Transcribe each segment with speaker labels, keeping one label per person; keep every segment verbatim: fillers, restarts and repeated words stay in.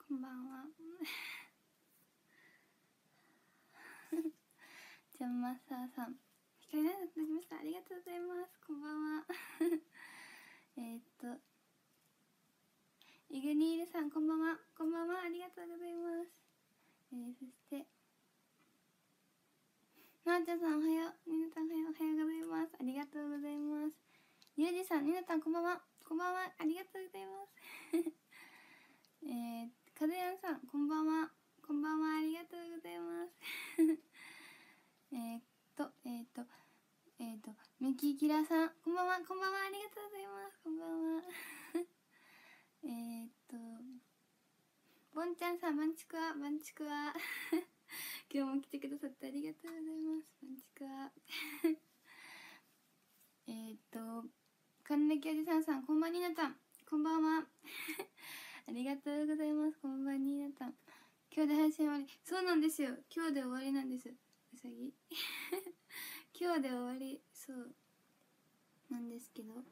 Speaker 1: こんばんは。じゃんまささん、光なんだってきました。ありがとうございます。こんばんは。えっとイグニールさん、こんばんは。こんばんは、ありがとうございます。えー、そしてなーちゃんさん、おはよう。になたん、おはよう。おはようございます。ありがとうございます。ゆうじさん、になたん、こんばんは。こんばんは、ありがとうございます。えー、かずやんさん、こんばんは。こんばんは、ありがとうございます。えっとえっとえっとミキキラさん、こんばんは。こんばんは、ありがとうございます。こんばんは。えっとボンちゃんさん、バンチクワ、バンチクワ。今日も来てくださってありがとうございます。バンチクワ。えっと還暦おじさんさん、こんばんになたん、こんばんは。ありがとうございます。こんばんになたん。今日で配信終わり。そうなんですよ、今日で終わりなんです。うさぎ今日で終わり、そうなんですけどよ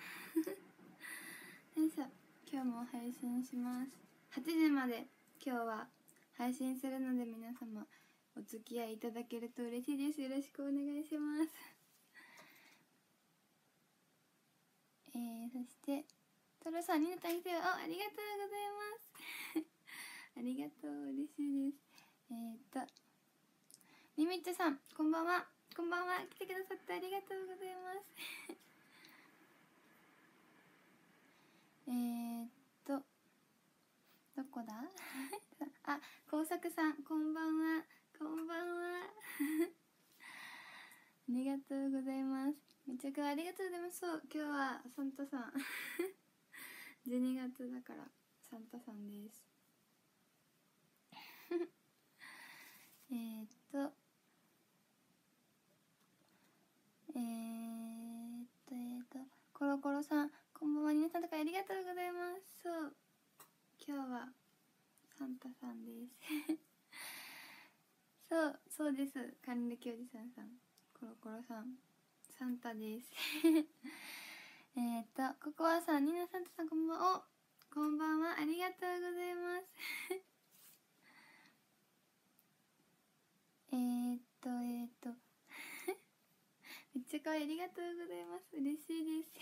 Speaker 1: いしょ、今日も配信します。はちじまで今日は配信するので、皆様お付き合いいただけると嬉しいです。よろしくお願いします。えー、そしてトロさん、になたん来てよ。ありがとうございますありがとう、嬉しいです。えー、っとみみっちょさん、こんばんは。こんばんは、来てくださってありがとうございますえーっとどこだあ、工作さん、こんばんは。こんばんはありがとうございます。めちゃくちゃありがとうございます。そう、今日はサンタさんじゅうにがつだからサンタさんですえっとえーっとえーっとコロコロさん、こんばんは。皆さんとかありがとうございます。そう、今日はサンタさんですそうそうです、還暦おじさんさん、コロコロさん、サンタですえっとココアさん、ニナサンタさん、こんばんは。お、こんばんは、ありがとうございますえっとえっとめっちゃ可愛い、ありがとうございます。嬉しいです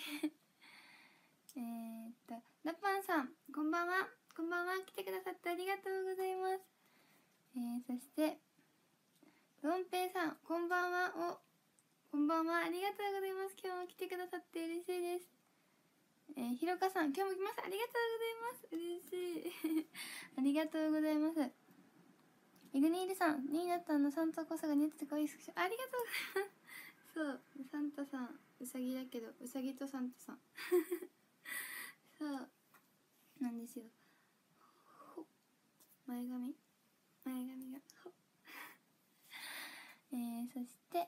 Speaker 1: えっとラパンさん、こんばんは。こんばんは、来てくださってありがとうございます。えー、そしてロンペイさん、こんばんは。お、こんばんは、ありがとうございます。今日も来てくださって嬉しいです。えー、ひろかさん、今日も来ました。ありがとうございます。嬉しいありがとうございます。イグニールさん、ニーナタンのサンタコさが似てて可愛いスクショ、ありがとうございます。そう、サンタさんウサギだけど、ウサギとサンタさんそうなんですよ。ほ前髪前髪がほえー、そして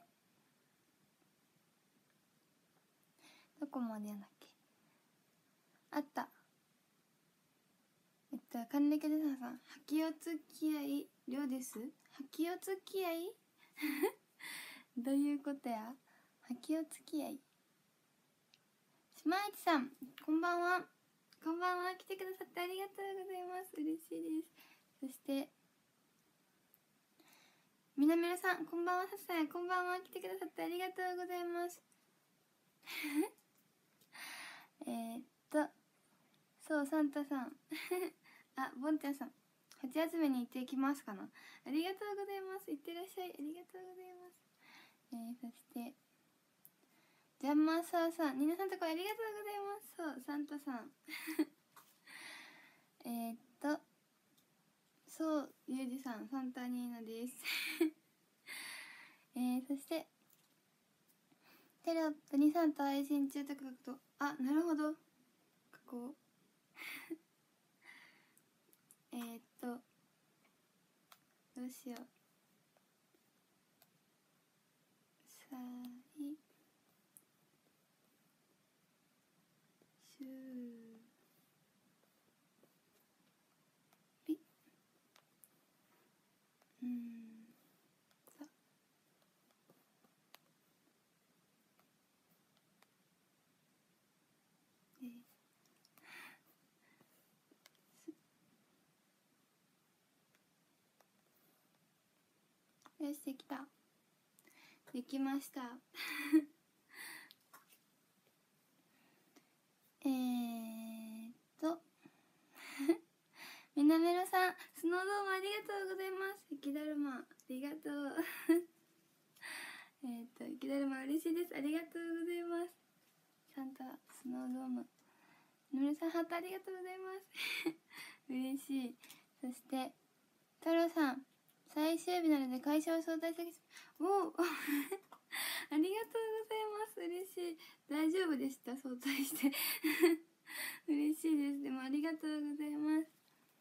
Speaker 1: どこまでやんだっけ、あった。えっと還暦でさん、はきおつきあいりょうです。はきおつきあいどういうことや。はきおつきあい。しまいちさん、こんばんは。こんばんは、来てくださってありがとうございます。嬉しいです。そしてみなみらさん、こんばんは。ささや、こんばんは、来てくださってありがとうございますえっとそう、サンタさんあ、ボンちゃんさん、鉢集めに行ってきますかな。ありがとうございます。いってらっしゃい。ありがとうございます。えー、そしてジャンマーサーさん、ニナさんとこありがとうございます。そう、サンタさんえっとそう、ゆうじさん、サンタニーナですえー、そしてテロップにサンタ配信中と書くと、あ、なるほど、ここえっとどうしよう、さいしゅうびうんさですよし、できた。できましたえーっとみなめろさん、スノードームありがとうございます。雪だるまありがとうえっと雪だるま嬉しいです。ありがとうございます。サンタスノードームみなめろさん、ハートありがとうございます嬉しい。そして太郎さん、最終日なので会社を早退先、おおありがとうございます。嬉しい。大丈夫でした、早退して嬉しいです。でもありがとうございます。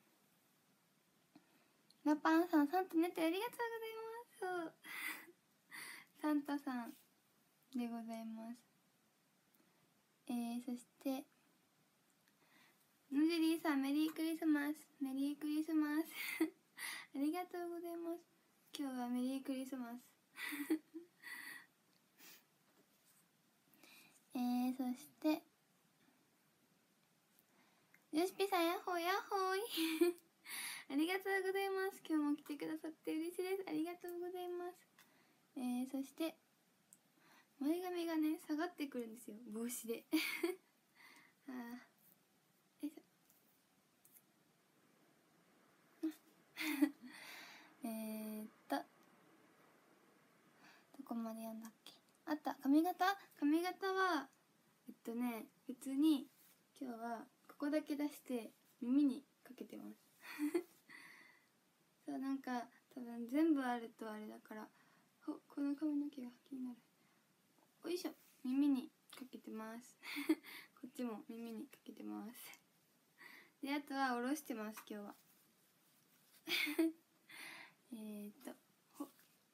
Speaker 1: ラパンさん、サンタ寝てありがとうございます。そうサンタさんでございます。えー、そしてノジェリーさん、メリークリスマス。メリークリスマスありがとうございます。今日はメリークリスマスえー、そしてよしぴさん、やっほーやっほーいありがとうございます。今日も来てくださって嬉しいです。ありがとうございます。えー、そして前髪がね下がってくるんですよ、帽子であーよいしょえーっとどこまでやんだっけ。あった、髪型髪型はえっとね普通に今日はここだけ出して耳にかけてますそう、なんか多分全部あるとあれだから、ほこの髪の毛が気になる。おいしょ、耳にかけてますこっちも耳にかけてますで、あとは下ろしてます今日はえーっとほ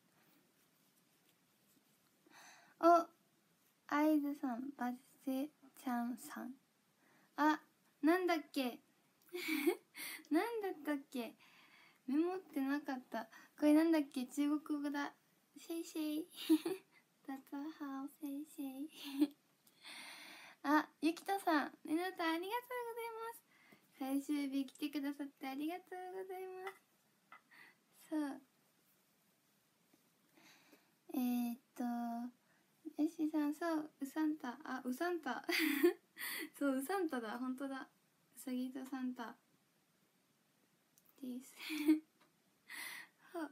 Speaker 1: おあいずさん、バセちゃんさん、あ、なんだっけなんだったっけ、メモってなかった。これなんだっけ、中国語だ。シェイシェイThat's how シェイシェイあ、ゆきとさん、ねなたありがとうございます。最終日来てくださってありがとうございます。そうえー、っとよしさん、そううさんた、あ、うさんたそううさんただ、ほんとだ、うさぎとサンタですは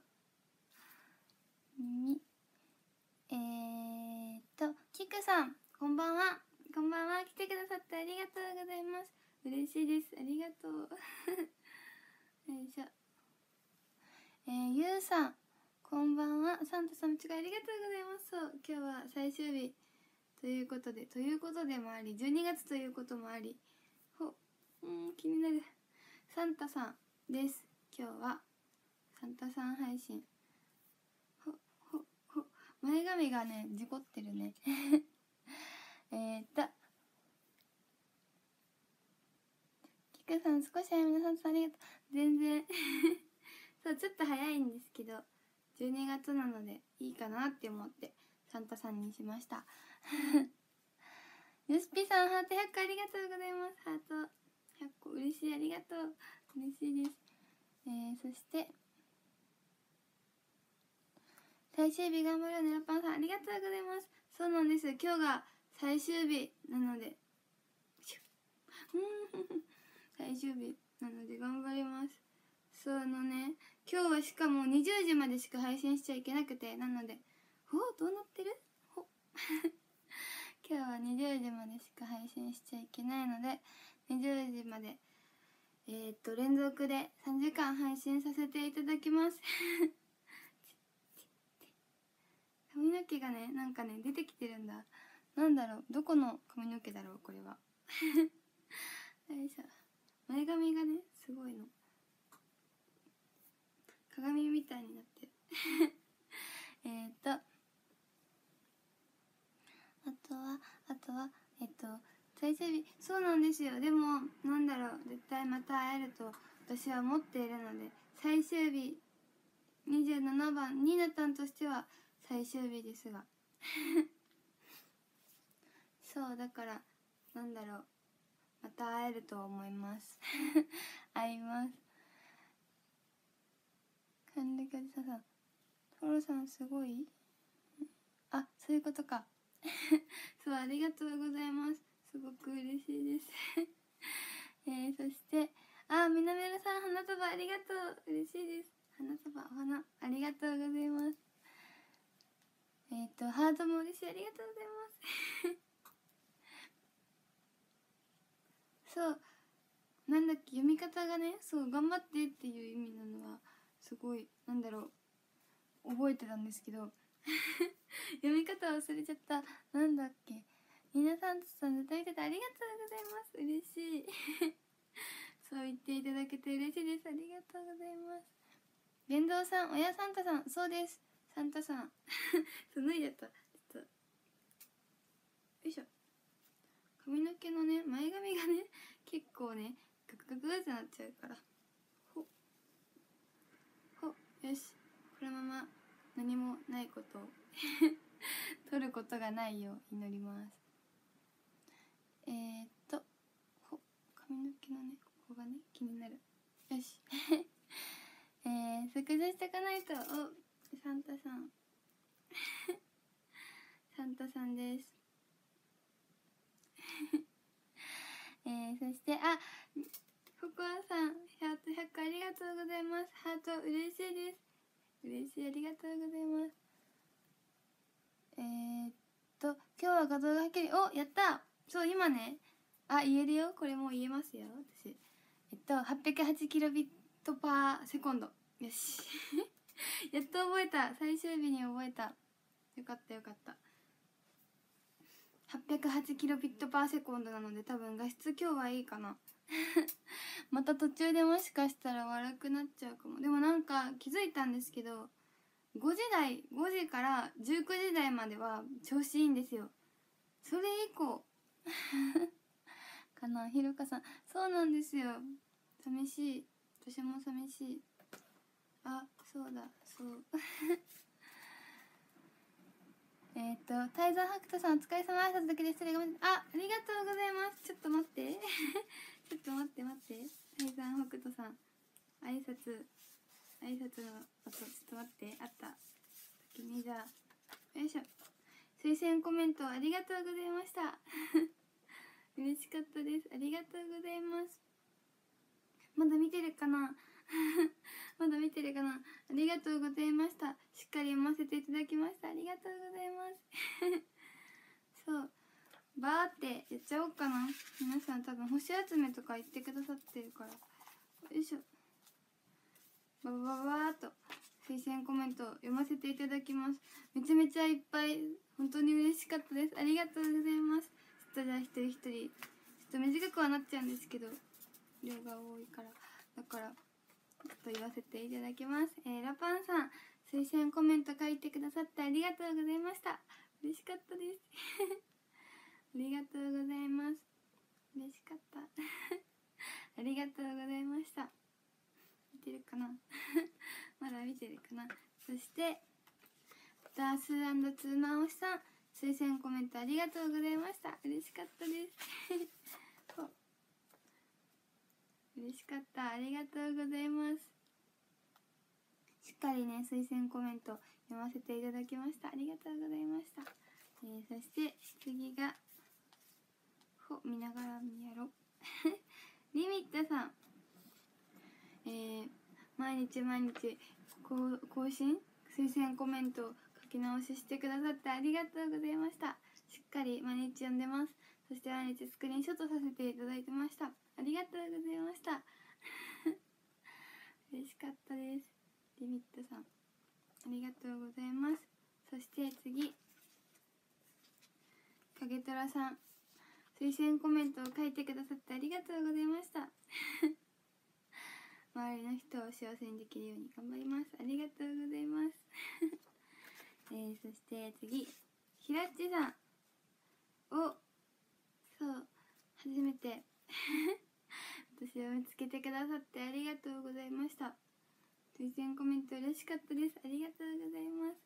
Speaker 1: にえー、っとキクさん、こんばんは。こんばんは。来てくださってありがとうございます。嬉しいです。ありがとうよいしょ。えー、ゆうさん、こんばんは。サンタさん、違いありがとうございます。そう、今日は最終日ということで、ということでもあり、じゅうにがつということもあり、ほ、うん、気になる。サンタさんです。今日はサンタさん配信。ほ、ほ、ほ、前髪がね、事故ってるねえーっと、キクさん、少し早めのサンタさんありがとう。全然そう、ちょっと早いんですけど、じゅうにがつなのでいいかなって思ってサンタさんにしましたよしぴさん、ハートひゃっこありがとうございます。ハートひゃっこ嬉しい、ありがとう、嬉しいです。えー、そして最終日頑張ろうね、ラッパンさんありがとうございます。そうなんです、今日が最終日なので最終日なので頑張ります。そのね、今日はしかもにじゅうじまでしか配信しちゃいけなくて、なので、ほどうなってるほ今日はにじゅうじまでしか配信しちゃいけないので、にじゅうじまでえー、っと連続でさんじかん配信させていただきます髪の毛がね、なんかね出てきてるんだ。なんだろう、どこの髪の毛だろうこれはよいしょ。前髪がねすごいの、鏡みたいになってるえっとあとはあとはえっと最終日、そうなんですよ。でもなんだろう、絶対また会えると私は思っているので、最終日にじゅうななばんニーナタンとしては最終日ですがそうだからなんだろう、また会えると思います会います。還暦おじさんさん、 トロさんすごい。あ、そういうことか。そう、ありがとうございます。すごく嬉しいです。えー、そして、あ、みなめるさん、花束ありがとう。嬉しいです。花束、お花、ありがとうございます。えっ、ー、と、ハートも嬉しい。ありがとうございます。そう、なんだっけ、読み方がね、そう、頑張ってっていう意味なのは、すごい、なんだろう、覚えてたんですけど、読み方忘れちゃった。なんだっけ。皆さんとさん歌いててありがとうございます。嬉しい。そう言っていただけて嬉しいです。ありがとうございます。玄道さん、親サンタさん、そうです。サンタさん。そう、脱いじゃった。ちょっと。よいしょ。髪の毛のね、前髪がね、結構ね、グクグクってなっちゃうから。ほほ、よし。このまま何もないことを取ることがないよう祈ります。えー、っと、ほ、髪の毛のね、ここがね、気になる。よし。えー、スクショしとかないと。お、サンタさん。サンタさんです。えー、そして、あ、ココアさん、ハートひゃくありがとうございます。ハート嬉しいです。嬉しい、ありがとうございます。えー、っと、今日は画像がはっきり、お、やった。そう、今ね、あ、言えるよ。これもう言えますよ、私。えっと、はっぴゃくはちキロビットパーセコンド。よし。やっと覚えた。最終日に覚えた。よかったよかった。はっぴゃくはちキロビットパーセコンドなので、多分画質今日はいいかな。また途中でもしかしたら悪くなっちゃうかも。でもなんか気づいたんですけど、ごじ台、ごじからじゅうくじ台までは調子いいんですよ。それ以降かな。ひろかさん、そうなんですよ。寂しい。私も寂しい。あ、そうだ、そうえっとタイザーハクトさん、お疲れ様。挨拶だけで失礼がめあ、ありがとうございます。ちょっと待ってちょっと待って待って。タイザーハクトさん、挨拶挨拶のあと、ちょっと待って、あった時に、じゃあ、よいしょ。推薦コメントありがとうございました嬉しかったです。ありがとうございます。まだ見てるかなまだ見てるかな。ありがとうございました。しっかり読ませていただきました。ありがとうございますそうバーってやっちゃおうかな。皆さん多分星集めとか言ってくださってるから、よいしょ。ババババーっと推薦コメント読ませていただきます。めちゃめちゃいっぱい、本当に嬉しかったです。ありがとうございます。ちょっとじゃあ一人一人ちょっと短くはなっちゃうんですけど、量が多いから、だからちょっと言わせていただきます。えー、ラパンさん、推薦コメント書いてくださってありがとうございました。嬉しかったですありがとうございます。嬉しかったありがとうございました。見てるかなまだ見てるかな。そしてダース&ツーマン推しさん、推薦コメントありがとうございました。嬉しかったです嬉しかった。ありがとうございます。しっかりね、推薦コメント読ませていただきました。ありがとうございました。えー、そして次がほ見ながら見やろリミットさん、えー、毎日毎日更新推薦コメント書き直ししてくださってありがとうございました。しっかり毎日読んでます。そして毎日スクリーンショットさせていただいてました。ありがとうございました嬉しかったです。リミットさん、ありがとうございます。そして次、影虎さん、推薦コメントを書いてくださってありがとうございました周りの人を幸せにできるように頑張ります。ありがとうございますえー、そして次、ひらっちさんをそう初めて私を見つけてくださってありがとうございました。推薦コメント嬉しかったです。ありがとうございます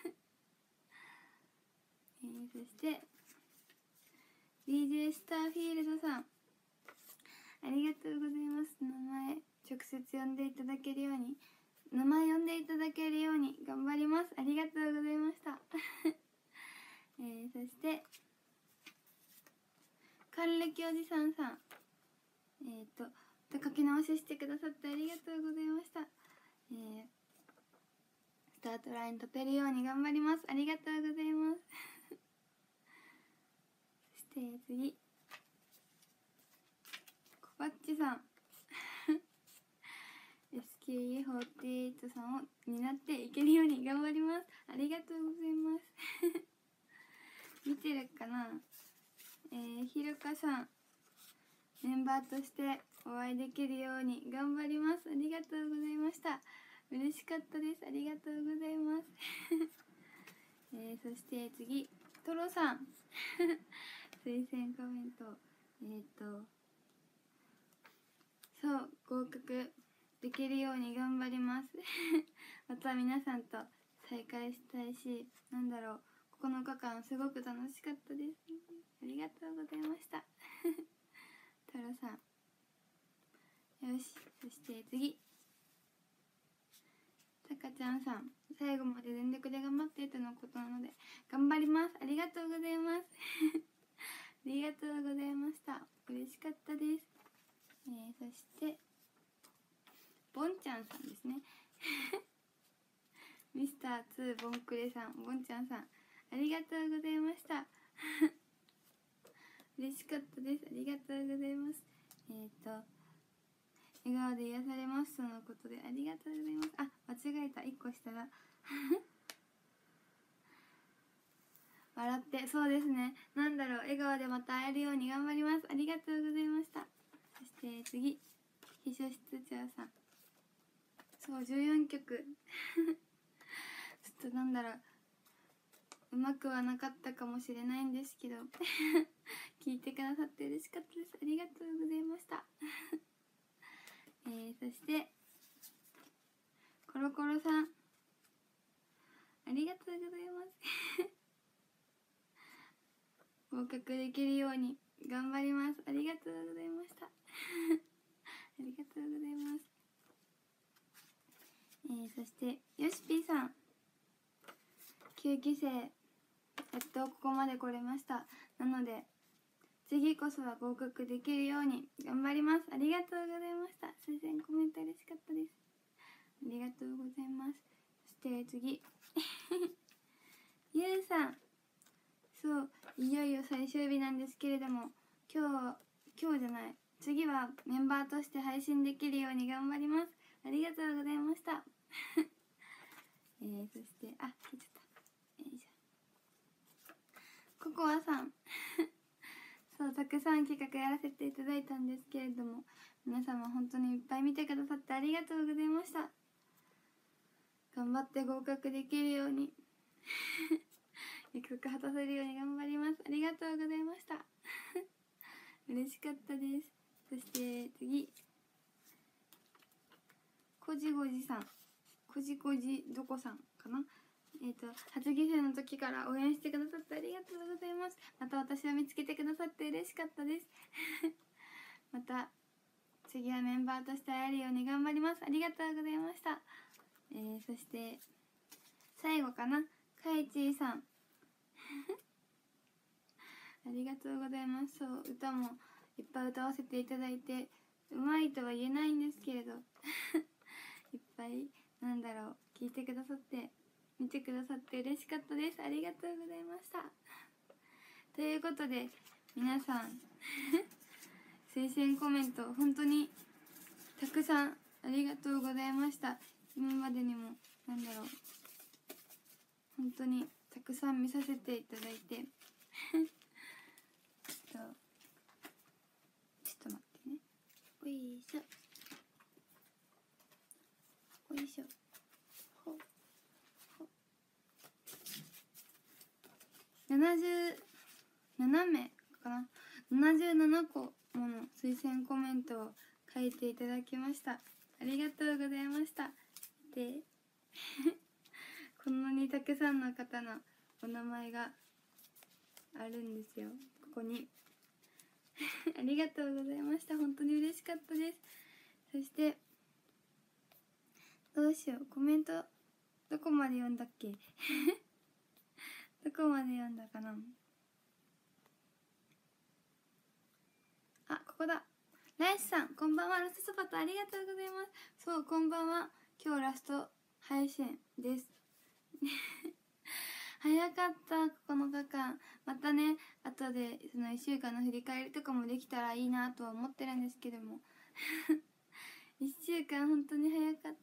Speaker 1: えー、そして ディージェー スターフィールドさん、ありがとうございます。名前直接呼んでいただけるように名前呼んでいただけるように頑張ります。ありがとうございました、えー、そして還暦おじさんさん、えっ、ー、と書き直ししてくださってありがとうございました。えー、スタートライン立てるように頑張ります。ありがとうございますそして次、コバッチさんエスケーイーフォーティーエイト さんを担っていけるように頑張ります。ありがとうございます見てるかな。えー、ひろかさん、メンバーとしてお会いできるように頑張ります。ありがとうございました。嬉しかったです。ありがとうございます、えー、そして次、トロさん推薦コメント、えっ、ー、とそう合格できるように頑張りますまた皆さんと再会したいし、なんだろう、ここのかかんすごく楽しかったです。ありがとうございましたトロさん、よし。そして次、たかちゃんさん、最後まで全力で頑張っていたのことなので頑張ります。ありがとうございますありがとうございました。嬉しかったです。えー、そしてボンちゃんさんですねミスターツーボンクレさん、ボンちゃんさん、ありがとうございました嬉しかったです。ありがとうございます。えっ、ー、と笑顔で癒されますとのことでありがとうございます。あ、間違えた、いっこ下だ笑って、そうですね、なんだろう、笑顔でまた会えるように頑張ります。ありがとうございました。そして次、秘書室長さん、そうじゅうよんきょくちょっとなんだろう、うまくはなかったかもしれないんですけど聞いてくださって嬉しかったです。ありがとうございましたえー、そしてコロコロさん、ありがとうございます合格できるように頑張ります。ありがとうございましたありがとうございます。えー、そしてよしぴーさん、きゅうきせい、やっとここまで来れました。なので次こそは合格できるように頑張ります。ありがとうございました。推薦コメント嬉しかったです。ありがとうございます。そして次ゆうさん、そう、いよいよ最終日なんですけれども、今日今日じゃない次はメンバーとして配信できるように頑張ります。ありがとうございましたえー、そしてあ、聞いちゃった。よいしょ。ココアさんそう、たくさん企画やらせていただいたんですけれども、皆様本当にいっぱい見てくださってありがとうございました。頑張って合格できるように約束果たせるように頑張ります。ありがとうございました嬉しかったです。そして次、こじごじさん、こじこじどこさんかな。えーと、初犠牲の時から応援してくださってありがとうございます。また私を見つけてくださって嬉しかったですまた次はメンバーとして会えるように頑張ります。ありがとうございました。えー、そして最後かな、かいちーさんありがとうございます。そう、歌もいっぱい歌わせていただいて、うまいとは言えないんですけれどいっぱい、なんだろう、聞いてくださって見てくださって嬉しかったです。ありがとうございましたということで皆さん推薦コメント本当にたくさんありがとうございました。今までにもなんだろう、本当にたくさん見させていただいてちょっとちょっと待ってね。おいしょおいしょ、ほほななじゅうななめいかな、ななじゅうななこもの推薦コメントを書いていただきました。ありがとうございました。でこんなにたくさんの方のお名前があるんですよ、ここにありがとうございました。本当に嬉しかったです。そしてどううしよう。コメントどこまで読んだっけどこまで読んだかな。あ、ここだ。ライスさん、こんばんは。ラストスパットありがとうございます。そう、こんばんは。今日ラスト配信です早かった。ここのかかん。またね、後でそのいっしゅうかんの振り返りとかもできたらいいなとは思ってるんですけどもいっしゅうかん本当に早かった。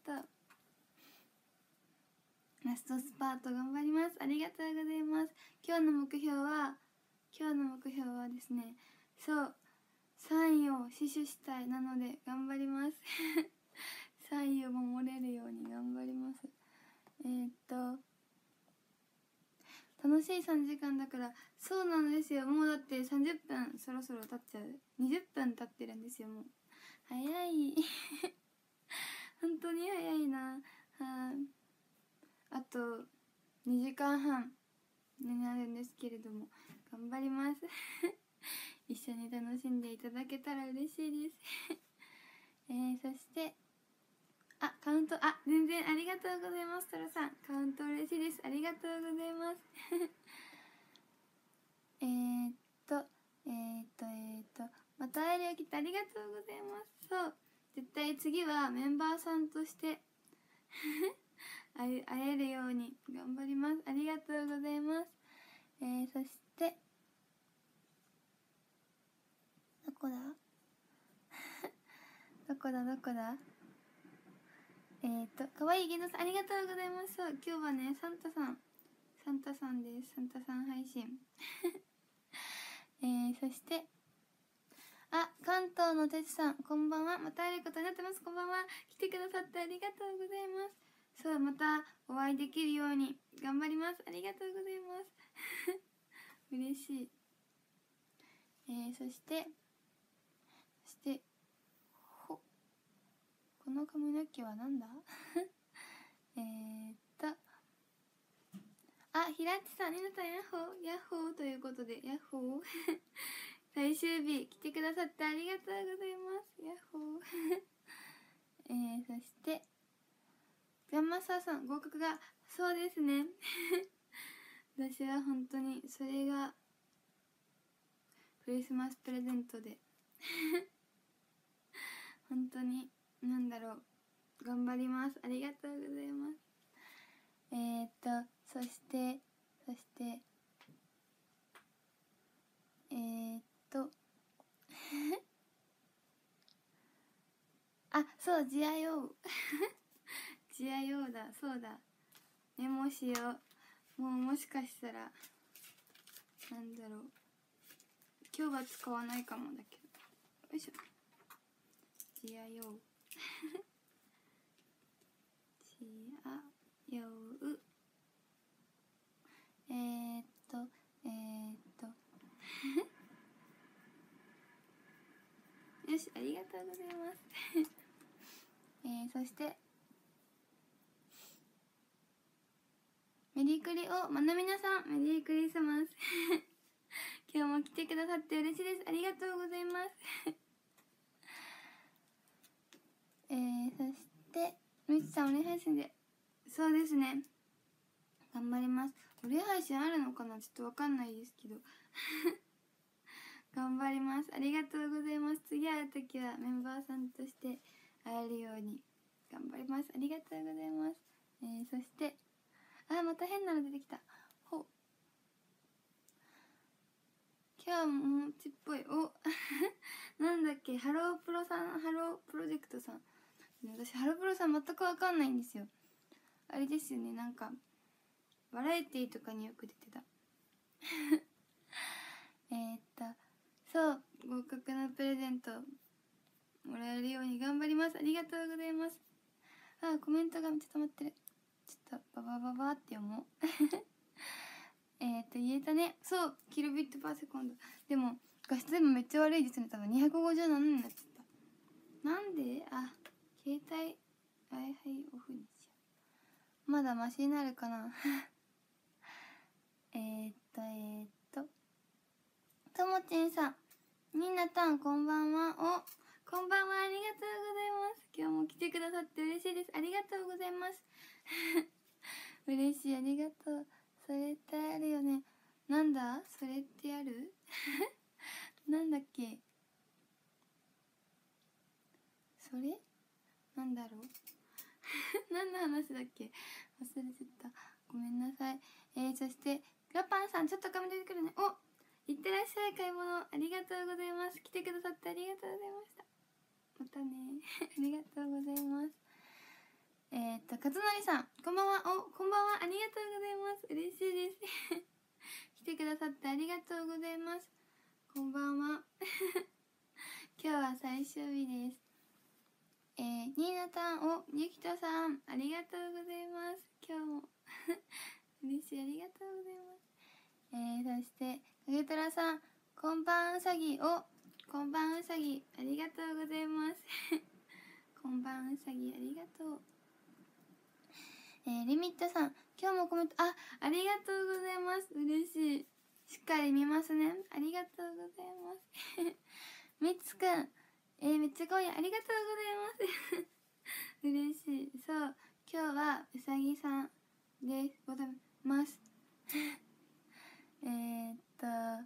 Speaker 1: ラストスパート頑張ります。ありがとうございます。今日の目標は今日の目標はですね、そうさんいを死守したい。なので頑張りますさんいを守れるように頑張ります。えー、っと楽しいさんじかんだから。そうなんですよ。もうだってさんじゅっぷんそろそろ経っちゃう。にじゅっぷん経ってるんですよ。もう早い本当に早いな。はあとにじかんはんになるんですけれども頑張ります一緒に楽しんでいただけたら嬉しいですえー、そしてあ、カウント、あ、全然ありがとうございます。トロさん、カウント嬉しいです。ありがとうございますえーっとえーっとえーっとまた会えるよ、きっと。ありがとうございます。そう、絶対次はメンバーさんとして会え、会えるように頑張ります。ありがとうございます。えー、そしてどこだどこだどこだえーと、かわいいゲノさん、ありがとうございます。今日はね、サンタさん、サンタさんです。サンタさん配信。えー、そして、あ、関東のてつさん、こんばんは。また会えることになってます。こんばんは。来てくださってありがとうございます。そう、またお会いできるように頑張ります。ありがとうございます。嬉しい。えー、そして、そして、ほ、この髪の毛はなんだえーっと、あ、ひらっちさん、みなさん、ヤッホー、ヤッホーということで、ヤッホー最終日、来てくださってありがとうございます。ヤッホーえー、そして、グランマスターさん、合格が、そうですね私は本当に、それが、クリスマスプレゼントで本当に、なんだろう、頑張ります。ありがとうございます。えーっと、そして、そして、えーっとあ、そう、ジアヨウジアヨウだ、そうだ。メモしよう。もうもしかしたら、なんだろう。今日は使わないかもだけど。よいしょ。ジアヨウジアヨウえーっと、えーっとよし、ありがとうございますえー、そしてメリークリおまなみなさん、メリークリスマス今日も来てくださって嬉しいです。ありがとうございますえー、そしてみちさん、お礼配信で。そうですね、頑張ります。お礼配信あるのかな、ちょっとわかんないですけど頑張ります。ありがとうございます。次会うときはメンバーさんとして会えるように頑張ります。ありがとうございます。えー、そしてあ、また変なの出てきた。ほう、今日もちっぽい。おなんだっけ、ハロープロさん、ハロープロジェクトさん。私ハロプロさん全くわかんないんですよ。あれですよね、なんかバラエティーとかによく出てたえっとそう合格のプレゼントもらえるように頑張ります。ありがとうございます。あ、コメントがめっちゃ溜まってる。ちょっとババババって読もうえっと言えたね。そう、キロビットパーセコンド。でも画質でもめっちゃ悪いですね。多分にひゃくごじゅうななになっちゃった。なんで？あ、携帯 Wi-Fi オフにしよう。まだマシになるかなえーっとえーっとともちんさん、みんなたんこんばんは。お、こんばんは。ありがとうございます。 今日も来てくださって嬉しいです。ありがとうございます。嬉しい、ありがとう。それってあるよね。なんだそれってあるなんだっけ、それなんだろう何の話だっけ、忘れちゃった、ごめんなさい。えー、そしてラパンさん、ちょっと画面出てくるね。お、いってらっしゃい。買い物ありがとうございます。来てくださってありがとうございました。またねありがとうございます。えー、っと勝則さん、こんばんは。お、こんばんは、ありがとうございます。嬉しいです来てくださってありがとうございます。こんばんは今日は最終日です。えー、ニーナタン、お、ゆきとさん、ありがとうございます。今日も嬉しい、ありがとうございます。えー、そして影虎さん、こんばんうさぎ、お、こんばんうさぎ、ありがとうございますこんばんうさぎ、ありがとう。えー、リミットさん、今日もコメント、あ、ありがとうございます。嬉しい。しっかり見ますね。ありがとうございますみつくん、えー、めっちゃ可愛い、ありがとうございます嬉しい。そう、今日はうさぎさんでございますえーっと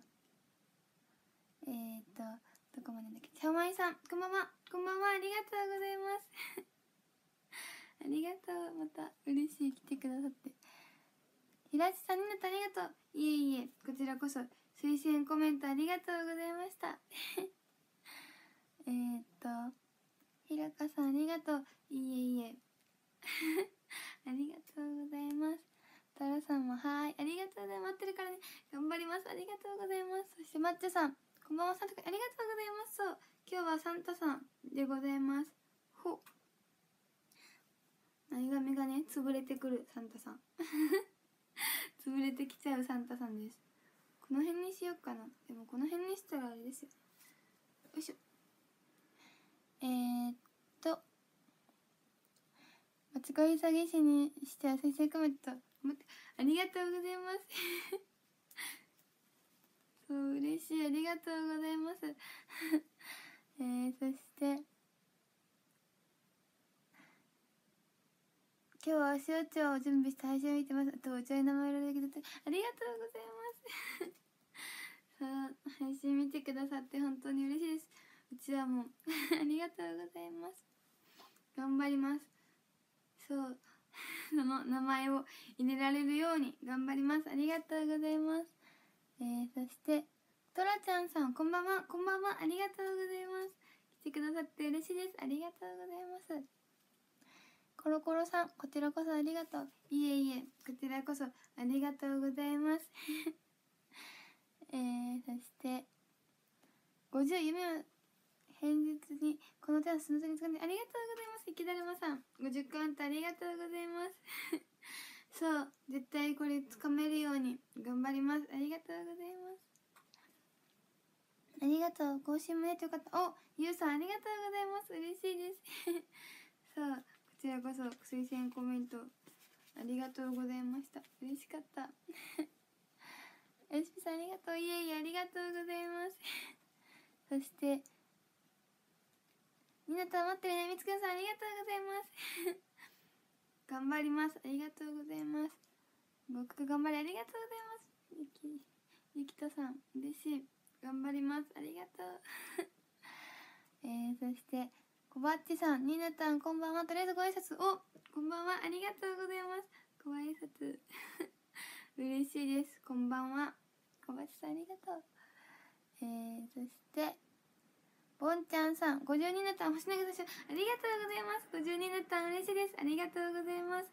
Speaker 1: えーっとどこまでだっけ。ちゃおまいさん、こんばんは。こんばんは、ありがとうございますありがとう、また嬉しい、来てくださって。ひらちさんになってありがとう。いえいえ、こちらこそ推薦コメントありがとうございましたえーっとひらかさん、ありがとう。いえいえありがとうございます。タラさんもはーい、ありがとうございます。待ってるからね、頑張ります。ありがとうございます。そしてマッチョさん、こんばんは。サンタくん、ありがとうございます。そう、今日はサンタさんでございます。ほ前髪がね、潰れてくるサンタさん潰れてきちゃうサンタさんです。この辺にしようかな。でもこの辺にしたらあれですよ。よいしょ。えー、っと間違い詐欺師にしては先生コメント待って、ありがとうございますそう嬉しい、ありがとうございますえー、そして今日は足お茶を準備して配信を見てます。あとお茶に名前を入れてくださってありがとうございますそう、配信見てくださって本当に嬉しいです。うちはもうありがとうございます。頑張ります。そうその名前を入れられるように頑張ります。ありがとうございます。えー、そしてトラちゃんさん、こんばんは。こんばんは、ありがとうございます。来てくださって嬉しいです。ありがとうございます。コロコロさん、こちらこそありがとう。いえいえ、こちらこそありがとうございますえー、そしてごじゅう夢を偏実にこの手はスムーズに掴んでありがとうございます。雪だるまさん、ごじゅっカウントありがとうございますそう絶対これ掴めるように頑張ります。ありがとうございます。ありがとう、更新もやってよかった。お、ゆうさん、ありがとうございます。嬉しいですそう、こちらこそ推薦コメントありがとうございました。嬉しかったエスピさん、ありがとう。いえいえ、ありがとうございますそしてみんなと待ってるね、みつくんさん、ありがとうございます頑張ります。ありがとうございます。ごく頑張りありがとうございます。ゆきゆきとさん、嬉しい。頑張ります。ありがとうえー、そしてこばっちさん、になたん、こんばんは。とりあえずご挨拶。お、こんばんは、ありがとうございます。ご挨拶嬉しいです。こんばんは。こばっちさん、ありがとう。えー、そしてボンちゃんさん、ごじゅうになたん、星投げさしありがとうございます。ごじゅうになたん、嬉しいです。ありがとうございます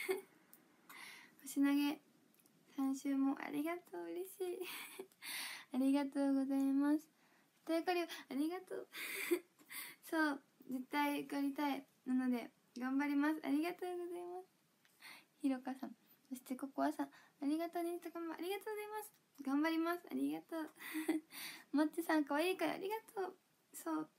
Speaker 1: 星投げさん週もありがとう、嬉しいありがとうございます。とやかりありがとうそう絶対受かりたいなので頑張ります。ありがとうございます。ひろかさん、そしてここはさん、ありがとうね。とかもありがとうございます。頑張ります。ありがとうもっちさん、かわいいからありがとう。そう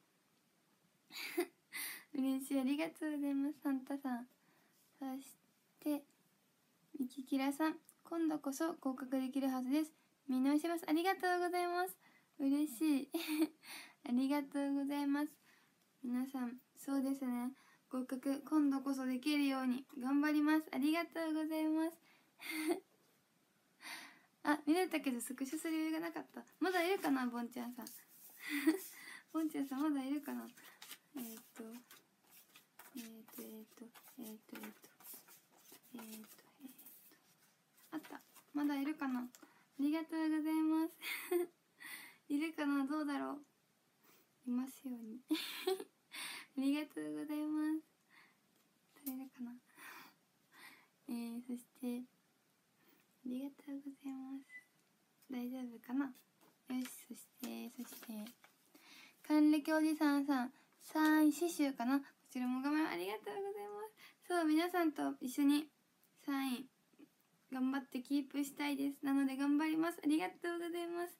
Speaker 1: 嬉しい、ありがとうございます。サンタさん、そしてみききらさん、今度こそ合格できるはずです。みんなおします。ありがとうございます。嬉しいありがとうございます。皆さん、そうですね、 合格今度こそできるように頑張ります。ありがとうございますあ、見れたけどスクショする余裕がなかった。まだいるかな、ボンちゃんさんボンちゃんさんまだいるかな。えーっとえーっとえーっとえーっとえーっとえーっとえーっとあった。まだいるかな。ありがとうございますいるかな、どうだろう。いますようにありがとうございます。誰だかなえー、そしてありがとうございます。大丈夫かな。よし、そしてそして還暦おじさんさんさんい刺繍かな。こちらも画面ありがとうございます。そう、皆さんと一緒にさんい頑張ってキープしたいです。なので頑張ります。ありがとうございます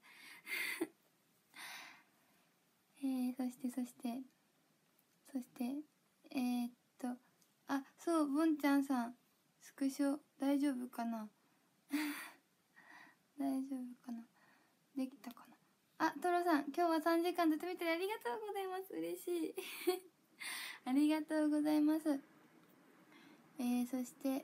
Speaker 1: えー、そしてそしてそしてえー、っとあ、そう、ボンちゃんさんスクショ大丈夫かな大丈夫かな、できたかな。あ、トロさん今日はさんじかんずっと見てありがとうございます。嬉しいありがとうございます。えー、そして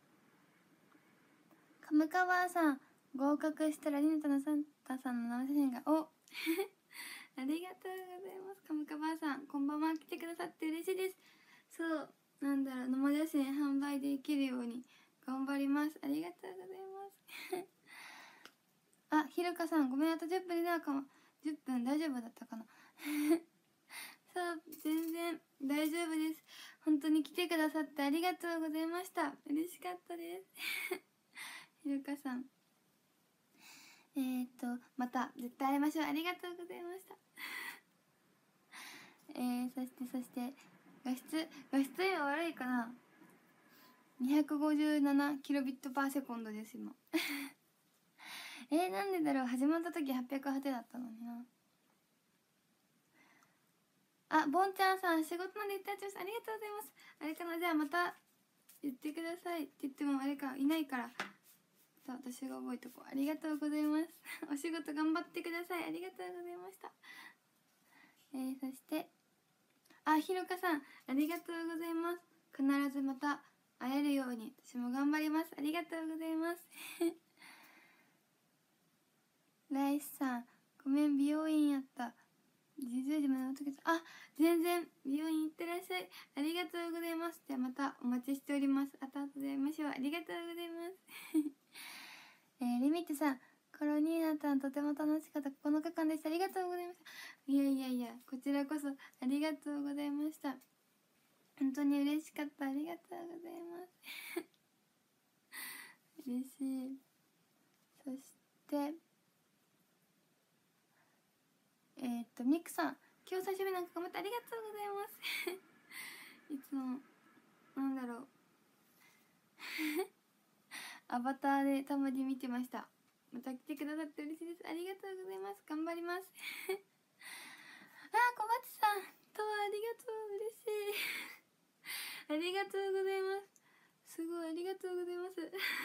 Speaker 1: カムカワーさん合格したらリナタのサンタさんの生写真がおありがとうございます。カムカバーさんこんばんは。来てくださって嬉しいです。そう、なんだろう、生写真販売できるように頑張ります。ありがとうございますあ、ひろかさんごめん、あとじゅっぷんでなるかも。じゅっぷん大丈夫だったかなそう、全然大丈夫です。本当に来てくださってありがとうございました。嬉しかったですひろかさんえーっとまた絶対会いましょう。ありがとうございましたえー、そしてそして画質画質今悪いかな。にひゃくごじゅうななキロビットパーセコンドです今えー、なんでだろう。始まった時はっぴゃくはちだったのにな。あ、ボンちゃんさん仕事まで行ってらっしゃいます。ありがとうございます。あれかな、じゃあまた言ってくださいって言ってもあれか、いないからさ、私が覚えとこう。ありがとうございますお仕事頑張ってください。ありがとうございました。えー、そしてあ、ひろかさんありがとうございます。必ずまた会えるように私も頑張ります。ありがとうございますライスさんごめん、美容院やった。じゅうじまでお届け。あ、全然美容院行ってらっしゃい。ありがとうございます。じゃあまたお待ちしております。あと後で会いましょう。ありがとうございますえー、リミットさんコロニーナさんとても楽しかった。ここのかかんでした。ありがとうございました。いやいやいや、こちらこそありがとうございました。本当に嬉しかった。ありがとうございます嬉しい。そしてえー、っとミクさん今日最初日なんか頑張ってありがとうございますいつもなんだろうアバターでたまに見てました。また来てくださって嬉しいです。ありがとうございます。頑張りますあー、小松さんとはありがとう。嬉しいありがとうございます。すごいありがとうございます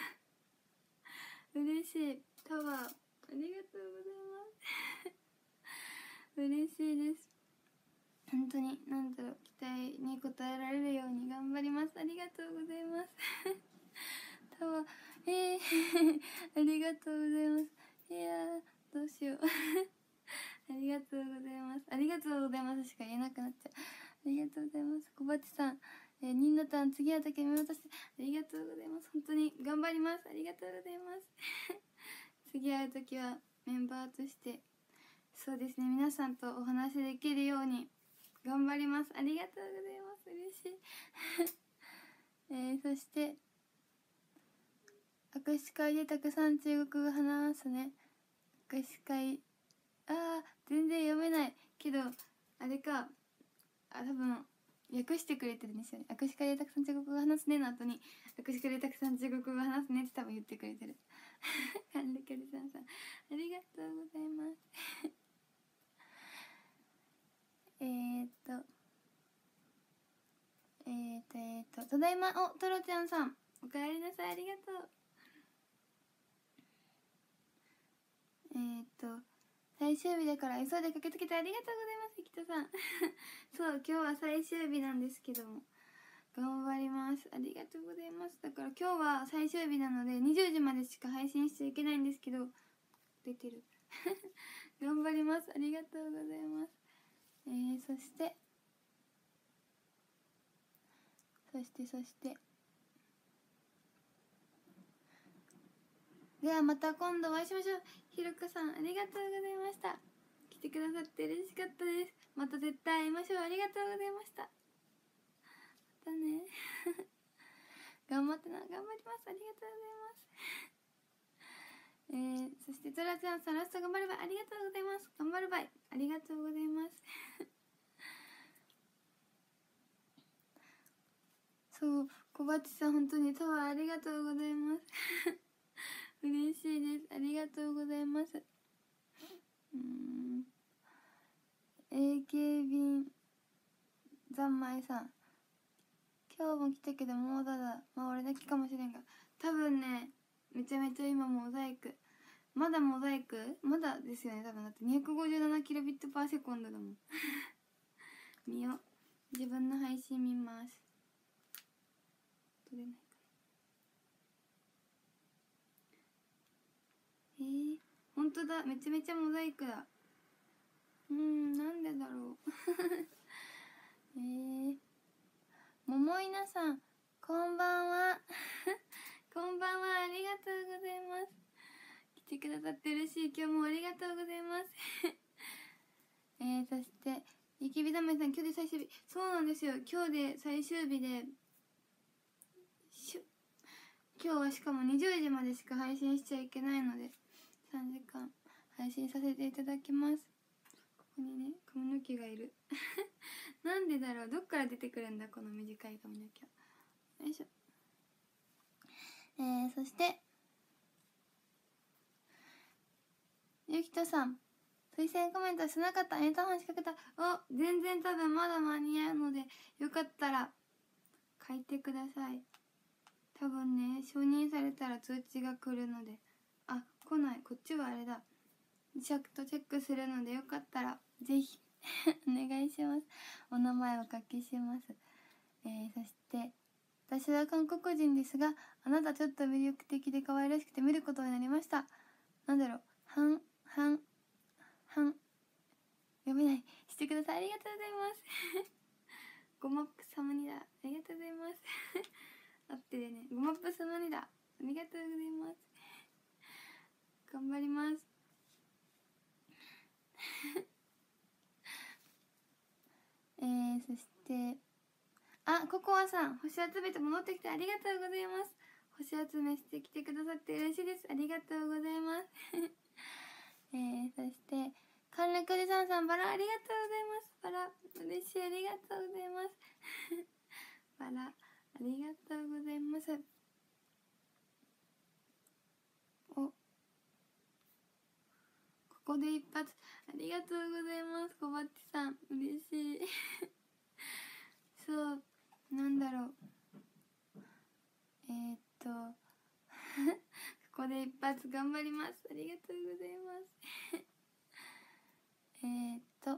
Speaker 1: 嬉しい。タワーありがとうございます嬉しいです。本当になんだろう、期待に応えられるように頑張ります。ありがとうございますタワーえーありがとうございます。いやーどうしようありがとうございます。ありがとうございますしか言えなくなっちゃう。ありがとうございます。小鉢さん、えー、ニンナタン次はだけ見渡してありがとうございます。本当に頑張ります。ありがとうございます次会う時はメンバーとしてそうですね、皆さんとお話できるように頑張ります。ありがとうございます。嬉しいえー、そして握手会でたくさん中国語話すね。握手会あー全然読めないけどあれか、あ多分訳してくれてるんですよね。握手会でたくさん中国語話すねの後に握手会でたくさん中国語話すねって多分言ってくれてるカンルキャリさんさんありがとうございますえーっとえーっとえーっとただいま。おトロちゃんさんおかえりなさい。ありがとう。えーっと最終日だから急いで駆けつけてありがとうございます。生田さんそう今日は最終日なんですけども頑張ります。ありがとうございます。だから今日は最終日なのでにじゅうじまでしか配信しちゃいけないんですけど、出てる頑張ります。ありがとうございます。えー、そしてそしてそしてではまた今度お会いしましょう。ひろかさんありがとうございました。来てくださって嬉しかったです。また絶対会いましょう。ありがとうございました。またね頑張ってな。頑張ります。ありがとうございますえー、そしてトラちゃんさんラスト頑張るばい。ありがとうございます。頑張るばい。ありがとうございますそう小鉢さん本当にタワーありがとうございます嬉しいです。ありがとうございます。うーん エーケー 便三昧さん今日も来たけどもうだだまあ俺だけかもしれんが多分ねめちゃめちゃ今モザイクまだモザイクまだですよね多分。だってにひゃくごじゅうななキロビットパーセコンドだもん見よ自分の配信見ます。取れないかえー、ほんとだめちゃめちゃモザイクだ。うーんなんでだろうえー、桃井なさんこんばんはこんばんは。ありがとうございます。来てくださって嬉しい。今日もありがとうございますえー、そしてゆきびだめさん今日で最終日。そうなんですよ今日で最終日でしゅ今日はしかもにじゅうじまでしか配信しちゃいけないのでさんじかん配信させていただきます。ここにね髪の毛がいるなんでだろう。どっから出てくるんだこの短い髪の毛。よいしょ。えー、そしてゆきとさん推薦コメントしなかった。エンターホン仕掛けた。お全然多分まだ間に合うのでよかったら書いてください。多分ね承認されたら通知が来るので。あ来ない。こっちはあれだちゃんとチェックするのでよかったらぜひお願いします。お名前お書きします。えー、そして私は韓国人ですがあなたちょっと魅力的で可愛らしくて見ることになりました。なんだろう半半半読めないしてください。ありがとうございますごマップ様にだ。ありがとうございますあってるね。ごマップ様にだ。ありがとうございます頑張りますえー、そしてあココアさん星集めて戻ってきてありがとうございます。星集めしてきてくださって嬉しいです。ありがとうございますえー、そして関連おじさんさんバラありがとうございます。バラ嬉しい。ありがとうございますバラありがとうございます。おここで一発ありがとうございます。小バッチさん嬉しいそうなんだろうえー、っとここで一発頑張ります。ありがとうございますえーっと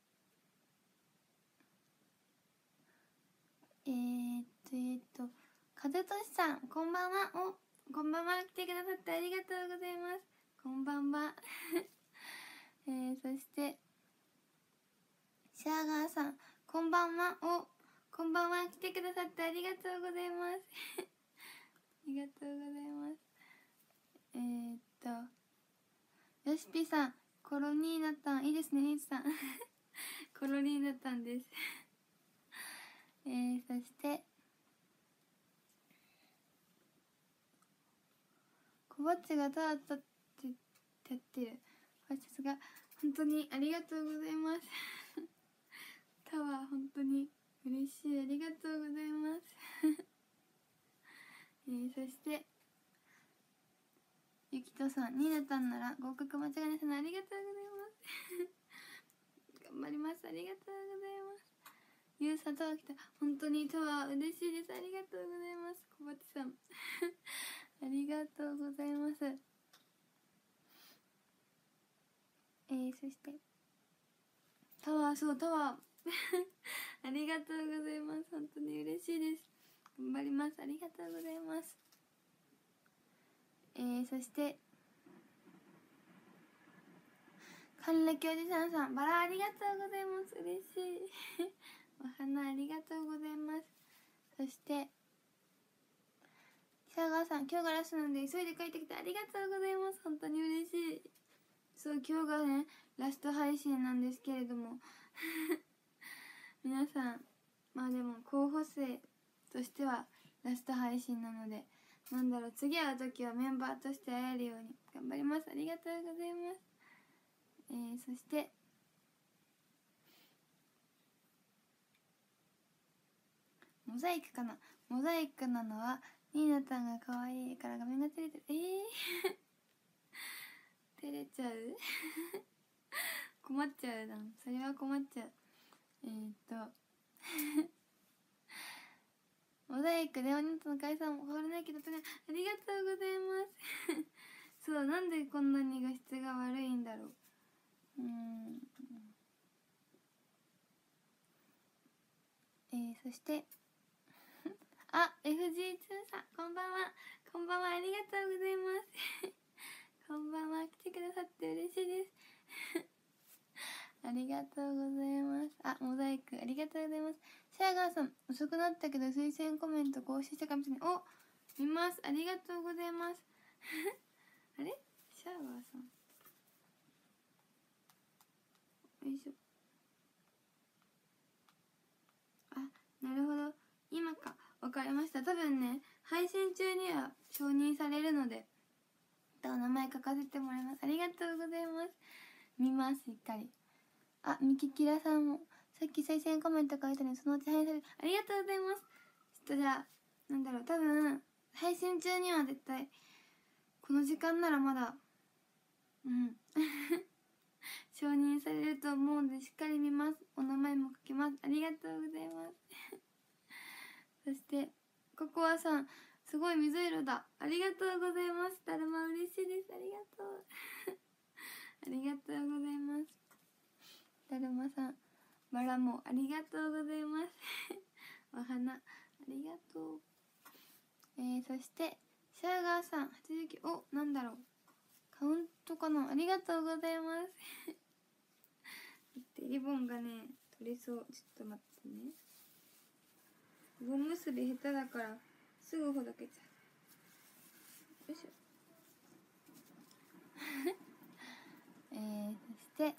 Speaker 1: えーっとえーっと風としさんこんばんは。おこんばんは。来てくださってありがとうございます。こんばんはえー、そしてシャーガーさんこんばんは。おこんばんは。来てくださってありがとうございますありがとうございます。えー、っとよしぴさんコロニーナタンいいですね。ネイツさんコロニーナタンですえー、そして小バッチがたったってやってるファッシスが本当にありがとうございますタワー本当に嬉しい。ありがとうございますえー、そしてゆきとさんニーナタンなら合格間違いなしのありがとうございます頑張ります。ありがとうございます。ゆうさんタワー来た。本当にタワー嬉しいです。ありがとうございます。小鉢さんありがとうございますえー、そしてタワーそうタワーありがとうございます。本当に嬉しいです。頑張ります。ありがとうございます。えー、そして還暦おじさんさん、バラありがとうございます。嬉しいお花ありがとうございます。そしてシャーガーさん、今日がラストなんで急いで帰ってきてありがとうございます。本当に嬉しい。そう、今日がねラスト配信なんですけれども皆さん、まあでも候補生としてはラスト配信なので、なんだろう、次会う時はメンバーとして会えるように頑張ります。ありがとうございます。えー、そしてモザイクかな、モザイクなのはニーナちゃんが可愛いから画面が照れてる。えー照れちゃう困っちゃうな、それは困っちゃう。えー、っとモザイクでお兄との解散も変わらないけどね、ありがとうございますそう、なんでこんなに画質が悪いんだろう。うーんえー、そしてあ、エフジーツー さん、こんばんは。こんばんは、ありがとうございますこんばんは、来てくださって嬉しいですありがとうございます。あ、モザイクありがとうございます。シャーガーさん、遅くなったけど推薦コメント更新したかもしれない。お、見ます。ありがとうございますあれ、シャーガーさん、よいしょ。あ、なるほど、今か。わかりました。多分ね、配信中には承認されるのでお名前書かせてもらいます。ありがとうございます。見ます、しっかり。あ、ミキキラさんもさっき推薦コメント書いたのでそのうち配信される。ありがとうございます。ちょっとじゃあ、なんだろう、多分配信中には絶対この時間ならまだうん承認されると思うのでしっかり見ます。お名前も書きます。ありがとうございますそしてココアさん、すごい水色だ。ありがとうございます。だるま嬉しいです。ありがとうありがとうございます。だるまさん、バラもありがとうございますお花ありがとう。えー、そしてシャーガーさん、はちじゅうきゅう、お、なんだろう、カウントかな。ありがとうございます待って、リボンがね取れそう。ちょっと待ってね。リボン結び下手だからすぐほどけちゃう。よいしょえー、そして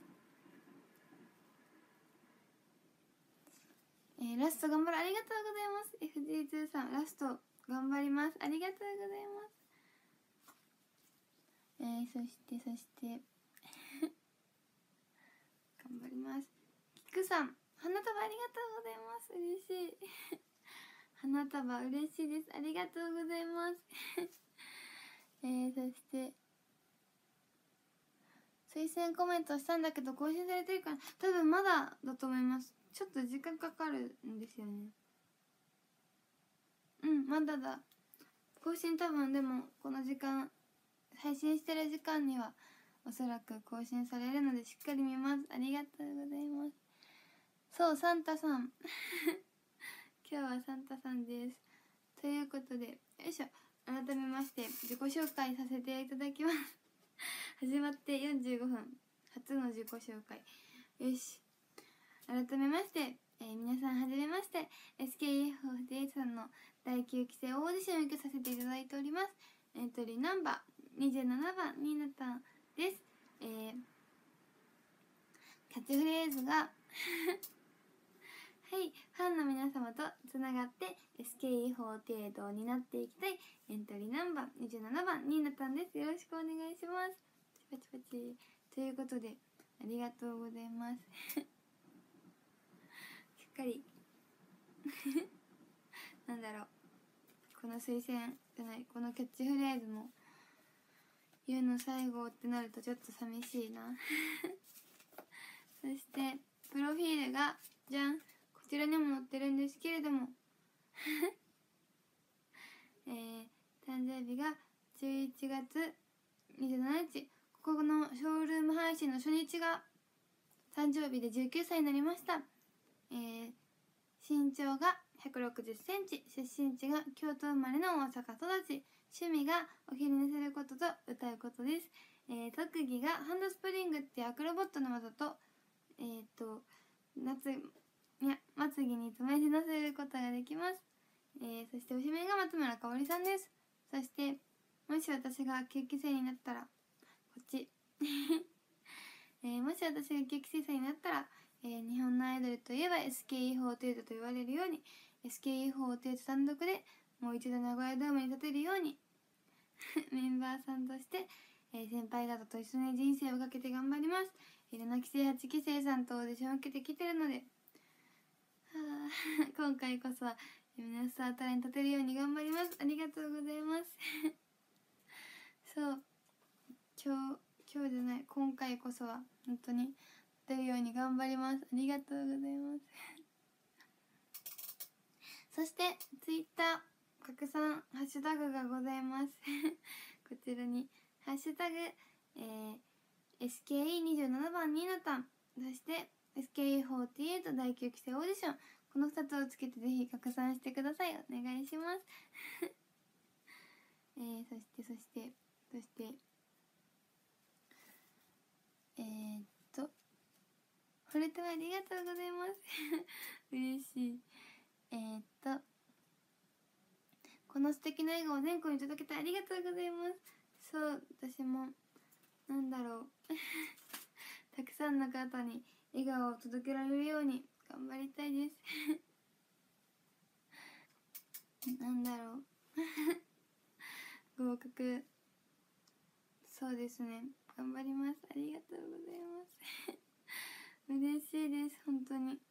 Speaker 1: えー、ラスト頑張る。ありがとうございます。 エフジーツー さん、ラスト頑張ります。ありがとうございます。えー、そしてそして頑張ります。キクさん、花束ありがとうございます。嬉しい花束嬉しいです。ありがとうございますえー、そして推薦コメントしたんだけど更新されてるから多分まだだと思います。ちょっと時間かかるんですよね。うん、まだだ。更新多分でもこの時間配信してる時間にはおそらく更新されるのでしっかり見ます。ありがとうございます。そう、サンタさん今日はサンタさんです。ということで、よいしょ、改めまして自己紹介させていただきます始まってよんじゅうごふん、初の自己紹介。よし、改めまして、えー、皆さんはじめまして、 エスケーエフフォーティーエイト さんのだいきゅうきせいオーディションを受けさせていただいております。エントリーナンバーにじゅうななばんニーナタンです。えー、キャッチフレーズがはい、ファンの皆様とつながって エスケーエフフォーティーエイト になっていきたい。エントリーナンバーにじゅうななばんニーナタンです。よろしくお願いします。パチパチパチということでありがとうございますしっかりなんだろう、この推薦じゃない、このキャッチフレーズも言うの最後ってなるとちょっと寂しいなそしてプロフィールがじゃん、こちらにも載ってるんですけれどもえー、誕生日がじゅういちがつにじゅうしちにち、ここのショールーム配信の初日が誕生日でじゅうきゅうさいになりました。えー、 身長がひゃくろくじゅっセンチ、出身地が京都生まれの大阪育ち、趣味がお昼寝することと歌うことです。えー、特技がハンドスプリングってアクロバットの技と、えー、っと夏いやまつげにつまり乗せることができます。えー、そしておしめが松村香織さんです。そしてもし私がきゅうき生になったらこっち、えー、もし私がきゅうき生になったら、えー、日本のアイドルといえば エスケーイーフォーティーエイト と言われるように エスケーイーフォーティーエイト 単独でもう一度名古屋ドームに立てるようにメンバーさんとして、えー、先輩方と一緒に人生をかけて頑張ります。ななき生はちき生さんとオーディションを受けてきてるので、はあ、今回こそは皆さんタレに立てるように頑張ります。ありがとうございますそう今日今日じゃない今回こそは本当に立てるように頑張ります。ありがとうございますそしてツイッター拡散ハッシュタグがございますこちらにハッシュタグ、えー、エスケーイーにじゅうなな 番ニーナタン、そして エスケーイーフォーティーエイト 第きゅう期生オーディション、このふたつをつけてぜひ拡散してください。お願いしますえー、そしてそしてそしてえー、っとフォルトありがとうございます嬉しい。えー、っとこの素敵な笑顔を全国に届けてありがとうございます。そう私もなんだろうたくさんの方に笑顔を届けられるように頑張りたいですなんだろう合格そうですね頑張ります。ありがとうございます嬉しいです本当に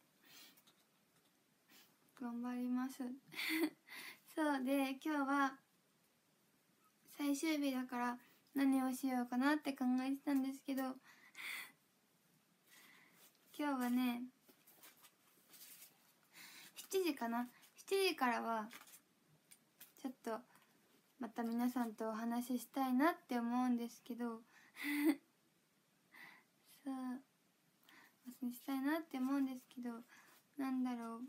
Speaker 1: 頑張りますそうで今日は最終日だから何をしようかなって考えてたんですけど今日はねしちじかなしちじからはちょっとまた皆さんとお話ししたいなって思うんですけどさあお話ししたいなって思うんですけどなんだろう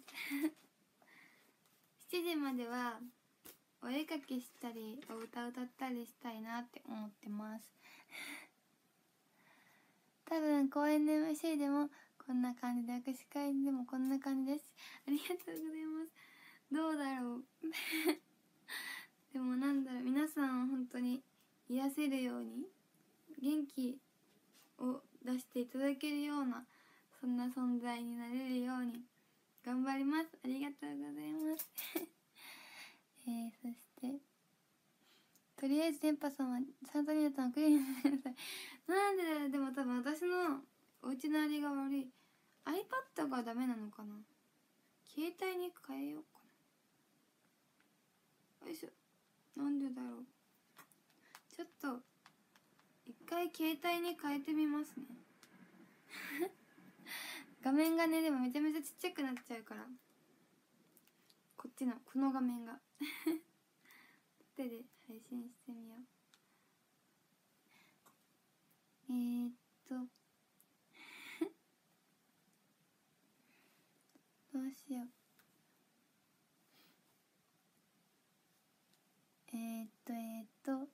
Speaker 1: しちじまではお絵かきしたりお歌歌ったりしたいなって思ってます多分公演の エムシー でもこんな感じで、握手会でもこんな感じです。ありがとうございます。どうだろうでもなんだろう、皆さんを本当に癒せるように元気を出していただけるようなそんな存在になれるように頑張ります。ありがとうございますえー、そしてとりあえず電波さんはサンタニーナさんをクリーンしてくださいなんでだよ。でも多分私のお家のあれが悪い。 iPad がダメなのかな。携帯に変えようかな。よいしょ。なんでだろう。ちょっと一回携帯に変えてみますね画面がねでもめちゃめちゃちっちゃくなっちゃうからこっちのこの画面が手で配信してみよう。えー、っとどうしよう。えー、っとえー、っと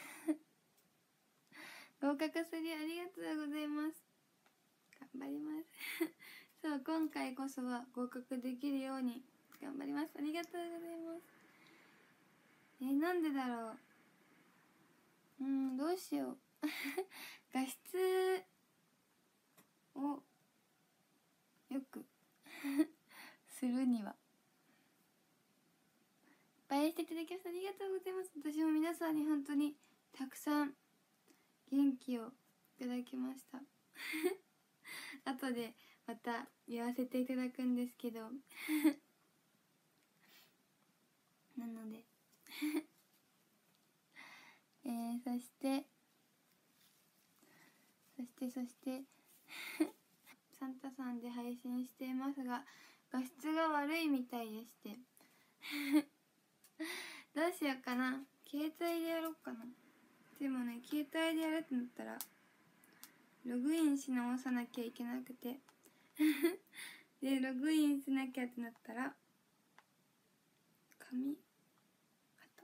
Speaker 1: 合格するありがとうございます。頑張りますそう今回こそは合格できるように頑張ります。ありがとうございます。えー、なんでだろう。うんどうしよう画質をよくするにはいっぱいしていただきましてありがとうございます。私も皆さんに本当にたくさん元気をいただきました後でまた言わせていただくんですけどなのでえー、そしてそしてそしてサンタさんで配信していますが画質が悪いみたいでしてどうしようかな。携帯でやろうかな。でもね携帯でやるってなったらログインし直さなきゃいけなくてでログインしなきゃってなったら紙あった。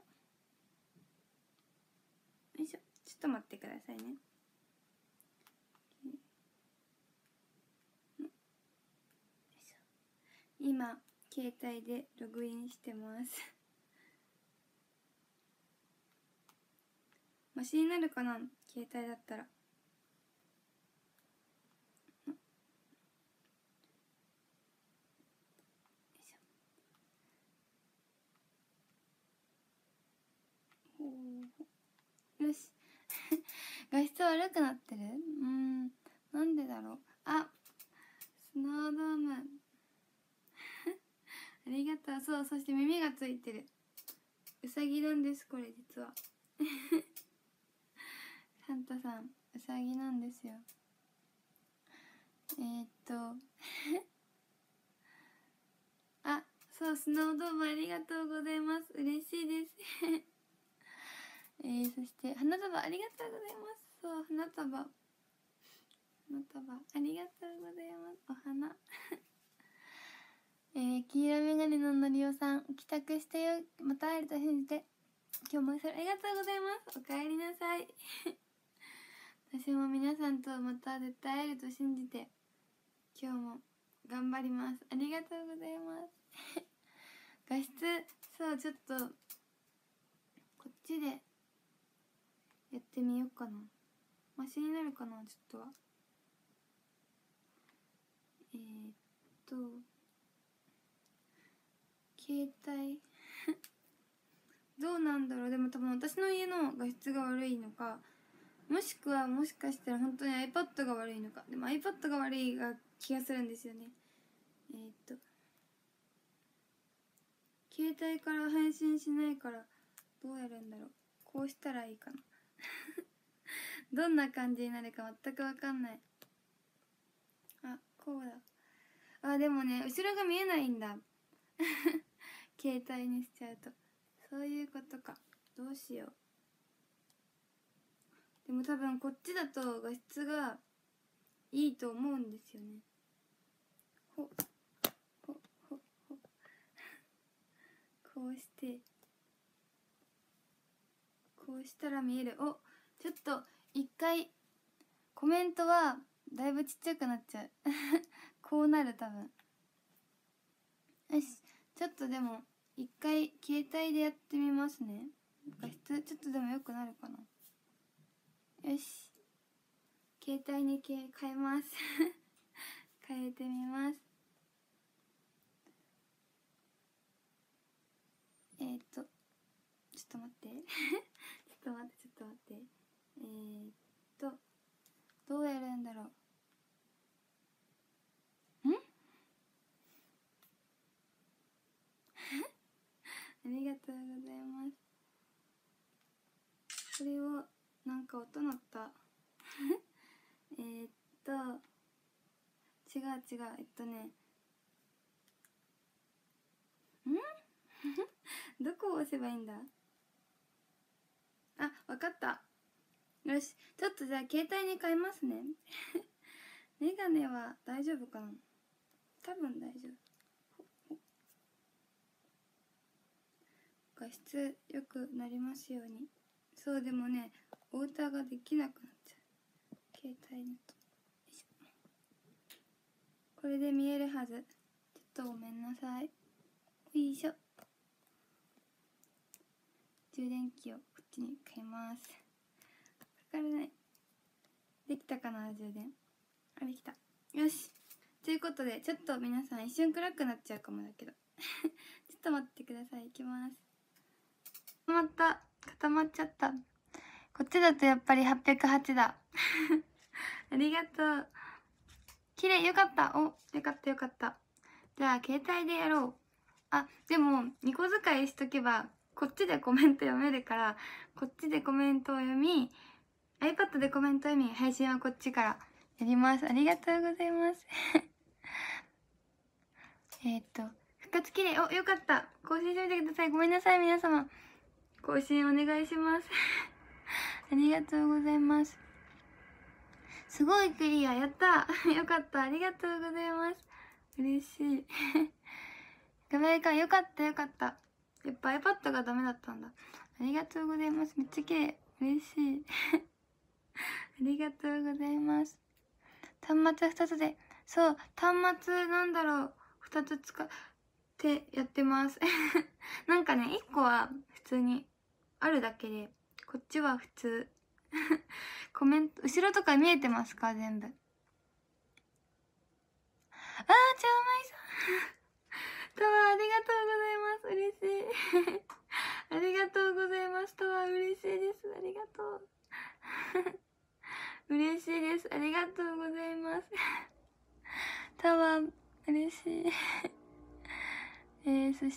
Speaker 1: よいしょ、ちょっと待ってくださいね。今携帯でログインしてますマシになるかな、携帯だったら。よし画質悪くなってる。うん、なんでだろう。あ、スノードームありがとう。そう、そして耳がついてる。うさぎなんです、これ実はサンタさんうさぎなんですよ。えー、っとあ、そう、スノードームありがとうございます。嬉しいですえー、そして花束ありがとうございます。そう、花束花束ありがとうございます。お花えー、黄色メガネののりおさん、帰宅してよ、また会えると信じて。今日もそれありがとうございます。おかえりなさい私も皆さんとまた絶対会えると信じて今日も頑張ります。ありがとうございます画質、そう、ちょっとこっちでやってみようかな。マシになるかな、ちょっとは。えー、っと携帯どうなんだろう。でも多分私の家の画質が悪いのか、もしくはもしかしたら本当に iPad が悪いのか。でも iPad が悪いが気がするんですよね。えー、っと携帯から配信しないからどうやるんだろう。こうしたらいいかなどんな感じになるか全く分かんない。あ、こうだ。あ、でもね、後ろが見えないんだ携帯にしちゃうと。そういうことか。どうしよう。でも多分こっちだと画質がいいと思うんですよね。ほほほほこうしてこうしたら見える。お、ちょっと一回コメントはだいぶちっちゃくなっちゃうこうなる多分。よし、ちょっとでも一回携帯でやってみますね。画質ちょっとでも良くなるかな。よし、携帯に変えます変えてみます。えー、っとちょっと待ってちょっと待ってちょっと待ってえー、っとどうやるんだろうんありがとうございます。これをなんか音鳴ったえーっと違う違うえっとねんどこを押せばいいんだ。あ、わかった。よし、ちょっとじゃあ携帯に変えますねメガネは大丈夫かな。多分大丈夫。画質良くなりますように。そう、でもね、お歌ができなくなっちゃう携帯だと。これで見えるはず。ちょっとごめんなさい。よいしょ。充電器をこっちに変えます。かからない。できたかな、充電。あ、できた。よし。ということで、ちょっと皆さん一瞬暗くなっちゃうかもだけどちょっと待ってください。いきます。固まった。固まっちゃった。こっちだとやっぱりはっぴゃくはちだありがとう。綺麗、よかった。お、よかったよかった。じゃあ携帯でやろう。あ、でもにこ使いしとけばこっちでコメント読めるから、こっちでコメントを読み iPad でコメント読み、配信はこっちからやります。ありがとうございますえっと復活綺麗。お、よかった。更新してみてください。ごめんなさい皆様、更新お願いしますありがとうございます。すごいクリア。やったよかった。ありがとうございます。 嬉しい。画面か、よかったよかった。やっぱ iPad がダメだったんだ。ありがとうございます。めっちゃ綺麗。嬉しい。ありがとうございます。端末ふたつで、そう、端末なんだろう、ふたつ使ってやってます。なんかね、いっこは普通にあるだけで、こっちは普通。コメント、後ろとか見えてますか全部。あー、ちゃうまいさん。タワーありがとうございます。嬉しい。ありがとうございます。タワー嬉しいです。ありがとう。嬉しいです。ありがとうございます。タワー嬉しい。えー、そして、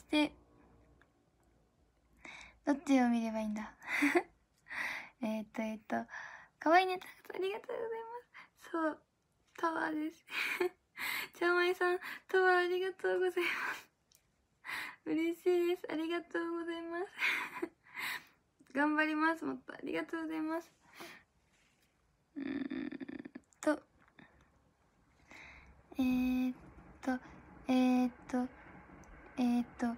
Speaker 1: どっちを見ればいいんだ。えっと、えっと、かわいいね、たくさんありがとうございます。そう、タワーです。ちゃんまいさん、タワーありがとうございます。嬉しいです。ありがとうございます。頑張ります。もっとありがとうございます。うーんと、えー、っと、えー、っと、えー、っと、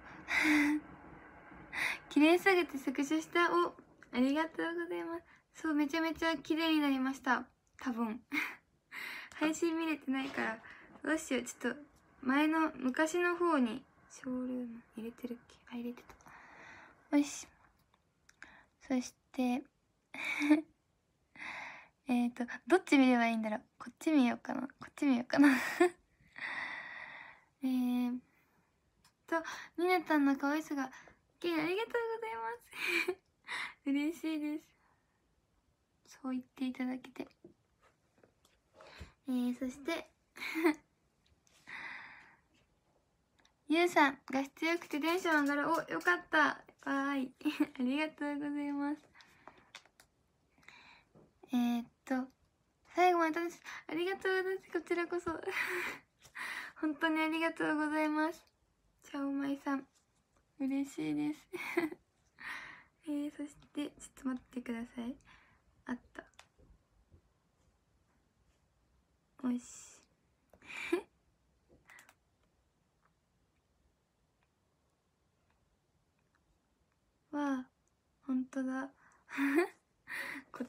Speaker 1: 綺麗すぎてスクショした。お、ありがとうございます。そう、めちゃめちゃ綺麗になりました。多分。配信見れてないから、どうしよう。ちょっと、前の、昔の方に、ショールーム入れてるっけ？あ、入れてた。よし。そして、えっと、どっち見ればいいんだろう。こっち見ようかな。こっち見ようかな。えーと、ニナタンの可愛さが、ありがとうございます。嬉しいです。そう言っていただけて。えー、そして、ゆうさん、画質良くてテンション上がる。お、よかった。わーい。ありがとうございます。えー、っと、最後まで楽しい。ありがとうございます。こちらこそ。本当にありがとうございます。ちゃおまいさん、嬉しいです。えー、そして、ちょっと待ってください。あった。よし。わあ、ほんとだ。こ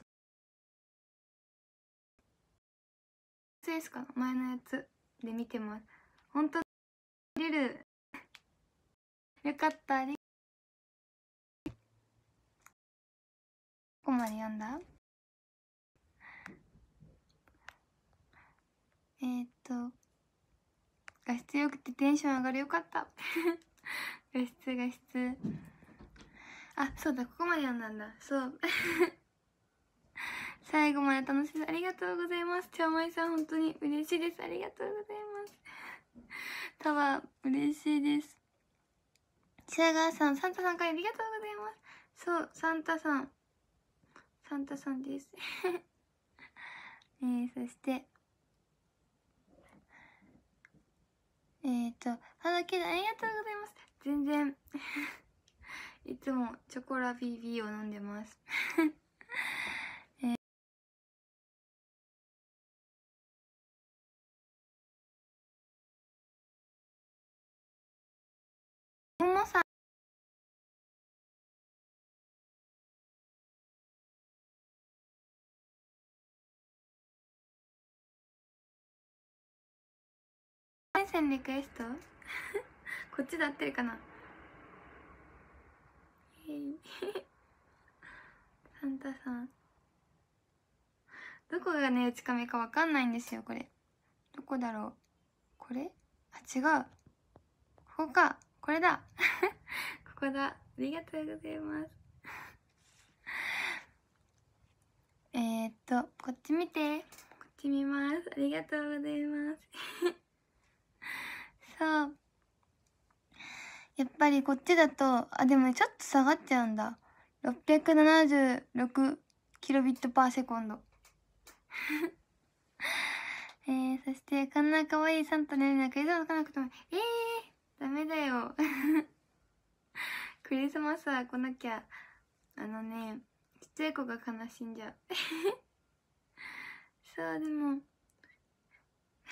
Speaker 1: っちかな、前のやつで見てます。ほんと出る。よかった。ありここまで読んだ？えー、っと、画質良くてテンション上がる。よかった。画質画質。あ、そうだ、ここまで読んだんだ。そう。最後まで楽しい。ありがとうございます。ちゃおまいさん、本当に嬉しいです。ありがとうございます。タワー、嬉しいです。白川さん、サンタさんからありがとうございます。そう、サンタさん。サンタさんです。えー、そして、えーと、花けどありがとうございます。全然、いつもチョコラ ビービー を飲んでます。えーももさん、配線リクエストこっちで合ってるかな。えいサンタさん、どこがね、内髪かわかんないんですよ、これ。どこだろう。これ？あ、違う。ここか。これだ。ここだ。ありがとうございます。えーっと、こっち見て。こっち見ます。ありがとうございます。そう。やっぱりこっちだと、あ、でもちょっと下がっちゃうんだ。ろっぴゃくななじゅうろくキロビットパーセコンド。えー、そして、こんな可愛いサンタのようなクリスマス来なくても、えー、ダメだよ。クリスマスは来なきゃ、あのね、ちっちゃい子が悲しんじゃう。そう、でも、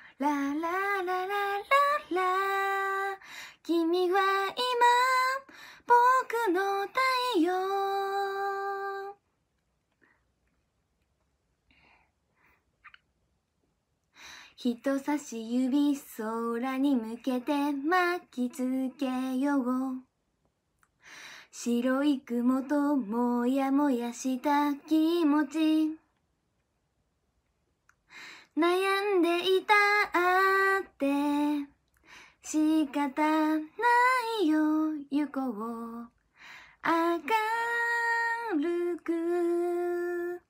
Speaker 1: ララララララ君は人差し指空に向けて巻きつけよう。白い雲ともやもやした気持ち。悩んでいたって仕方ないよ。行こう明るく。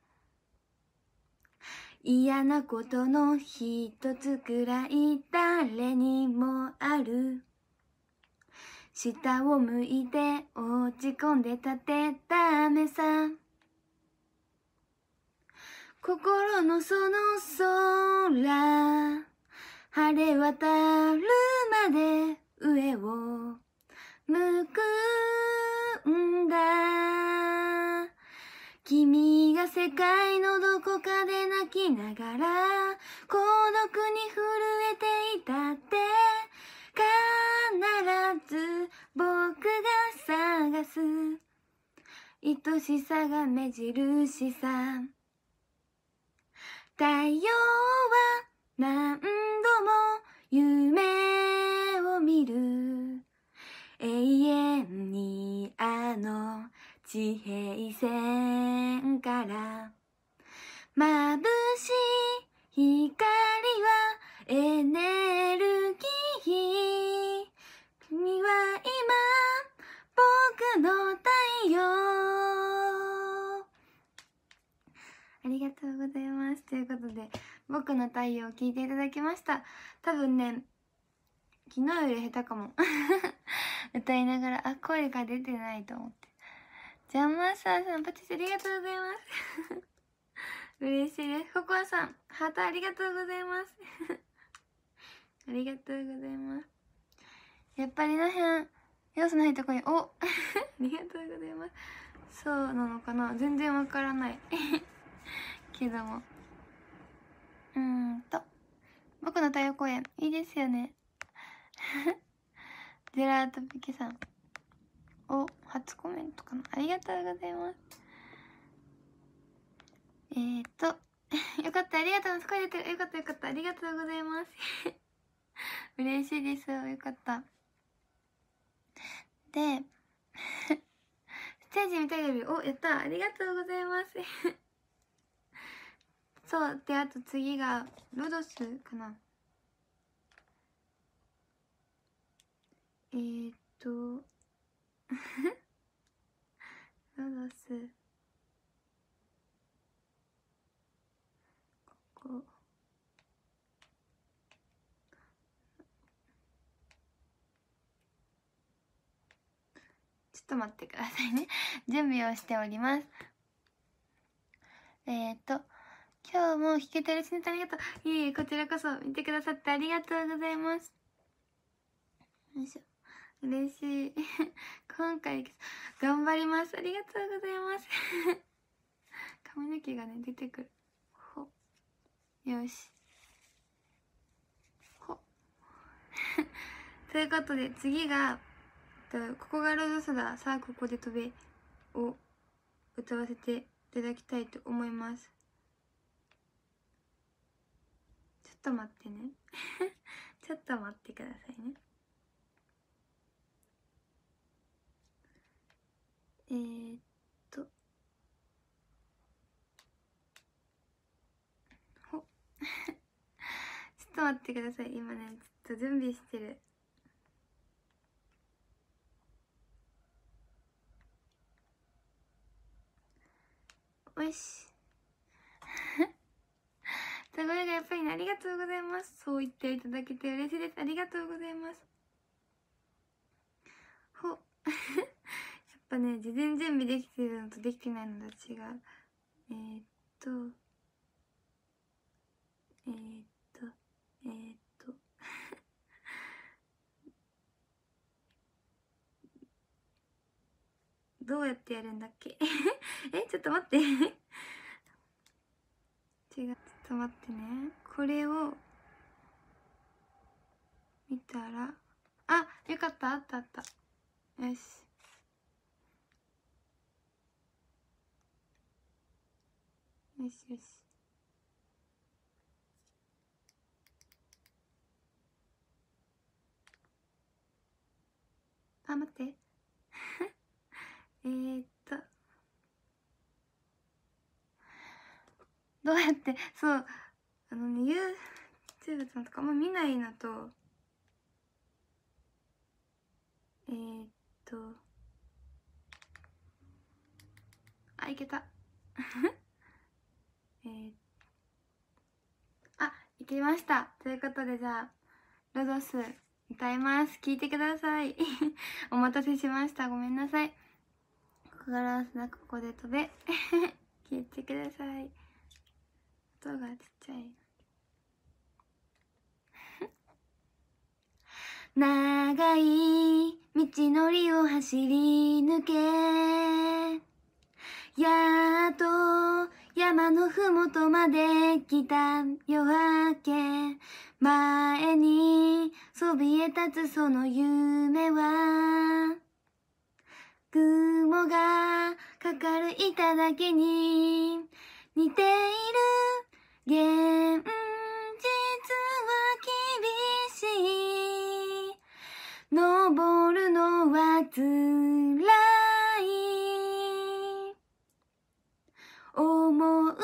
Speaker 1: 嫌なことの一つくらい誰にもある。下を向いて落ち込んでたってダメさ。心のその空晴れ渡るまで上を向くんだ。君が世界のどこかで泣きながら孤独に震えていたって必ず僕が探す愛しさが目印さ。太陽は何度も夢を見る。永遠にあの地平線から眩しい光はエネルギー。君は今僕の太陽。ありがとうございます。ということで僕の太陽を聞いていただきました。多分ね昨日より下手かも歌いながらあ声が出てないと思って。ジャンマスターさんパチスありがとうございます嬉しいです。ココアさんハートありがとうございますありがとうございます。やっぱりの辺要素ないとこにおありがとうございます。そうなのかな全然わからないけどもうーんと僕の太陽公演いいですよねジェラートピケさんお初コメントかなありがとうございます。えーとよかったありがとうございます。声出てるよかったよかったありがとうございます嬉しいです。よかったでステージ見たいよりおやったありがとうございますそうであと次がロドスかな。えーっとロドスここちょっと待ってくださいね準備をしております。えーっと今日も弾けてるしねありがとう。いえいえこちらこそ見てくださってありがとうございます。よいしょ嬉しい今回頑張ります。ありがとうございます髪の毛がね出てくる。ほよしほということで次がここがロードサださあここで飛べを歌わせていただきたいと思います。ちょっと待ってねちょっと待ってくださいね。えー、っとほちょっと待ってください。今ねちょっと準備してる。よしすごいがやっぱりねありがとうございます。そう言っていただけて嬉しいです。ありがとうございます。ほやっぱね事前準備できてるのとできてないのと違う。えー、っとえー、っとえー、っとどうやってやるんだっけえちょっと待って違うちょっと待ってね。これを見たらあよかったあったあったよしよしよしあ、待ってえーっとどうやって、そうあのね YouTube さんとかあんま見ないのと、えーっとあ、いけたえー、あ、いけました。ということで、じゃあロドス歌います。聞いてくださいお待たせしました、ごめんなさい。ここから砂ここで飛べ聞いてください。音がちっちゃい長い道のりを走り抜け、やっと山のふもとまで来た夜明け、前にそびえ立つその夢は雲がかかる頂に似ている。現実は厳しい、登るのは辛い、思うようにいか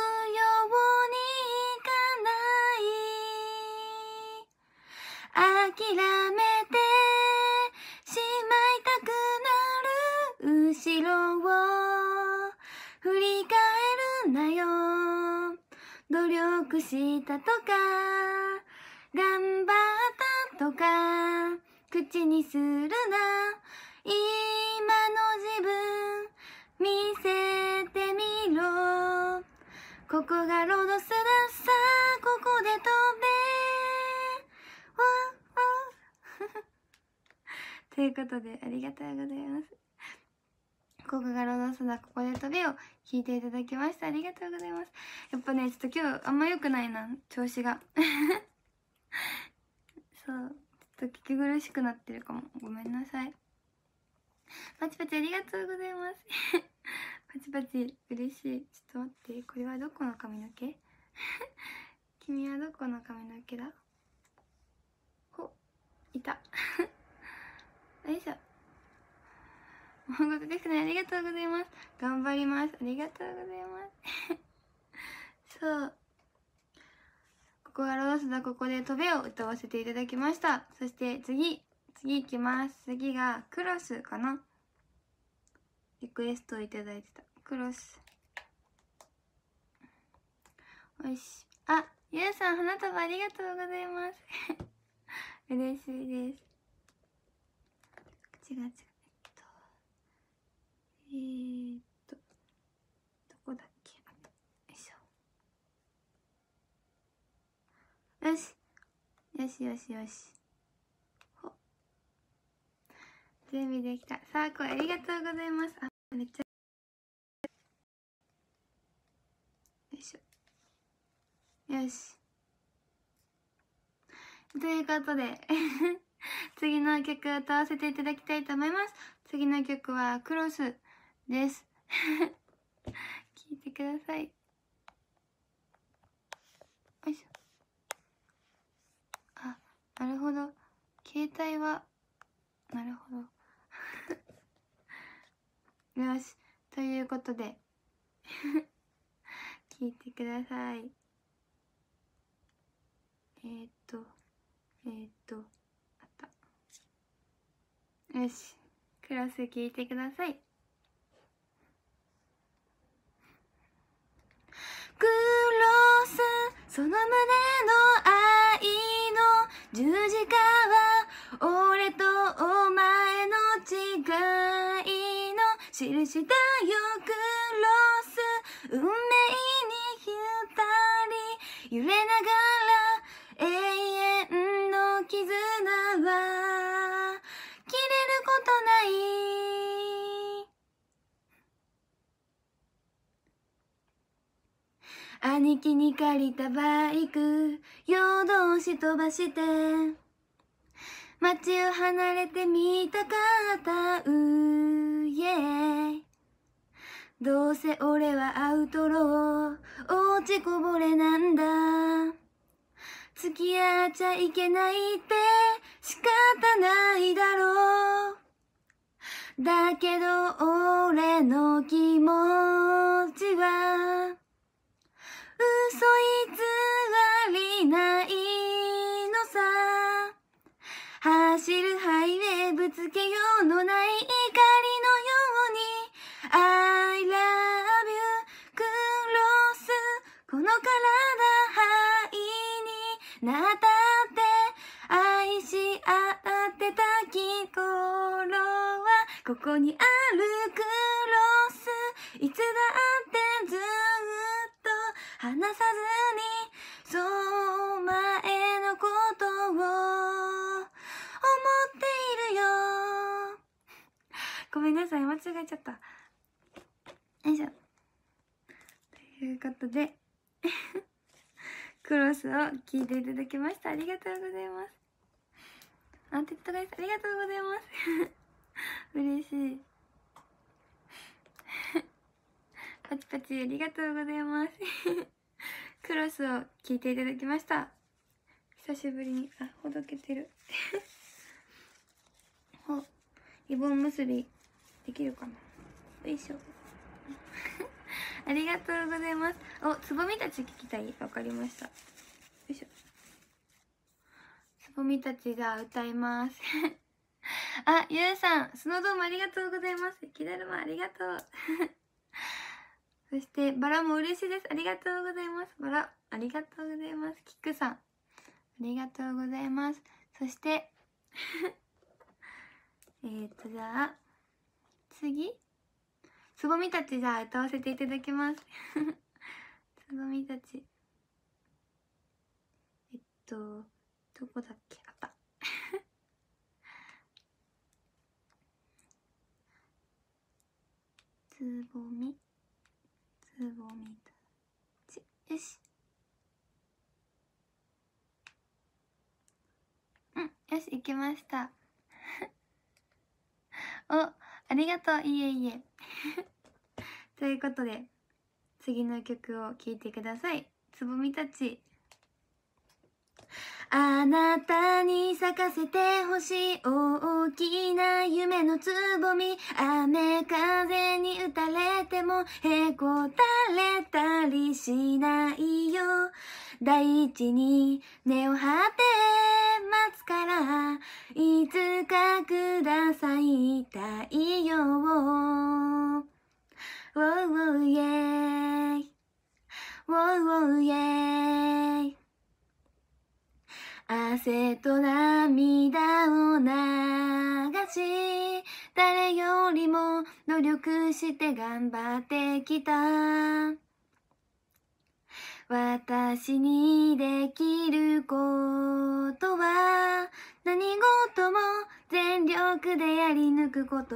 Speaker 1: ない、諦めてしまいたくなる、後ろを振り返るなよ、努力したとか頑張ったとか口にするな、今の自分見せてみろ、ここがロドスだ、さあここで飛べということで、ありがとうございます。ここがロドスだ、ここで飛べを弾いていただきました。ありがとうございます。やっぱね、ちょっと今日あんま良くないな、調子がそう、ちょっと聞き苦しくなってるかも、ごめんなさい。パチパチありがとうございますパチパチ嬉しい。ちょっと待って、これはどこの髪の毛君はどこの髪の毛だ。ほ、いたよいしょ。音楽ですね、ありがとうございます。頑張ります。ありがとうございますそう、ここがロドスだ、ここで飛べを歌わせていただきました。そして次次いきます。次がクロスかな。リクエストをいただいてたクロス。よし、あ、ゆうさん花束ありがとうございます嬉しいです。違う違う、えーっとどこだっけ、あと、よいしょ。よしよしよしよし、ほ、準備できた。さあこれありがとうございます。あ、めっちゃよいしょ。よし、ということで次の曲を歌わせていただきたいと思います。次の曲はクロスです聴いてください。よいしょ。あ、なるほど、携帯はなるほどよし、ということで聞いてください。えー、っとえー、っとあった。よし、クロス聞いてください。クロス、その胸の愛の十字架は俺とお前の違いの印だよ。クロス、運命に二人揺れながら永遠の絆は切れることない。兄貴に借りたバイク夜通し飛ばして街を離れてみたかった。うイエーイ、どうせ俺はアウトロー落ちこぼれなんだ。付き合っちゃいけないって仕方ないだろう。 だけど俺の気持ちは嘘偽りないのさ。走るハイウェイぶつけようのない怒りのように I love you クロスこの体灰になったって愛し合ってた頃はここにあるクロスいつだってずっと離さずにそう前のことを思っているよ。ごめんなさい、間違えちゃった。よいしょ。ということでクロスを聞いていただきました。ありがとうございます。アンテッドガイスありがとうございます嬉しいパチパチありがとうございますクロスを聞いていただきました。久しぶりに、あ、ほどけてるお、リボン結びできるかな。よいしょありがとうございます。お、つぼみたち聞きたい。わかりました。よいしょ。つぼみたちじゃあ歌いますあ、ゆうさん、スノードームありがとうございます。雪だるまありがとうそしてバラも嬉しいです。ありがとうございます。バラありがとうございます。キックさんありがとうございます。そしてえっとじゃあ次つぼみたちじゃあ歌わせていただきますつぼみたちえっとどこだっけ。あったつぼみつぼみたちよしうんよし行きましたおありがとう。いえいえということで次の曲を聴いてください。つぼみたち。あなたに咲かせてほしい大きな夢のつぼみ。雨風に打たれてもへこたれたりしないよ。大地に根を張って待つからいつかください太陽を。ウォーウォーイエーイウォーウォーイエーイ。汗と涙を流し誰よりも努力して頑張ってきた。私にできることは何事も全力でやり抜くこと。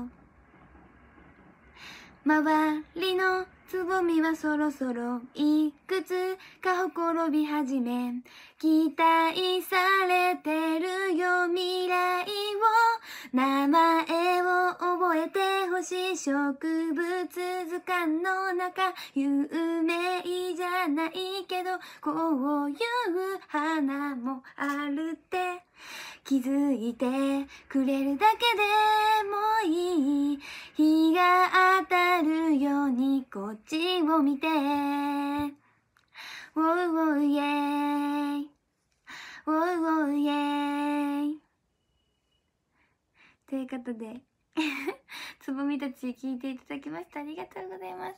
Speaker 1: 周りのつぼみはそろそろいくつかほころび始め期待されてるよ。未来を名前を覚えてほしい。植物図鑑の中有名じゃないけどこういう花もあるって気づいてくれるだけでもいい。日が当たるようにこっちを見てウォーウォーイエーイウォーウォーイエーイということでつぼみたち聞いていただきましたありがとうございます。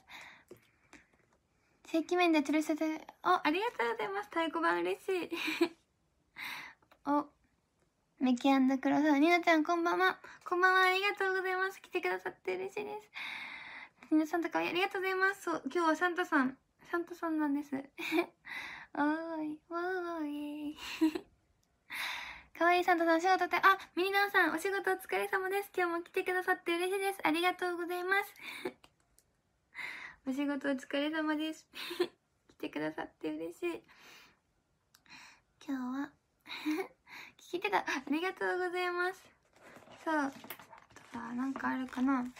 Speaker 1: 正規面で吊るせておありがとうございます。太鼓判嬉しいおメキ&クロさん、ニナちゃんこんばんは。こんばんは、ありがとうございます。来てくださって嬉しいです。ニナさんとかありがとうございます。そう、今日はサンタさん、サンタさんなんです。おーい、おーい。かわいいサンタさん、お仕事って、あ、ミニナオさん、お仕事お疲れ様です。今日も来てくださって嬉しいです。ありがとうございます。お仕事お疲れ様です。来てくださって嬉しい。今日は、聞いてた。ありがとうございます。さあ、あとさ、なんかあるかな。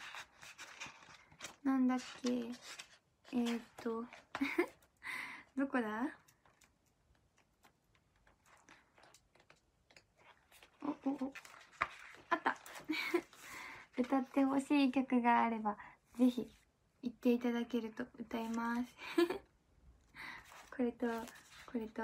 Speaker 1: なんだっけ。えー、っと、どこだ。お、お、お、あった。 歌ってほしい曲があればぜひ言っていただけると歌いますこれとこれと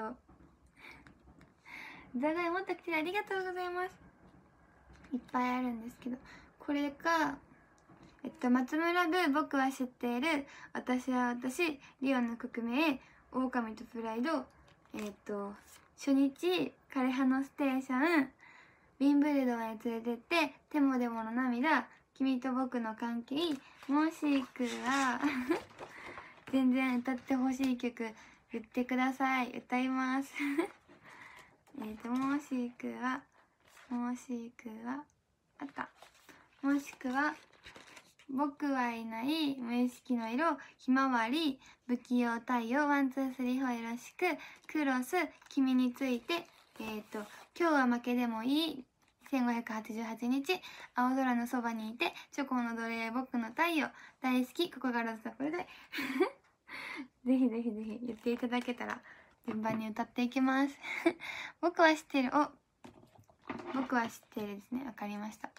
Speaker 1: ザガイもっと来てありがとうございます。いっぱいあるんですけど、これかえっと松村ブー僕は知っている私は私リオの国名狼とプライド、えっと初日枯葉のステーション、ウィンブルドンへ連れてって手もでもの涙、君と僕の関係、もしくは全然歌ってほしい曲言ってください。歌いますえっともしくはもしくはあったもしくは僕はいない無意識の色、ひまわり、不器用太陽、ワンツースリーフォーよろしく、クロス、君について、えっと今日は負けでもいい、せんごひゃくはちじゅうはちにち、青空のそばにいて、チョコの奴隷、僕の太陽、大好き、ここがロスだこれでぜひぜひぜひ言っていただけたら順番に歌っていきます僕は知ってる、お僕は知ってるですね、わかりました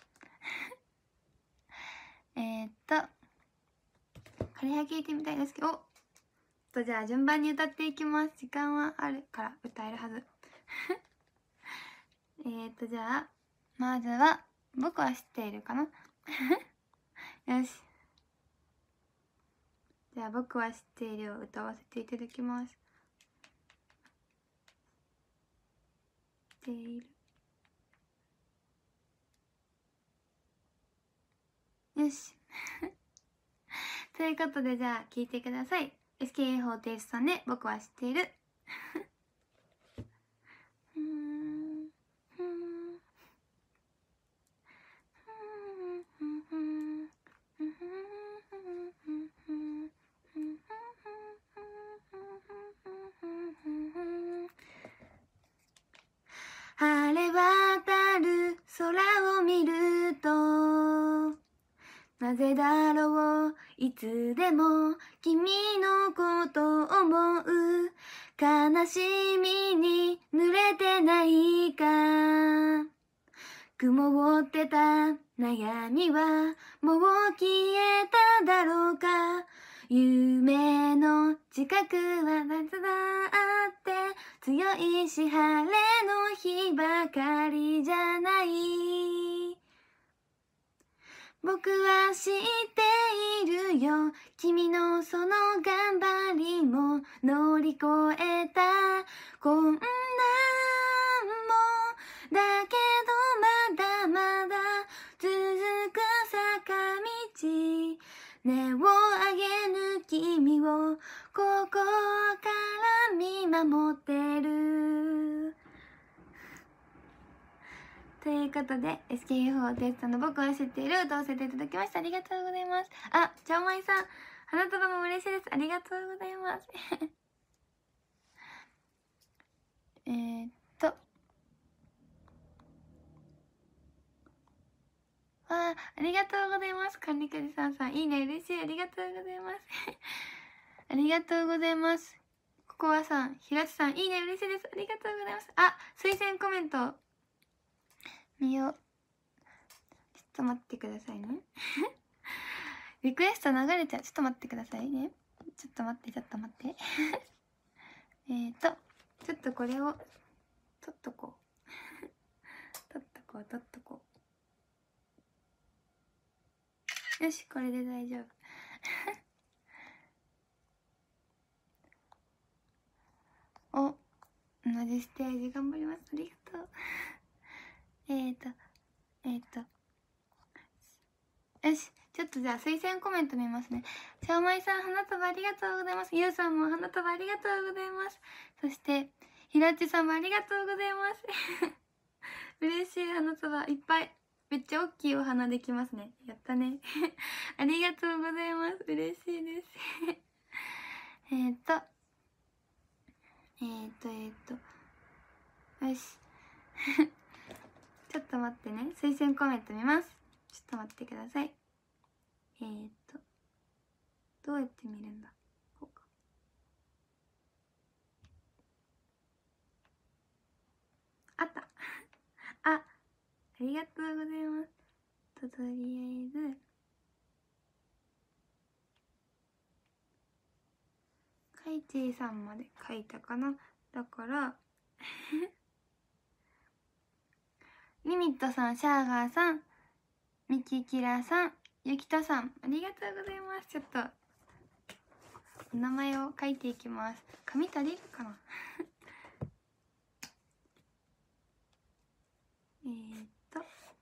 Speaker 1: えーっと枯葉聞いてみたいですけど、おっとじゃあ順番に歌っていきます。時間はあるから歌えるはずえーっとじゃあまずは僕は知っているかなよし、じゃあ僕は知っているを歌わせていただきます。知っている、よしということでじゃあ聴いてください。 エスケーエーフォーティーエイト さんで僕は知っているうーんふーん晴れ渡る空を見るとなぜだろういつでも君のことを思う、悲しみに濡れてないか、曇ってた悩みはもう消えただろうか、夢の近くは夏だって強いし晴れの日ばかりじゃない、僕は知っているよ君のその頑張りも乗り越えた、こんなんもだけどまだまだ続く坂道、根を上げぬ君をここから見守ってるということで エスケーエーフォーティーエイト さんの僕は知っている歌わせていただきました。ありがとうございます。あ、ちゃおまいさん花束も嬉しいです。ありがとうございますえーっとわあ、ありがとうございます。管理くじさんさんいいね、嬉しい、ありがとうございますありがとうございます。ココアさん、ひらちさんいいね、嬉しいです。ありがとうございます。あ、推薦コメント見よう。ちょっと待ってくださいねリクエスト流れちゃう。ちょっと待ってくださいね。ちょっと待って、ちょっと待ってえっとちょっとこれを取っとこう取っとこう取っとこうよし、これで大丈夫お、同じステージ頑張ります。ありがとうえっとえっとよし、ちょっとじゃあ推薦コメント見ますね。しゃおまいさん花束ありがとうございます。ゆうさんも花束ありがとうございます。そしてひらっちさんもありがとうございます嬉しい。花束いっぱい、めっちゃ大きいお花できますね。やったねありがとうございます。嬉しいですえっとえっとえっとよしちょっと待ってね、推薦コメント見ます。ちょっと待ってください。えー、っとどうやって見るんだ。こうか。あったあ、ありがとうございます。 ととりあえずカイチーさんまで書いたかな。だからリミットさん、シャーガーさん、ミキキラさん、ゆきとさん、ありがとうございます。ちょっとお名前を書いていきます。紙足りるかなえーっと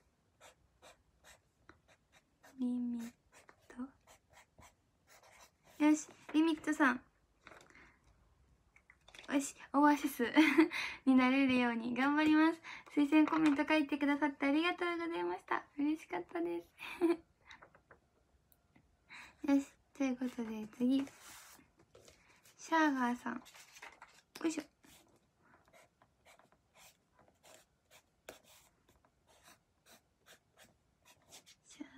Speaker 1: リミット、よし、リミットさん、よし、オアシスになれるように頑張ります。推薦コメント書いてくださってありがとうございました。嬉しかったですよし、ということで次、シャーガーさん、よいしょ。シャ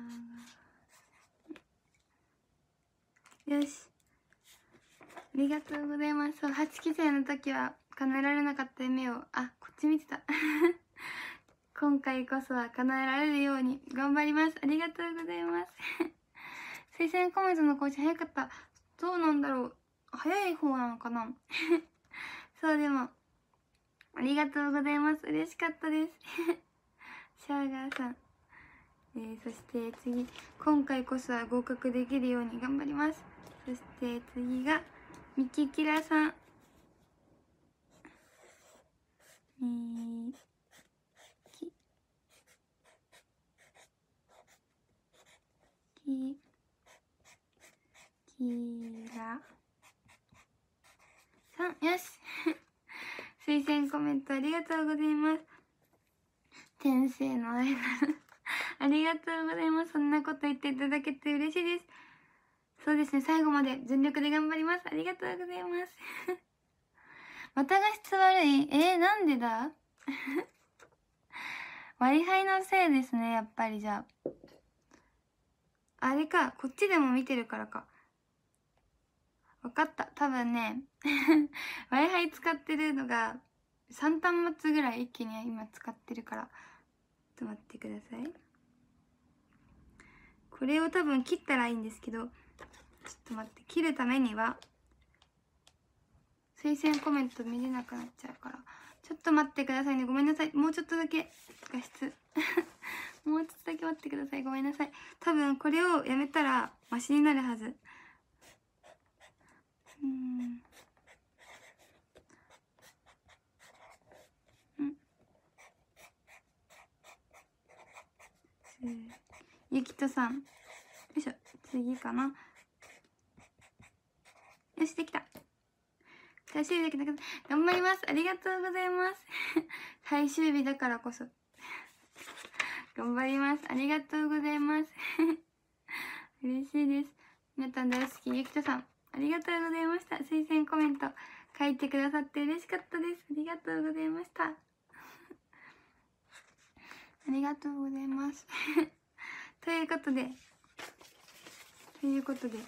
Speaker 1: ーガー、よし、ありがとうございます。そう、はちきせいの時は叶えられなかった夢を、あ、こっち見てた今回こそは叶えられるように頑張ります。ありがとうございます推薦コメントの更新早かった。どうなんだろう、早い方なのかなそう、でもありがとうございます。嬉しかったですシャーガーさん、えー、そして次、今回こそは合格できるように頑張ります。そして次がミキキラさん、ミキキキラさん、よし推薦コメントありがとうございます。天性のアイドルありがとうございます。そんなこと言っていただけて嬉しいです。そうですね、最後まで全力で頑張ります。ありがとうございますまた画質悪い、えー、なんでだWi-Fi のせいですね、やっぱり。じゃああれか、こっちでも見てるからか。わかった、多分ねWi-Fi 使ってるのがさん端末ぐらい一気に今使ってるから、ちょっと待ってください。これを多分切ったらいいんですけど、ちょっと待って、切るためには推薦コメント見れなくなっちゃうから、ちょっと待ってくださいね。ごめんなさい、もうちょっとだけ画質もうちょっとだけ待ってください。ごめんなさい。多分これをやめたらマシになるはず。うーんゆきとさん、よいしょ、次かな。よし、できた。最終日だけだけど頑張ります。ありがとうございます最終日だからこそ頑張ります。ありがとうございます嬉しいです。皆さん大好きゆきとさん、ありがとうございました。推薦コメント書いてくださって嬉しかったです。ありがとうございましたありがとうございますということでということで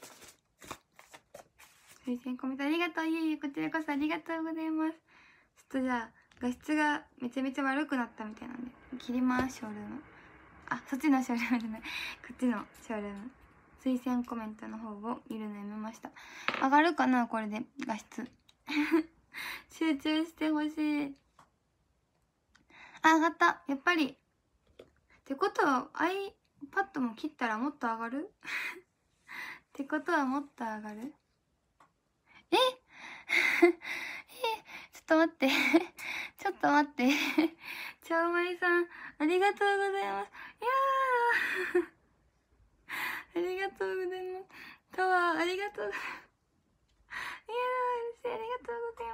Speaker 1: 推薦コメントありがとう。いえいえ、こちらこそありがとうございます。ちょっとじゃあ画質がめちゃめちゃ悪くなったみたいなんで切ります。ショールーム、あ、そっちのショールームじゃないこっちのショールーム、推薦コメントの方を見るのやめました。上がるかな、これで画質集中してほしい。あ、上がった。やっぱりってことは iPad も切ったらもっと上がるってことはもっと上がる。ええちょっと待ってちょっと待ってちゃおまいさん、ありがとうございます。いやーありがとうございます。タワーありがとういやー嬉しい、ありがとうござい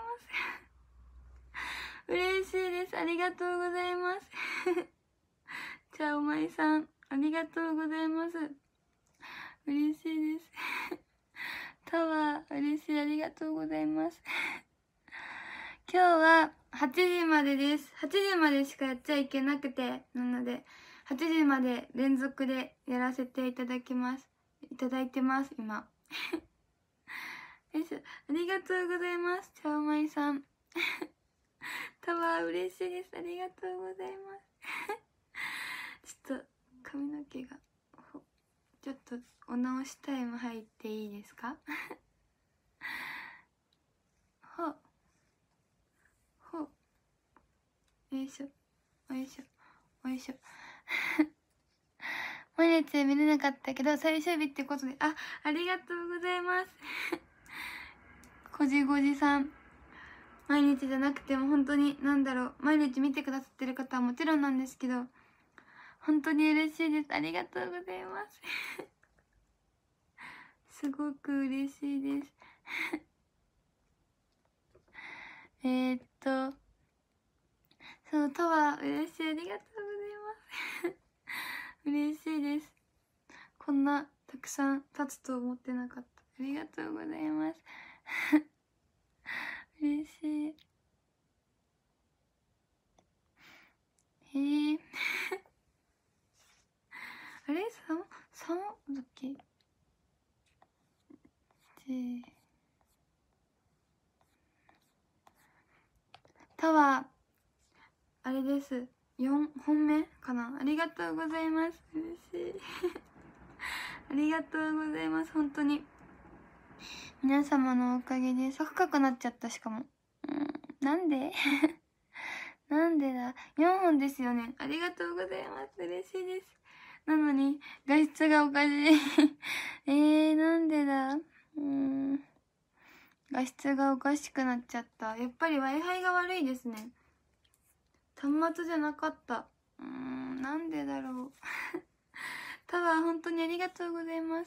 Speaker 1: ます嬉しいです。ありがとうございますちゃおまいさん、ありがとうございます。嬉しいですタワー嬉しい、ありがとうございます今日ははちじまでです。はちじまでしかやっちゃいけなくて、なのではちじまで連続でやらせていただきますいただいてます今よいしょ、ありがとうございます。ちゃおまいさんタワー嬉しいです。ありがとうございますちょっと髪の毛がちょっとお直しタイム入っていいですか？ほほよいしょよいしょよいしょ毎日見れなかったけど最終日ってことで、あ、ありがとうございますこじごじさん、毎日じゃなくても本当に何だろう、毎日見てくださってる方はもちろんなんですけど、本当に嬉しいです。ありがとうございますすごく嬉しいですえーっとそうタワー嬉しい、ありがとうございます嬉しいです。こんなたくさん立つと思ってなかった。ありがとうございます嬉しい。へえあれさんさんだっけでタワーあれです、よんほんめかな。ありがとうございます、嬉しいありがとうございます。本当に皆様のおかげで深くなっちゃった。しかもうんなんでなんでだ、よんほんですよね。ありがとうございます、嬉しいです。なのに画質がおかしいえー、なんでだ、うーん画質がおかしくなっちゃった。やっぱり Wi-Fi が悪いですね。端末じゃなかった。うーんなんでだろうタワー本当にありがとうございます。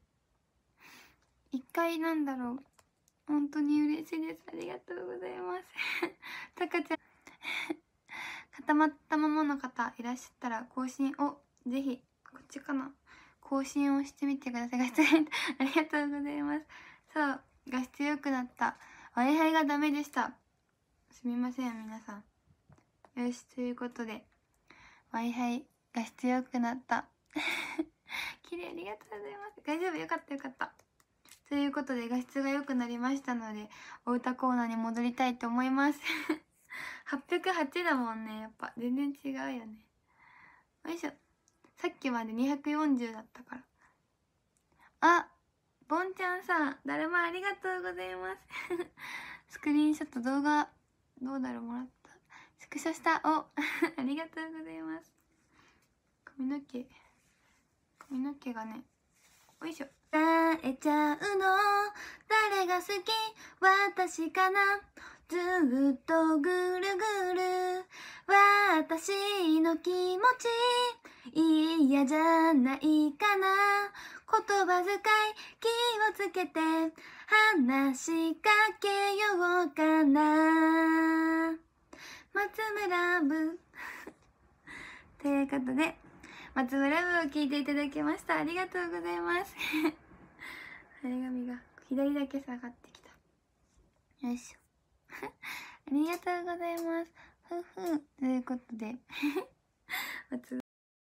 Speaker 1: 一回なんだろう、本当に嬉しいです。ありがとうございますたかちゃん固まったままの方いらっしゃったら更新をぜひ、こっちかな、更新をしてみてください。画質がありがとうございます。そう、画質良くなった。 Wi-Fi がダメでした。すみません皆さん。よし、ということで Wi-Fi 画質良くなった綺麗、ありがとうございます。大丈夫、よかったよかった。ということで画質が良くなりましたので、お歌コーナーに戻りたいと思いますはっぴゃくはちだもんね。やっぱ全然違うよね。よいしょ。さっきまでにひゃくよんじゅうだったから。あ、ぼんちゃんさん、だるまありがとうございますスクリーンショット動画どうだろう、もらった、スクショした。おありがとうございます。髪の毛髪の毛がね、よいしょ。会えちゃうの誰が好き、私かな、ずっとぐるぐる私の気持ち嫌じゃないかな、言葉遣い気をつけて話しかけようかな、松村部ということで松村部を聞いていただきました。ありがとうございます晴れ髪が左だけ下がってきた。よいしょありがとうございます。ふふということで松村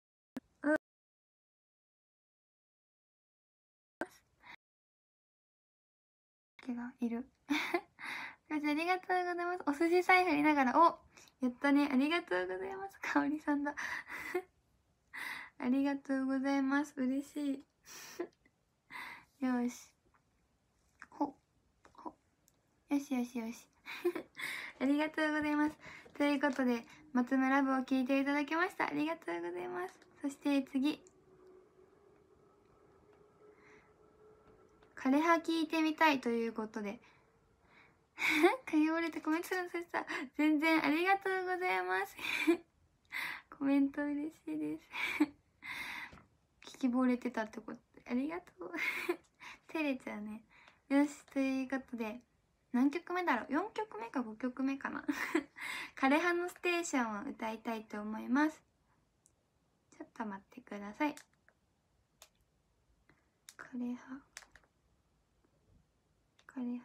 Speaker 1: がいるありがとうございます。お寿司財布見ながら、おやったね。ありがとうございます。かおりさんだありがとうございます。嬉しいよしほほよしよしよしありがとうございます。ということで松村部を聞いていただきました。ありがとうございます。そして次、枯葉聞いてみたいということでかぎぼれてコメントするのそしたら全然ありがとうございますコメント嬉しいです聞きぼれてたってことでありがとう照れちゃうね。よし、ということで何曲目だろう、よんきょくめかごきょくめかな枯葉のステーションを歌いたいと思います。ちょっと待ってください。枯葉枯葉の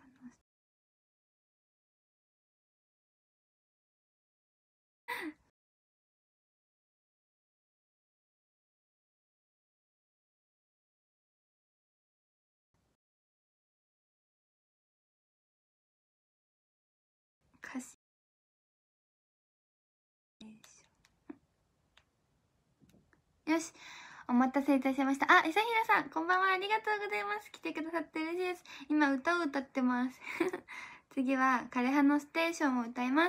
Speaker 1: 歌詞よし、お待たせいたしました。あ、ひさひらさん、こんばんは。ありがとうございます。来てくださって嬉しいです。今、歌を歌ってます。次は、枯葉のステーションを歌います。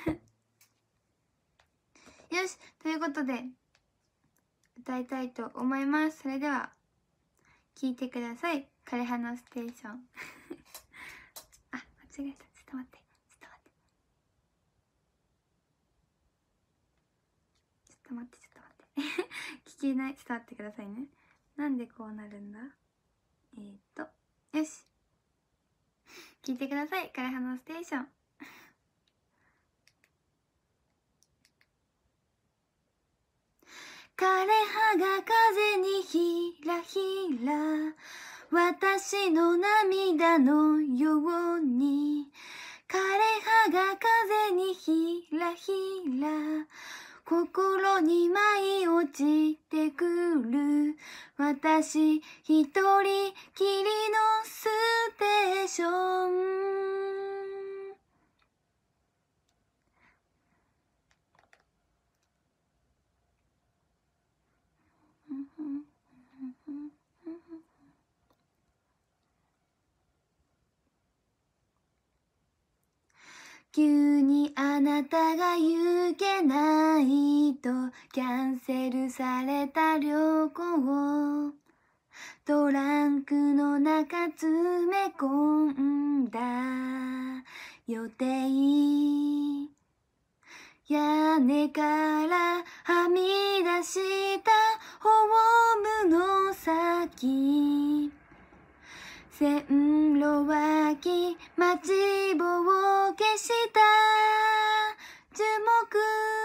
Speaker 1: よし、ということで、歌いたいと思います。それでは、聴いてください。枯葉のステーション。あ、間違えた。ちょっと待って。ちょっと待って。ちょっと待って、ちょっと待って。聞けない。ちょっと待ってくださいね。なんでこうなるんだ？えーっと、よし。聴いてください。枯葉のステーション。枯葉が風にひらひら、私の涙のように。枯葉が風にひらひら、心に舞い落ちてくる。私一人きりのステーション。急にあなたが行けないとキャンセルされた旅行、トランクの中詰め込んだ予定、屋根からはみ出したホームの先、線路脇待ちぼうけした樹木、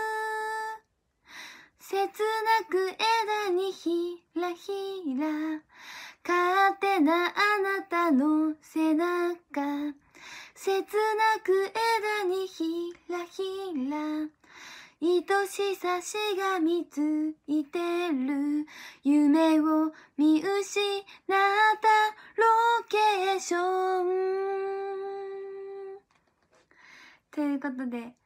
Speaker 1: 切なく枝にひらひら、勝手なあなたの背中、切なく枝にひらひら、愛しさしがみついてる、夢を見失ったロケーション。ということでよ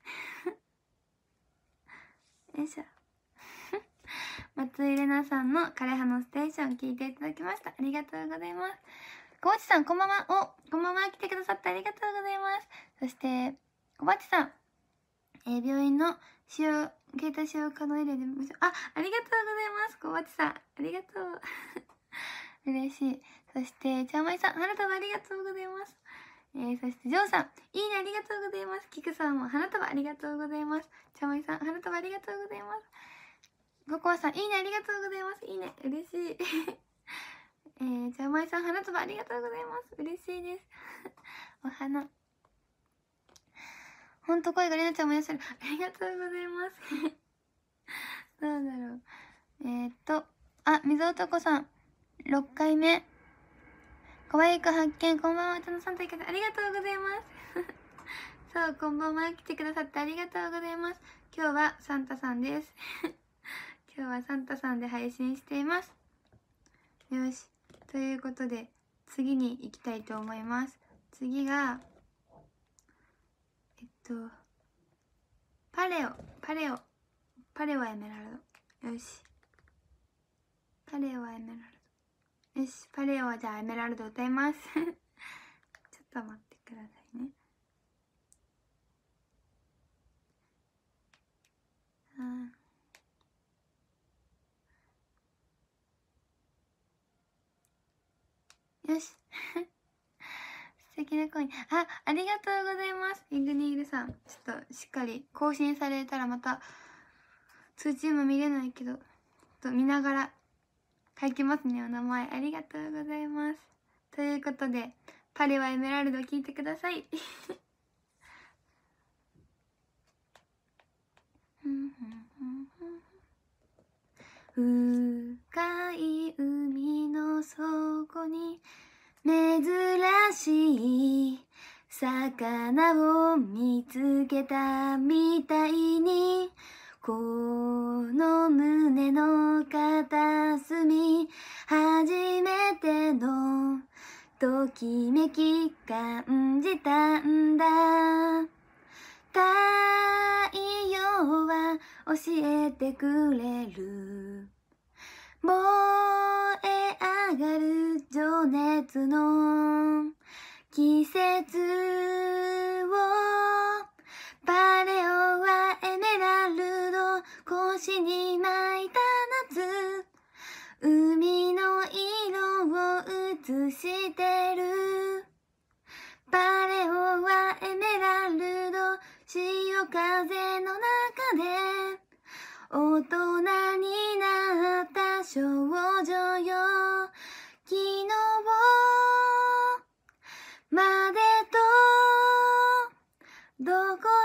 Speaker 1: いしょ松井玲奈さんの枯葉のステーション聞いていただきました。ありがとうございます。小鉢さんこんばんは。お、こんばんは。来てくださってありがとうございます。そして小鉢さん、えー、病院の使用携帯使用可能エリアで、あ、ありがとうございます。小鉢さんありがとう嬉しい。そしてちゃんまいさん、花束ありがとうございます。えー、そしてジョーさん、いいねありがとうございます。キクさんも花束ありがとうございます。ちゃんまいさん、花束ありがとうございます。ココアさん、いいねありがとうございます。いいね、嬉しいえー、ちゃんまいさん、花束ありがとうございます。嬉しいですお花ほんと声がれなちゃんもいらっしゃる。ありがとうございますどうだろう。えー、っとあ、水男さんろっかいめ、可愛い子発見、こんばんは。歌のさんという方ありがとうございますそう、こんばんは。来てくださってありがとうございます。今日はサンタさんです今日はサンタさんで配信しています。よし、ということで次に行きたいと思います。次がえっとパレオパレオパレオエメラルド。よし、パレオはエメラルド。よし、パレオはじゃあエメラルド歌いますちょっと待ってくださいね。あよし素敵な声。あ、ありがとうございます。イグニールさん、ちょっとしっかり更新されたらまた通知も見れないけど、ちょっと見ながら書きますね、お名前。ありがとうございます。ということでパレはエメラルド聞いてください深い海の底に珍しい魚を見つけたみたいに、この胸の片隅、初めてのときめき感じたんだ。太陽は教えてくれる。燃え上がる情熱の季節を、パレオはエメラルド腰に巻いた夏、海の色を映してる。パレオはエメラルド潮風の中で大人になった少女よ。昨日までとどこか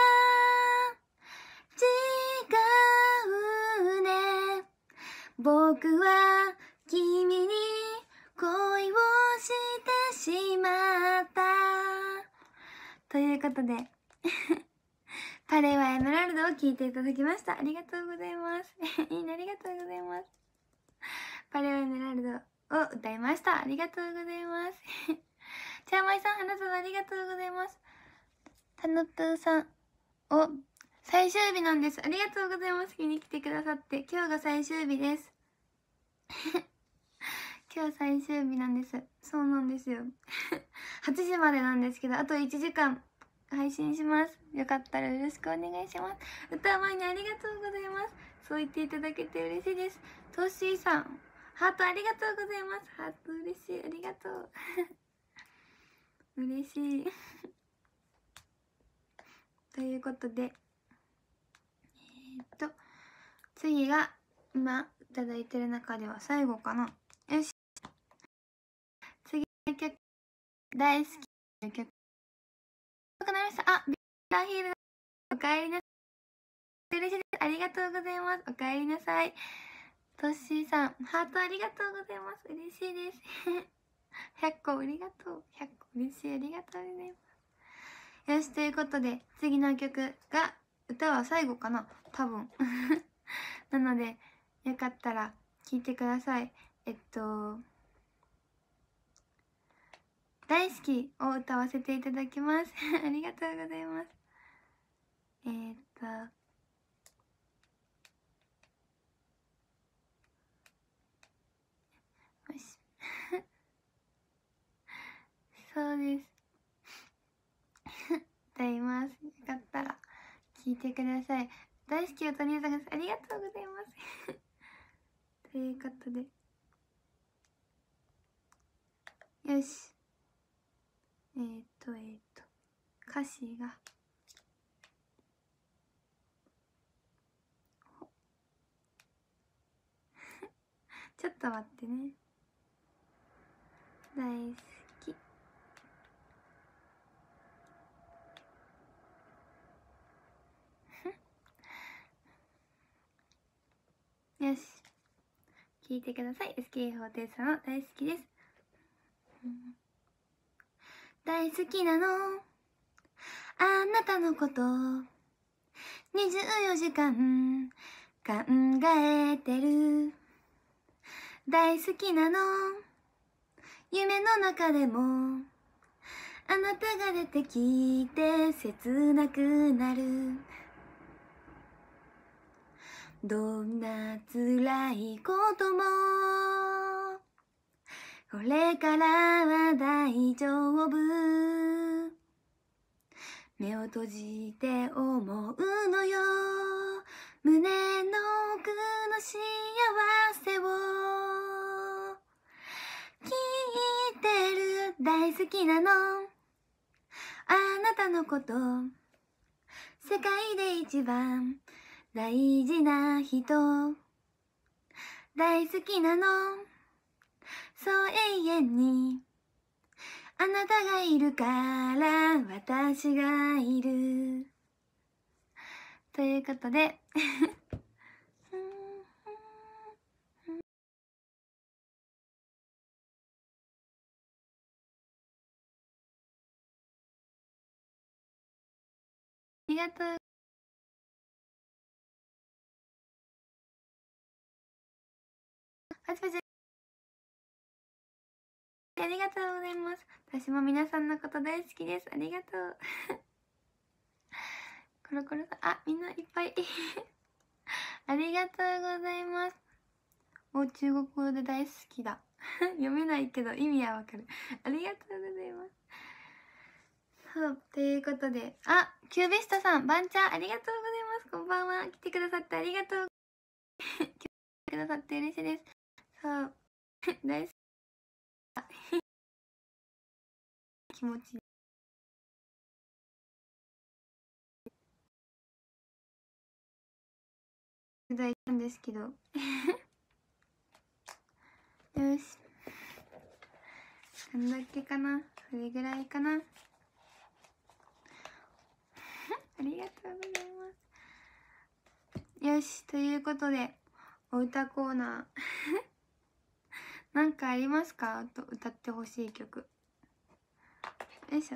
Speaker 1: 違うね。僕は君に恋をしてしまった。ということでパレはエメラルドを聴いていただきました。ありがとうございます。いいね、ありがとうございます。パレはエメラルドを歌いました。ありがとうございます。チャーマイさん、花束ありがとうございます。タヌプーさん、お、最終日なんです。ありがとうございます。見に来てくださって。今日が最終日です。今日最終日なんです。そうなんですよ。はちじまでなんですけど、あといちじかん配信します。よかったらよろしくお願いします。歌う前にありがとうございます。そう言っていただけて嬉しいです。トッシーさん、ハートありがとうございます。ハート嬉しい。ありがとう。嬉しい。ということで、えー、っと、次が今いただいてる中では最後かな。よし。次の曲、大好きな曲。わかりました。あ、ビッターヒール、おかえりなさい。嬉しいです。ありがとうございます。おかえりなさい。トッシーさん、ハートありがとうございます。嬉しいです。ひゃっこありがとう。ひゃっこ嬉しい。ありがとうございます。よし、ということで、次の曲が、歌は最後かな多分。なので、よかったら聴いてください。えっと、大好きを歌わせていただきます。ありがとうございます。えー、っと、よし。そうです。歌います。よかったら聴いてください。大好きを鳥居さんです。ありがとうございます。ということで。よし。えー、っと、えー、っと、歌詞が。ちょっと待ってね。大好き。よし。聞いてください。エスケーフォーティー さんの大好きです。大好きなの。あなたのこと。にじゅうよじかん考えてる。大好きなの。夢の中でもあなたが出てきて切なくなる。どんな辛いこともこれからは大丈夫。目を閉じて思うのよ。胸の奥の幸せを聞いてる。大好きなの。あなたのこと。世界で一番大事な人。大好きなの。そう永遠にあなたがいるから私がいる。ということでありがとう。パチパチありがとうございます。私も皆さんのこと大好きです。ありがとう。コロコロさん、あ、みんないっぱいありがとうございます。お、中国語で大好きだ。読めないけど意味はわかる。ありがとうございます。そう、ということで、あ、キュービストさん、バンチャーありがとうございます。こんばんは。来てくださってありがとう。来てくださって嬉しいです。そう、大好き。気持ちいい。いただいたんですけど。よし。こんだけかな。それぐらいかな。ありがとうございます。よし、ということで、お歌コーナー。なんかありますか？と歌ってほしい曲。よいしょ。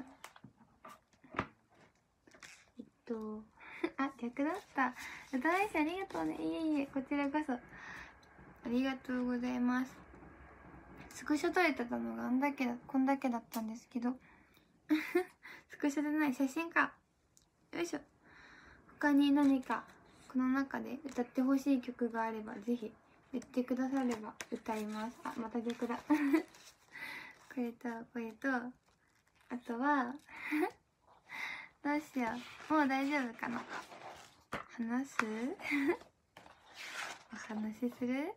Speaker 1: えっと、あ、逆だった。歌い師ありがとうね。いえいえ、こちらこそ。ありがとうございます。スクショ撮れてたのがあんだけだ、こんだけだったんですけど。スクショでない写真か。よいしょ。他に何かこの中で歌ってほしい曲があればぜひ言ってくだされば歌います。あ、また逆だ。これとこれと、あとはどうしよう。もう大丈夫かな。話すお話しする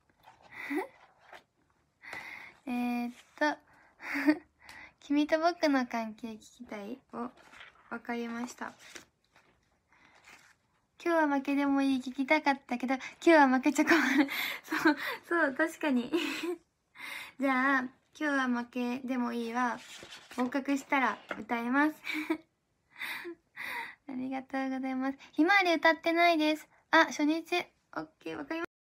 Speaker 1: えーっと君と僕の関係聞きたいをわかりました。今日は負けでもいい聞きたかったけど今日は負けちゃ困る。そうそう確かに。じゃあ今日は負けでもいいは合格したら歌います。ありがとうございます。ひまわり歌ってないです。あ、初日オッケー、わかりました。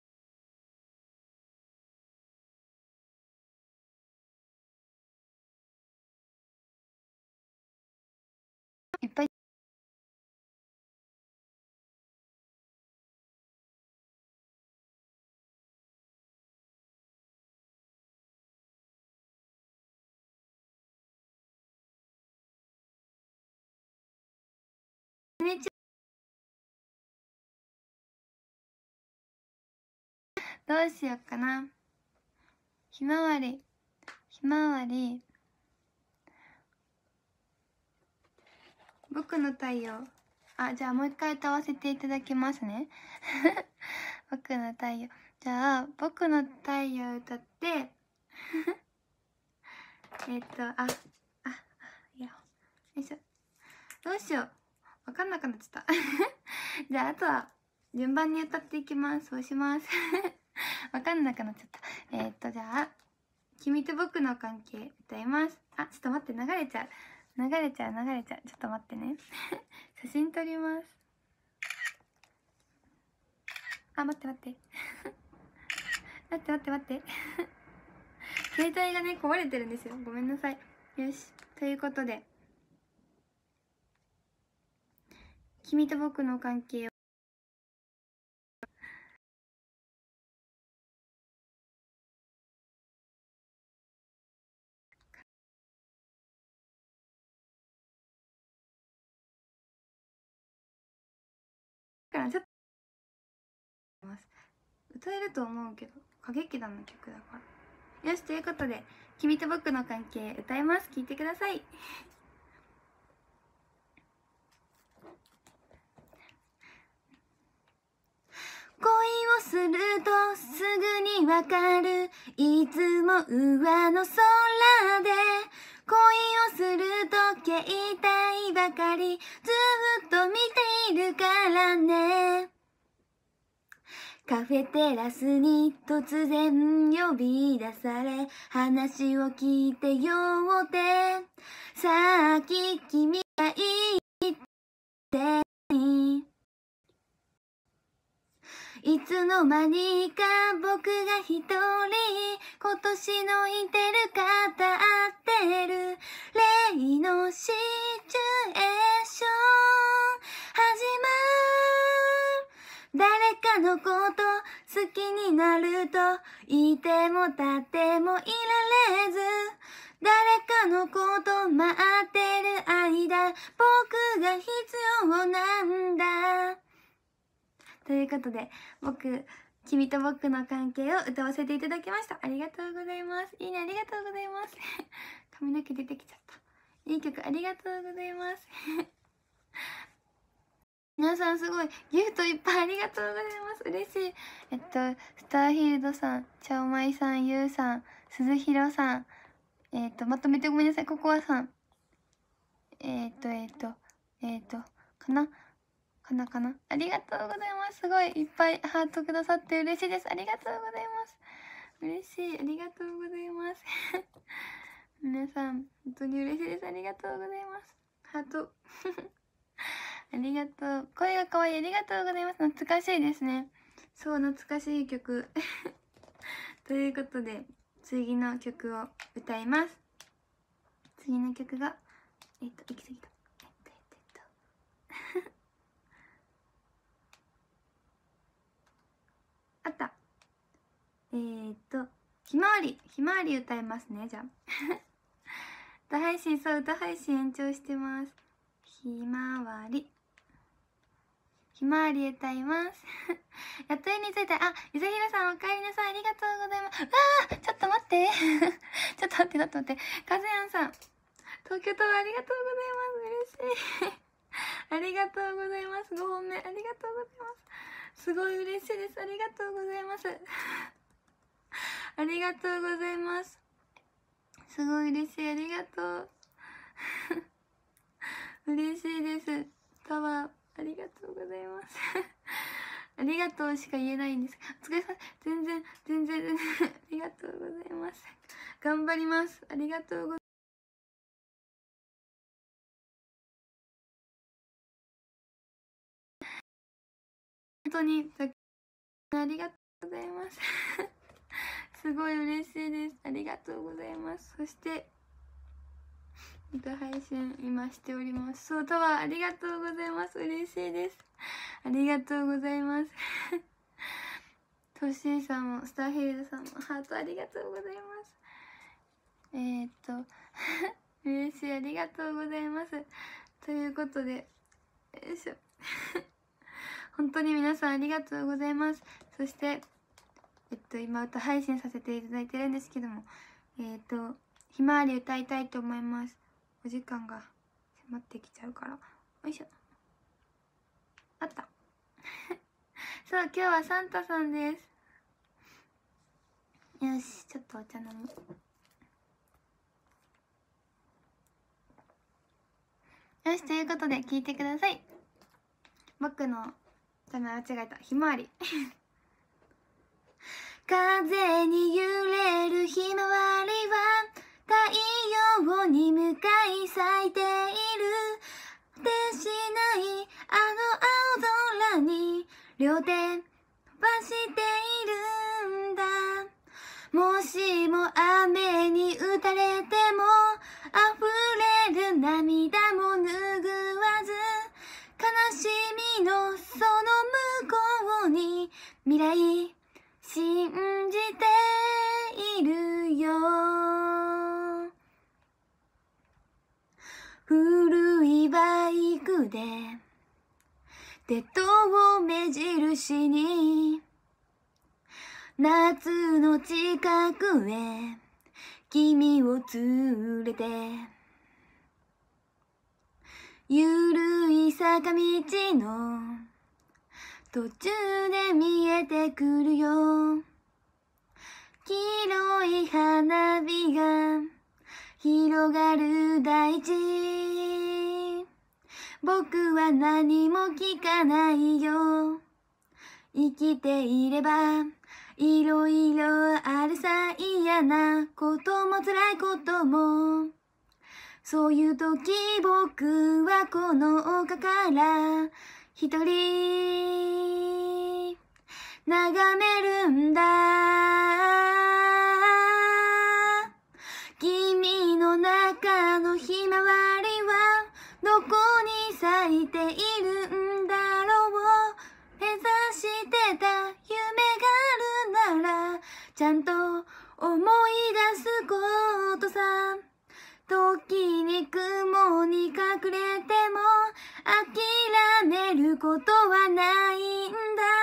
Speaker 1: いっぱい初日どうしようかな。ひまわりひまわり僕の太陽。あ、じゃあもう一回歌わせていただきますね。僕の太陽。じゃあ僕の太陽歌ってえっとああいやよいしょ。どうしよう、わかんなくなっちゃった。じゃああとは順番に歌っていきます。そうします。わかんなくなっちゃった。えっとじゃあ君と僕の関係歌います。あ、ちょっと待って、流れちゃう流れちゃう流れちゃう。ちょっと待ってね。写真撮ります。あ、待って待って。待って待って待って。携帯がね、壊れてるんですよ。ごめんなさい。よし。ということで。君と僕の関係を。だからちょっと。歌えると思うけど、歌劇団の曲だから。よし、ということで、君と僕の関係歌います。聴いてください。恋をするとすぐにわかる、いつも上の空で恋をすると携帯ばかりずっと見ているからね。カフェテラスに突然呼び出され話を聞いてよって、さっき君が言っていつの間にか僕が一人今年のいてる語ってる例のシチュエーション始まる。誰かのこと好きになるといても立ってもいられず、誰かのこと待ってる間僕が必要なんだ。 ということで、僕、君と僕の関係を歌わせていただきました。ありがとうございます。いいね、ありがとうございます。髪の毛出てきちゃった。いい曲ありがとうございます。皆さんすごいギフトいっぱいありがとうございます。嬉しい。えっと、スターヒルドさん、ちゃおまいさん、ゆうさん、すずひろさん、えっと、まとめてごめんなさい、ココアさん。えっと、えっと、えっと、かなかなかなありがとうございます。すごいいっぱいハートくださって嬉しいです。ありがとうございます。嬉しい。ありがとうございます。皆さん、本当に嬉しいです。ありがとうございます。ハート。ありがとう。声が可愛い。ありがとうございます。懐かしいですね。そう、懐かしい曲。ということで、次の曲を歌います。次の曲が、えっと、行き過ぎた。えっと、えっと、えっと。あった。えー、っと、ひまわり。ひまわり歌いますね、じゃあ。歌配信、そう、歌配信延長してます。ひまわり。ひまわり歌います。やっと絵について、あ、ゆずひろさんお帰りなさい。ありがとうございます。わーちょっと待って。ちょっと待って、ちょっと待って。かずやんさん。東京タワーありがとうございます。嬉しい。ありがとうございます。ごほんめありがとうございます。すごい嬉しいです。ありがとうございます。ありがとうございます。すごい嬉しい。ありがとう。嬉しいです。タワー、ありがとうございます。ありがとうしか言えないんです。お疲れ様。全然、全然、全然、ありがとうございます。頑張ります。ありがとうございます。本当に、ありがとうございます。すごい嬉しいです。ありがとうございます。そして、歌配信今しております。そう、タワーありがとうございます。嬉しいです。ありがとうございます。トッシーさんも、スターヘルドさんも、ハートありがとうございます。えー、っと、嬉しい、ありがとうございます。ということで、よいしょ。本当に皆さんありがとうございます。そして、えっと、今歌配信させていただいてるんですけども、えっと、ひまわり歌いたいと思います。お時間が迫ってきちゃうから。よいしょ。あった。そう、今日はサンタさんです。よし、ちょっとお茶飲む。よし、ということで聞いてください。僕の、じゃ間違えた。ひまわり。風に揺れるひまわりは太陽に向かい咲いている。果てしないあの青空に両手伸ばしているんだ。もしも雨に打たれても溢れる涙も拭わず、悲しみのその向こうに未来信じているよ。古いバイクで手と目印に夏の近くへ君を連れて、ゆるい坂道の途中で見えてくるよ。黄色い花火が広がる大地。僕は何も聞かないよ。生きていればいろいろあるさ。嫌なことも辛いことも。そういう時僕はこの丘から一人眺めるんだ。君の中のひまわりはどこに咲いているんだろう。目指してた夢があるならちゃんと思い出すことさ。時に雲に隠れても諦めることはないんだ。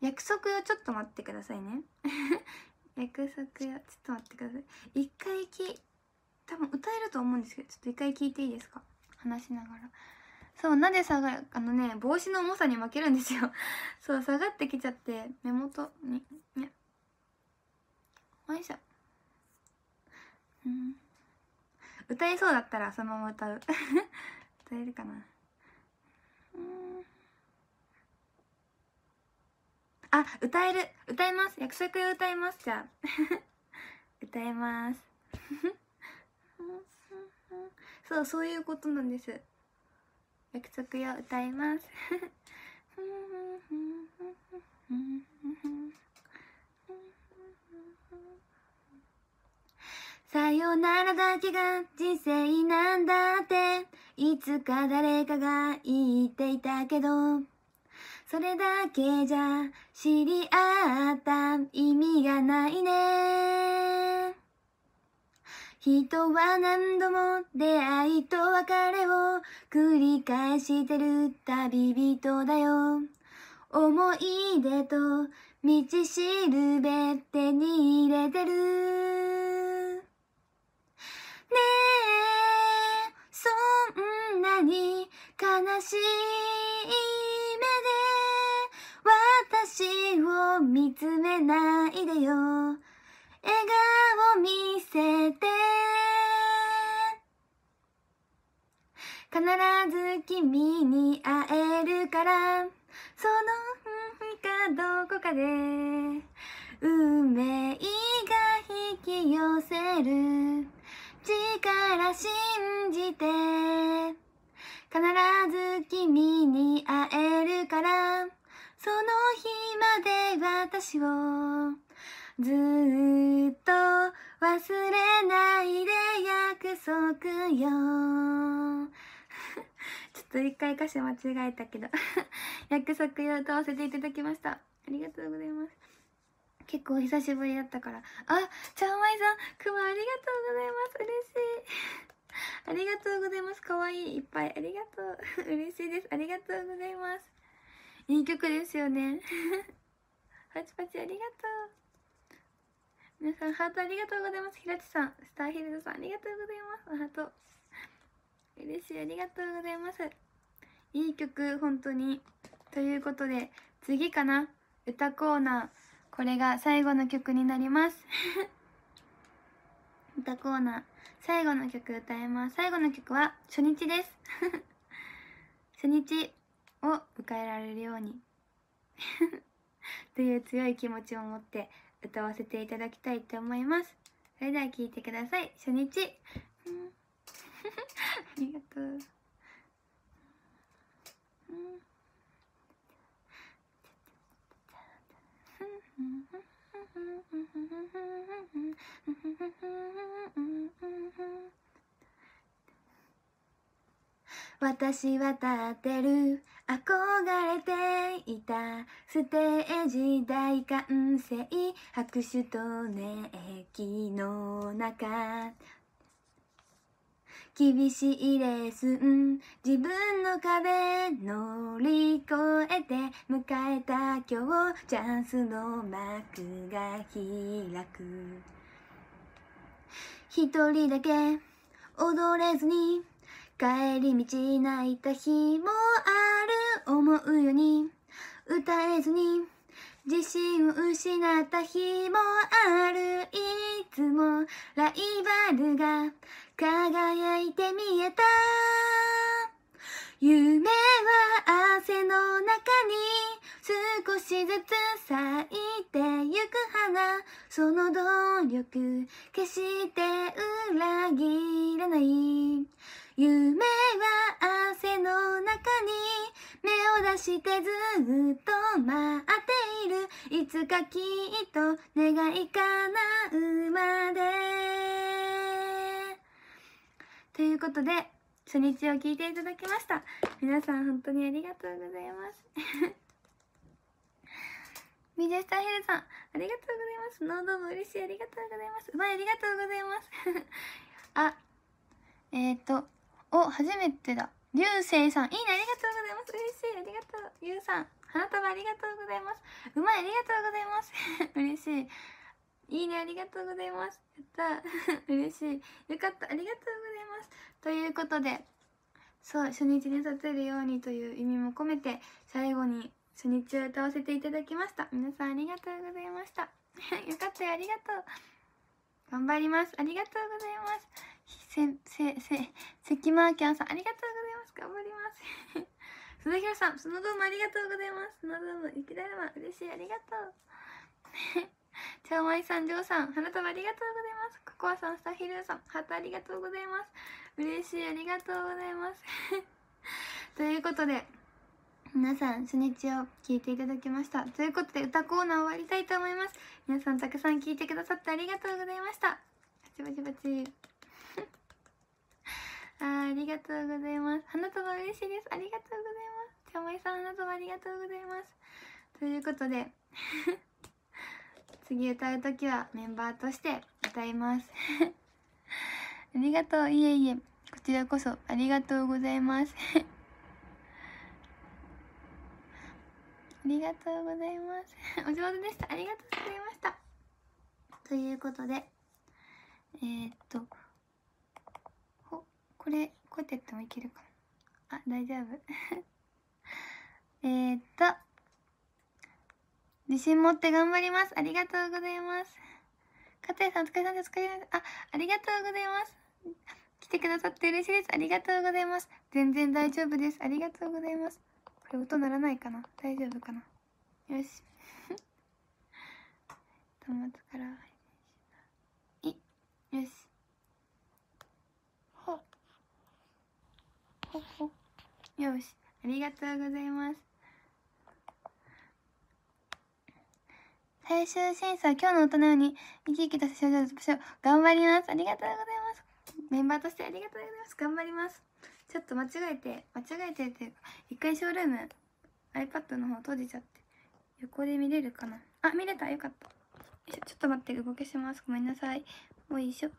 Speaker 1: 約束よ、ちょっと待ってくださいね。約束よ、ちょっと待ってください。一回き多分歌えると思うんですけど、ちょっと一回聞いていいですか、話しながら。そう、なで下が、あのね、帽子の重さに負けるんですよ。そう、下がってきちゃって、目元に、ね。よいしょ。うん。歌えそうだったらそのまま歌う。歌えるかな。うん。あ、歌える。歌えます。約束を歌います。じゃあ。歌えます。そう、そういうことなんです。約束を歌います。さよならだけが人生なんだっていつか誰かが言っていたけど、それだけじゃ知り合った意味がないね。人は何度も出会いと別れを繰り返してる旅人だよ。思い出と道しるべ手に入れてるねえ、そんなに悲しい目で私を見つめないでよ。笑顔見せて。必ず君に会えるから、その日かどこかで運命が引き寄せる力信じて。必ず君に会えるから、その日まで私をずーっと忘れないで約束よ。ちょっと一回歌詞間違えたけど約束よ歌わせていただきました。ありがとうございます。結構久しぶりだったから。あ、ちゃんまいさん、くまありがとうございます。嬉しい。ありがとうございます。かわいい。いっぱい。ありがとう。嬉しいです。ありがとうございます。いい曲ですよね。パチパチありがとう。皆さん、ハートありがとうございます。ひらちさん、スターヒルズさん、ありがとうございます。ハート。嬉しい。ありがとうございます。いい曲、本当に。ということで、次かな。歌コーナー。これが最後の曲になります。歌コーナー。最後の曲歌います。最後の曲は初日です。初日を迎えられるようにという強い気持ちを持って歌わせていただきたいと思います。それでは聴いてください。初日。うん、ありがとう。うん私は立ってる憧れていたステージ大歓声拍手と熱気の中、厳しいレッスン自分の壁乗り越えて迎えた今日、チャンスの幕が開く。一人だけ踊れずに帰り道泣いた日もある、思うように歌えずに自信を失った日もある。いつもライバルが輝いて見えた。夢は汗の中に少しずつ咲いてゆく花、その努力決して裏切らない。夢は汗の中に目を出してずっと待っている。いつかきっと願い叶うまで。ということで初日を聞いていただきました。皆さん本当にありがとうございますミジェスターヘルさんありがとうございます。ノードーム嬉しい、ありがとうございます。うまい、ありがとうございますあ、えっ、ー、とお、初めてだ。りゅうせいさん、いいね、ありがとうございます。嬉しい、ありがとう。ゆうさん、 花束ありがとうございます。うまい、ありがとうございます。嬉しい。いいね、ありがとうございます。やった嬉しい。よかった、ありがとうございます。ということで、そう、初日に立てるようにという意味も込めて、最後に初日を歌わせていただきました。皆さんありがとうございました。よかったよ、ありがとう。頑張ります。ありがとうございます。せ、せ、せ、関マーキャンさん、ありがとうございます。頑張ります。鈴木さん、そのドームありがとうございます。そのドーム、雪だるま、嬉しい、ありがとう。ちゃおまいさん、ジョーさん、花束ありがとうございます。ココアさん、スタヒルさん、ハートありがとうございます。嬉しい、ありがとうございます。ということで、皆さん、初日を聞いていただきました。ということで、歌コーナー終わりたいと思います。皆さん、たくさん聞いてくださってありがとうございました。バチバチバチ。あー、ありがとうございます。花束嬉しいです。ありがとうございます。ちゃまいさん、花束ありがとうございます。ということで、次歌うときはメンバーとして歌います。ありがとう。いえいえ。こちらこそありがとうございます。ありがとうございます。お上手でした。ありがとうございました。ということで、えー、っと、ほ、これ、こうやってやってもいけるかな。あ、大丈夫。えーっと、自信持って頑張ります。ありがとうございます。かたやさん、お疲れ様です。お疲れ様です。あ、ありがとうございます。来てくださって嬉しいです。ありがとうございます。全然大丈夫です。ありがとうございます。これ音鳴らないかな？大丈夫かな？よし。端末からい、よし。ほほほ。よし。ありがとうございます。最終審査、今日の音のように生き生きとした表情で頑張ります。ありがとうございます。メンバーとしてありがとうございます。頑張ります。ちょっと間違えて、間違えてっていうか、一回ショールーム iPad の方閉じちゃって、横で見れるかな。あ、見れた。よかった。よいしょ、ちょっと待って、動けします。ごめんなさい。おいしょ。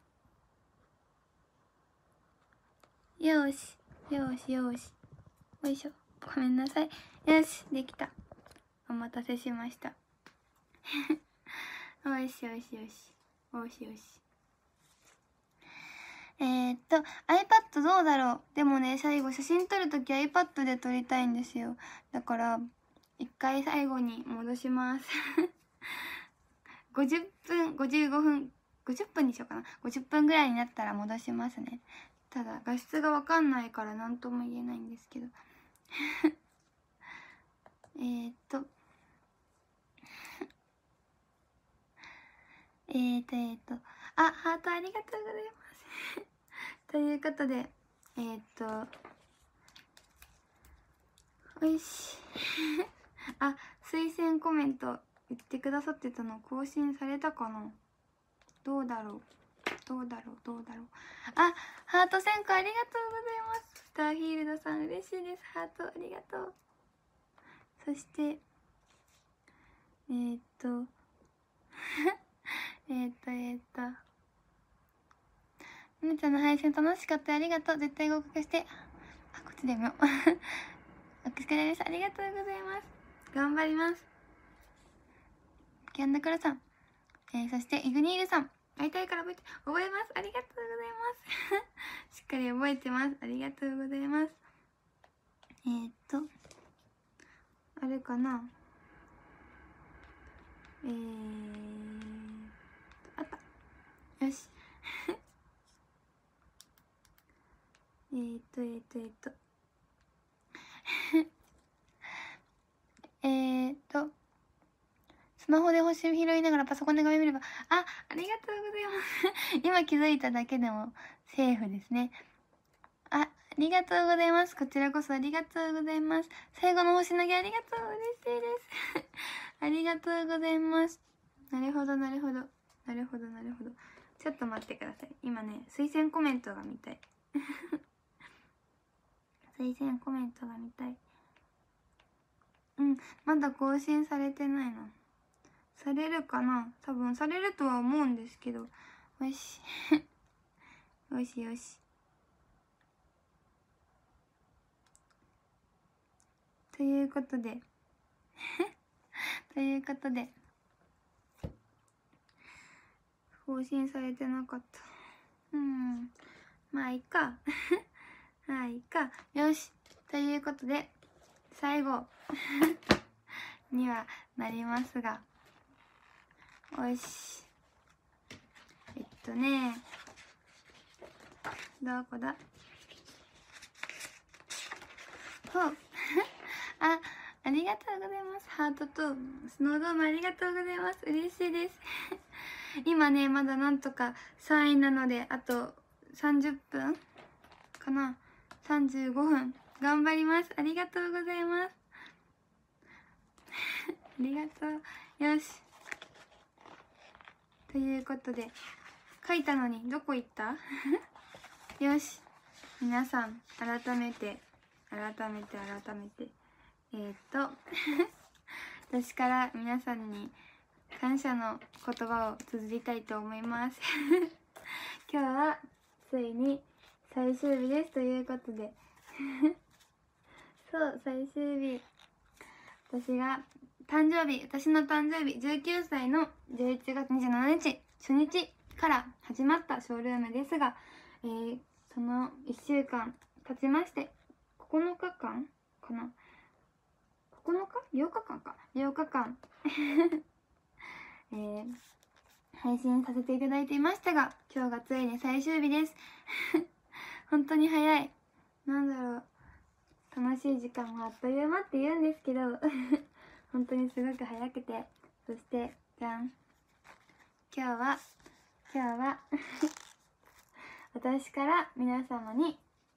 Speaker 1: よーし。よーし、よーし。おいしょ。ごめんなさい。よし、できた。お待たせしました。おいしおいしよし。おいしよし。えー、っと、iPad どうだろう。でもね、最後写真撮るとき iPad で撮りたいんですよ。だから、一回最後に戻します。ごじゅっぷん、ごじゅうごふん、ごじゅっぷんにしようかな。ごじゅっぷんぐらいになったら戻しますね。ただ、画質がわかんないから何とも言えないんですけど。えっと、えーと、えーと、あ、ハートありがとうございます。ということで、えーと、よし。あ、推薦コメント言ってくださってたの更新されたかな？どうだろうどうだろうどうだろうあ、ハートせんこありがとうございます。スターヒールドさん嬉しいです。ハートありがとう。そして、えー、っと、えっと、えー、っと、みなちゃんの配信楽しかった。ありがとう。絶対合格して。あ、こっちでも。お疲れです。ありがとうございます。頑張ります。キャンダクラさん。えー、そして、イグニールさん。会いたいから覚えて、覚えます。ありがとうございます。しっかり覚えてます。ありがとうございます。えー、っと、あれかなえー、あった。よし。えーっと、えーっと、えーっと。えーっと、スマホで星を拾いながらパソコンで画面見れば、あ、ありがとうございます。今気づいただけでもセーフですね。あ、ありがとうございます。こちらこそありがとうございます。最後の星投げありがとう。嬉しいです。ありがとうございます。なるほど、なるほど。なるほど、なるほど。ちょっと待ってください。今ね、推薦コメントが見たい。推薦コメントが見たい。うん、まだ更新されてないの。されるかな？多分されるとは思うんですけど。よし。よしよし。ということで、 ということで更新されてなかった。うんまあいいかまあいいか。よし、ということで最後にはなりますが、よし、えっとねどこだほうあ、ありがとうございます。ハートとスノードームありがとうございます。嬉しいです今ねまだなんとかさんいなので、あとさんじゅっぷんかな、さんじゅうごふん頑張ります。ありがとうございますありがとう。よし、ということで書いたのにどこ行ったよし、皆さん改めて改めて改めてえー、っと私から皆さんに感謝の言葉を綴りたいと思います今日はついに最終日ですということでそう最終日、私が誕生日私の誕生日じゅうきゅうさいのじゅういちがつにじゅうしちにち初日から始まったショールームですが、えー、そのいっしゅうかん経ちましてここのかかんかな、ここのかようかかんかようかかんえー、配信させていただいていましたが、今日がついに最終日です本当に早い。なんだろう、楽しい時間はあっという間って言うんですけど本当にすごく早くて、そしてじゃん、今日は今日は私から皆様に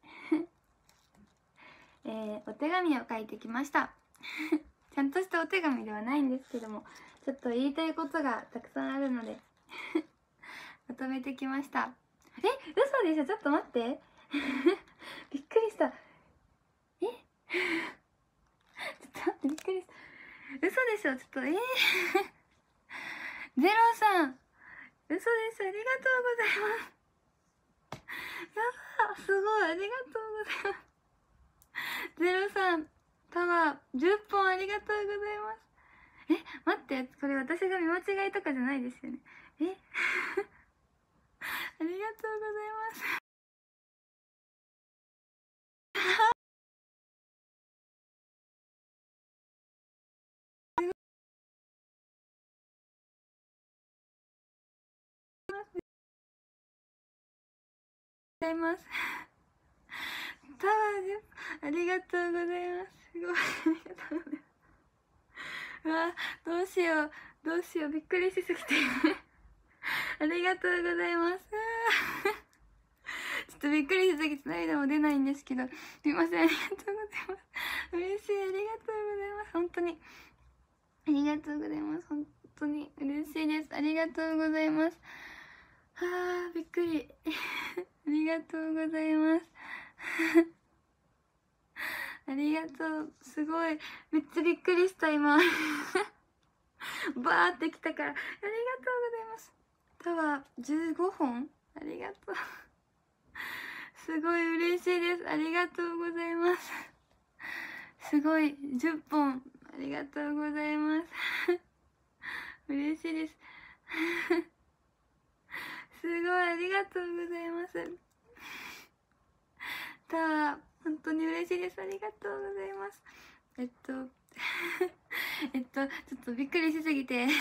Speaker 1: えー、お手紙を書いてきましたちゃんとしたお手紙ではないんですけども、ちょっと言いたいことがたくさんあるのでまとめてきました。え、嘘でしょ、ちょっと待ってびっくりした。えちょっと待って、びっくりした。嘘でしょ、ちょっとえーゼロさん嘘です、ありがとうございますやば、すごい、ありがとうございますゼロさんタワーじゅっぽんありがとうございます。え、待って、これ私が見間違いとかじゃないですよね。えありがとうございますございますタワーでありがとうございます。すごい、ありがとうございます。うわ、どうしようどうしよう、びっくりしすぎてありがとうございますちょっとびっくりしすぎて涙も出ないんですけど、すいません、ありがとうございます。嬉しい、ありがとうございます。本当にありがとうございます。本当に嬉しいです。ありがとうございます。はあ、びっくりありがとうございますありがとう、すごい、めっちゃびっくりした今バーってきたから。ありがとうございます。タワーじゅうごほんありがとうすごい嬉しいです。ありがとうございますすごいじゅっぽんありがとうございます嬉しいですすごいありがとうございますタワー本当に嬉しいです。ありがとうございます。えっとえっとちょっとびっくりしすぎて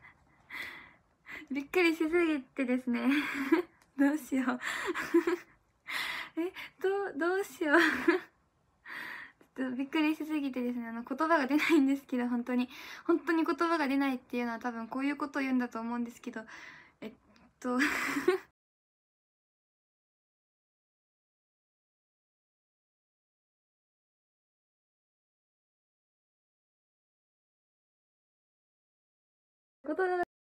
Speaker 1: びっくりしすぎてですねどうしようえどうどうしようちょっとびっくりしすぎてですね、あの言葉が出ないんですけど、本当に本当に言葉が出ないっていうのは多分こういうことを言うんだと思うんですけど、えっと言葉が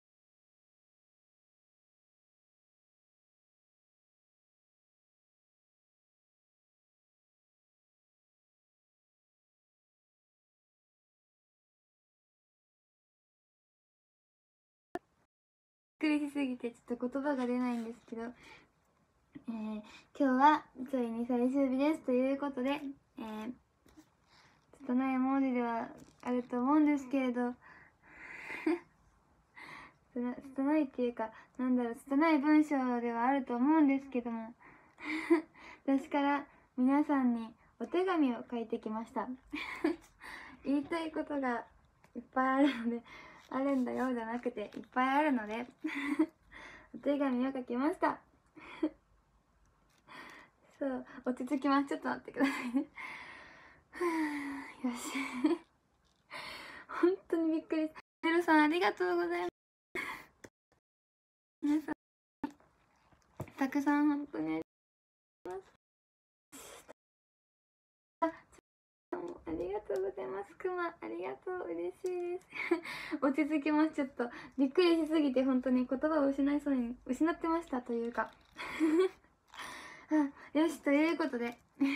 Speaker 1: びっくりしすぎてちょっと言葉が出ないんですけど、えー、今日はついに最終日ですということで、えー、拙い文字ではあると思うんですけれど、 拙拙いっていうか、なんだろう、拙い文章ではあると思うんですけども私から皆さんにお手紙を書いてきました言いたいことがいっぱいあるので、あるんだよじゃなくていっぱいあるのでお手紙を書きましたそう、落ち着きます。ちょっと待ってくださいねよし本当にびっくり。メルさんありがとうございます。皆さんたくさん本当にありがとうございます。ありがとうございます。くま、ありがとう。嬉しいです。落ち着きます。ちょっと、びっくりしすぎて、本当に言葉を失いそうに、失ってましたというかあ、よし、ということで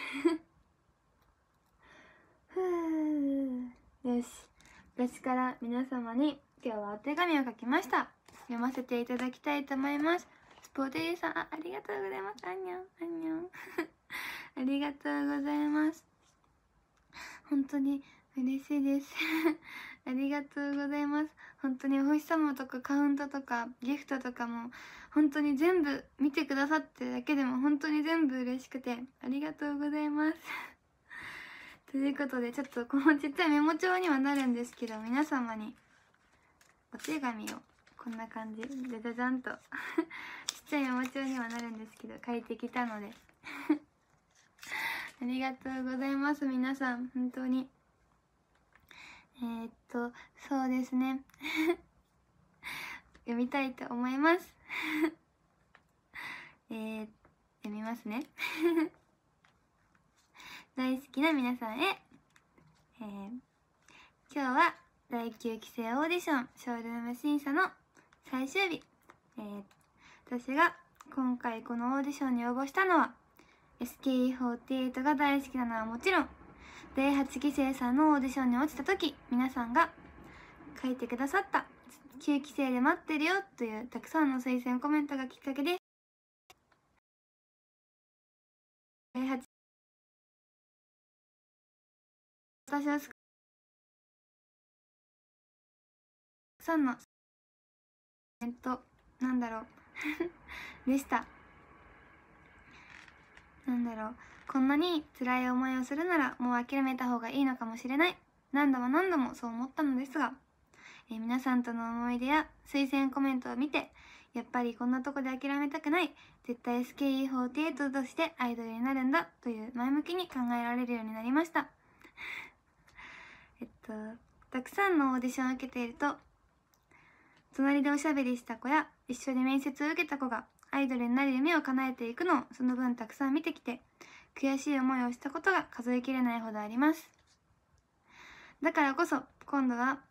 Speaker 1: ふうよし。私から皆様に、今日はお手紙を書きました。読ませていただきたいと思います。スポテリさん、あ、ありがとうございます。あんにょん、あんにょん。ありがとうございます。本当に嬉しいですありがとうございます。本当にお星様とかカウントとかギフトとかも本当に全部見てくださってるだけでも本当に全部嬉しくてありがとうございますということで、ちょっとこのちっちゃいメモ帳にはなるんですけど、皆様にお手紙をこんな感じでじゃじゃんとちっちゃいメモ帳にはなるんですけど書いてきたのでありがとうございます。皆さん本当にえー、っとそうですね読みたいと思いますえー、読みますね大好きな皆さんへ、えー、今日はだいきゅうきせいオーディションショールーム審査の最終日、えー、私が今回このオーディションに応募したのは エスケーイーフォーティーエイト が大好きなのはもちろん、だいはちきせいさんのオーディションに落ちた時、皆さんが書いてくださったきゅうきせいで待ってるよというたくさんの推薦コメントがきっかけでだいはち私を救うたくさんのコメントなんだろうでした。なんだろう、こんなに辛い思いをするならもう諦めた方がいいのかもしれない、何度も何度もそう思ったのですが、えー、皆さんとの思い出や推薦コメントを見て、やっぱりこんなとこで諦めたくない、絶対 エスケーイーフォーティーエイト としてアイドルになるんだという前向きに考えられるようになりましたえっとたくさんのオーディションを受けていると、隣でおしゃべりした子や一緒に面接を受けた子がアイドルになる夢を叶えていくのをその分たくさん見てきて、悔しい思いをしたことが数えきれないほどあります。だからこそ今度は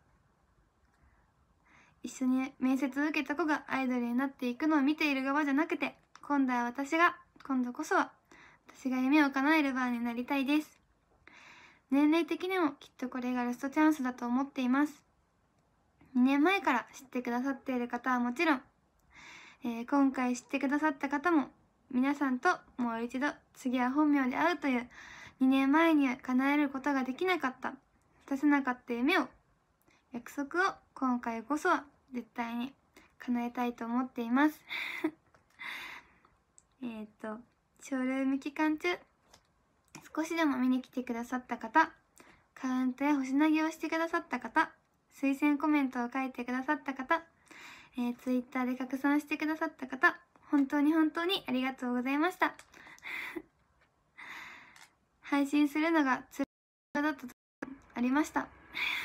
Speaker 1: 一緒に面接を受けた子がアイドルになっていくのを見ている側じゃなくて、今度は私が今度こそは私が夢を叶える場になりたいです。年齢的にもきっとこれがラストチャンスだと思っています。にねんまえから知ってくださっている方はもちろん、えー、今回知ってくださった方も皆さんともう一度次は本名で会うというにねんまえには叶えることができなかった、果たせなかった夢を、約束を今回こそは絶対に叶えたいと思っていますえっとショールーム期間中少しでも見に来てくださった方、カウントや星投げをしてくださった方、推薦コメントを書いてくださった方、えー、ツイッターで拡散してくださった方、本当に本当にありがとうございました配信するのがつらだったとありました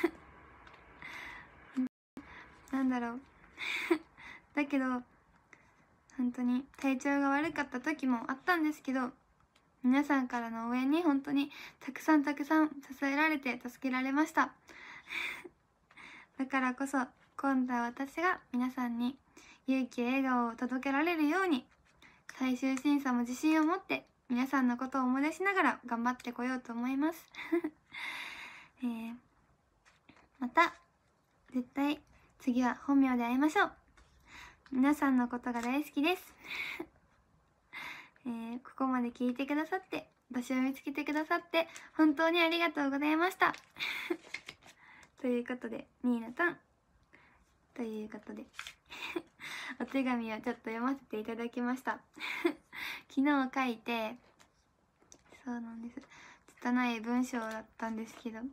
Speaker 1: なんだろうだけど本当に体調が悪かった時もあったんですけど、皆さんからの応援に本当にたくさんたくさん支えられて助けられましただからこそ今度は私が皆さんに勇気や笑顔を届けられるように、最終審査も自信を持って皆さんのことを思い出しながら頑張ってこようと思います、えー、また絶対次は本名で会いましょう。皆さんのことが大好きですえー、ここまで聞いてくださって、私を見つけてくださって本当にありがとうございましたということで、ニーナタンということでお手紙をちょっと読ませていただきました昨日書いて、そうなんです、拙い文章だったんですけど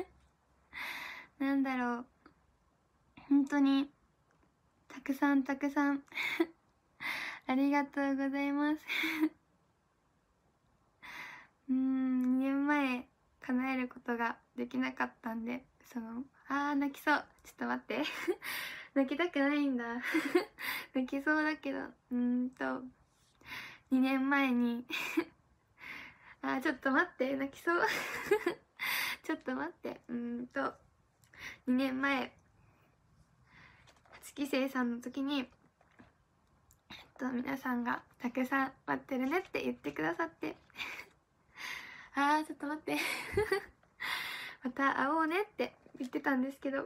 Speaker 1: なんだろう、本当にたくさんたくさんありがとうございますうーん、にねんまえ叶えることができなかったんで、そのあー泣きそう、ちょっと待って泣きたくないんだ泣きそうだけど、うーんとにねんまえにあーちょっと待って、泣きそうちょっと待って、うーんとにねんまえはちきせいさんの時に、えっと皆さんがたくさん待ってるねって言ってくださってあーちょっと待ってまた会おうねって言ってたんですけどちょ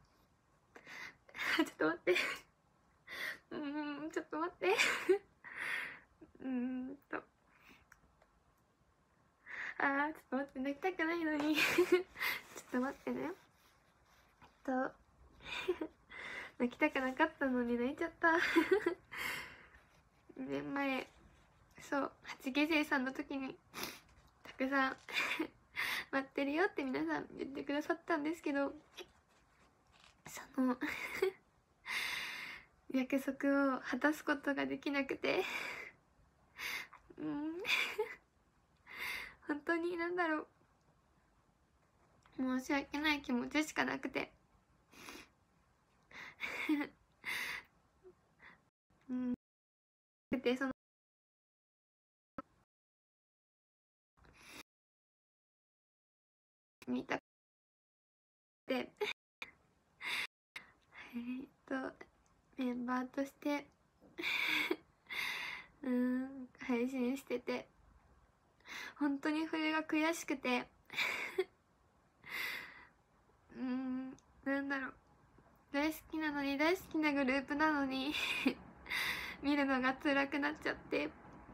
Speaker 1: っと待ってうーんちょっと待ってうーんとあーちょっと待って、泣きたくないのにちょっと待ってね、えっと泣きたくなかったのに泣いちゃったにねんまえ、そうはちきせいさんの時にたくさん待ってるよって皆さん言ってくださったんですけど、その約束を果たすことができなくてうん本当になんだろう、申し訳ない気持ちしかなくてうんで、その見たでえーっとメンバーとしてうーん配信してて、本当にそれが悔しくてうーんなんだろう、大好きなのに、大好きなグループなのに見るのが辛くなっちゃって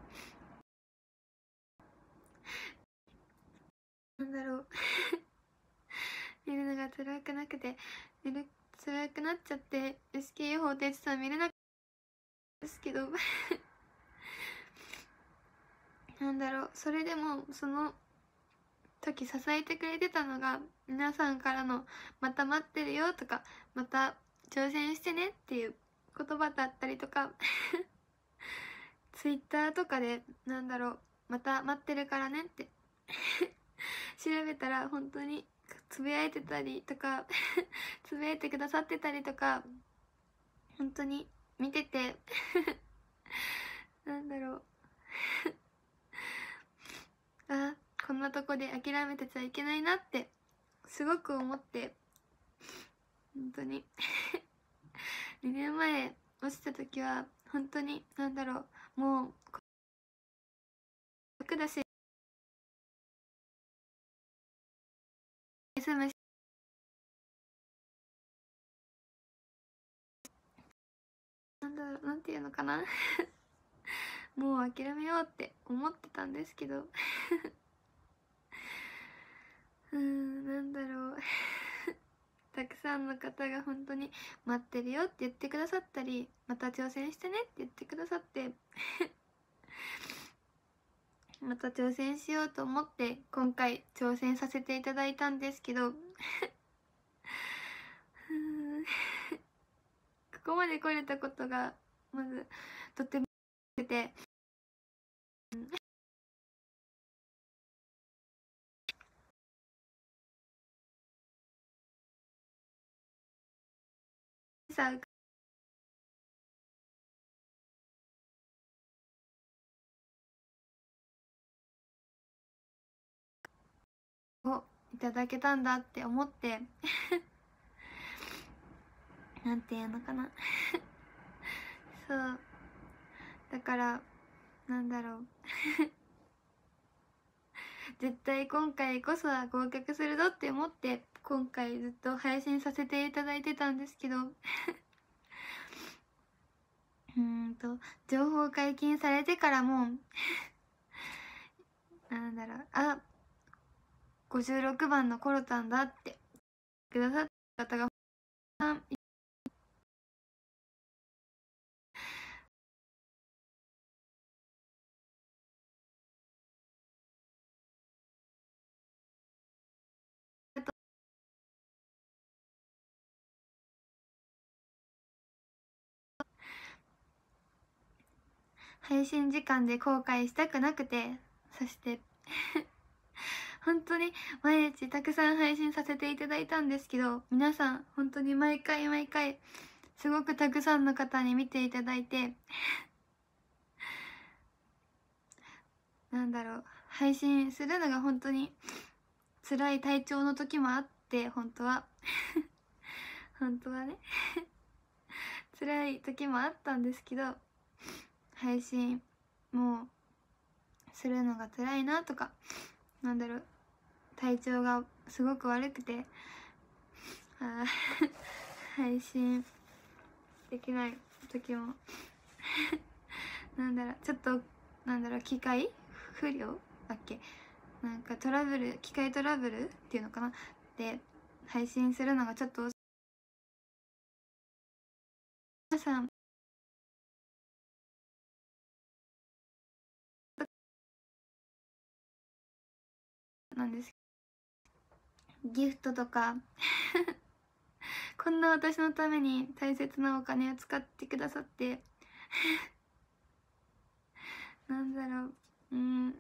Speaker 1: なんだろう見るのが辛くなくて見る辛くなっちゃって エスケーユーフォーティーエイト さん見れなかったですけどなんだろう、それでもその時支えてくれてたのが皆さんからの「また待ってるよ」とか「また挑戦してね」っていう言葉だったりとかツイッターとかでなんだろう「また待ってるからね」って調べたら本当につぶやいてたりとかつぶやいてくださってたりとか、本当に見ててなんだろうあ、こんなとこで諦めてちゃいけないなってすごく思って、本当ににねんまえ落ちた時は本当になんだろう、もう楽だし休むしなんだろう、なんていうのかなもう諦めようって思ってたんですけどうーんなんだろうたくさんの方が本当に待ってるよって言ってくださったり、また挑戦してねって言ってくださってまた挑戦しようと思って今回挑戦させていただいたんですけどここまで来れたことがまずとても良くて、さをいただけたんだって思ってなんていうのかなそうだからなんだろう絶対今回こそは合格するぞって思って今回ずっと配信させていただいてたんですけどうーんと情報解禁されてからもなんだろう、あごじゅうろくばんのコロタンだってくださった方が配信時間で後悔したくなくて、そして本当に毎日たくさん配信させていただいたんですけど、皆さん本当に毎回毎回すごくたくさんの方に見ていただいてなんだろう、配信するのが本当に辛い体調の時もあって、本当は本当はね辛い時もあったんですけど、配信もうするのが辛いなとか、なんだろう、体調がすごく悪くてあ配信できない時もなんだろう、ちょっとなんだろう、機械不良だっけ、なんかトラブル、機械トラブルっていうのかなで配信するのがちょっと皆さんなんです、ギフトとかこんな私のために大切なお金を使ってくださってなんだろう、うん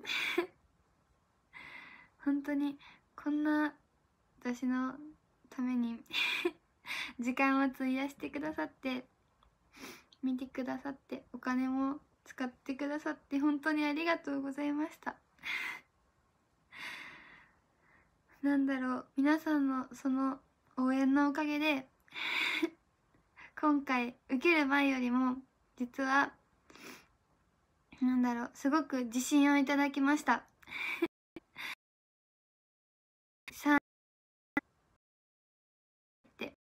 Speaker 1: 本当にこんな私のために時間を費やしてくださって、見てくださって、お金も使ってくださって本当にありがとうございましたなんだろう、皆さんのその応援のおかげで今回受ける前よりも実はなんだろう、すごく自信をいただきましたさあって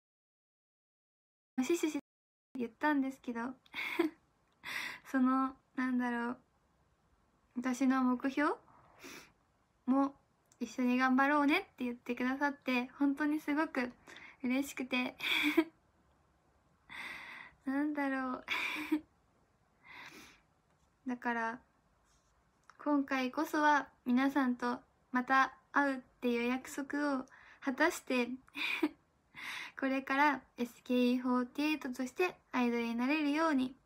Speaker 1: シュシュシュ言ったんですけどそのなんだろう、私の目標も一緒に頑張ろうねって言ってくださって本当にすごく嬉しくてなんだろうだから今回こそは皆さんとまた会うっていう約束を果たしてこれから エスケーイーフォーティーエイト としてアイドルになれるように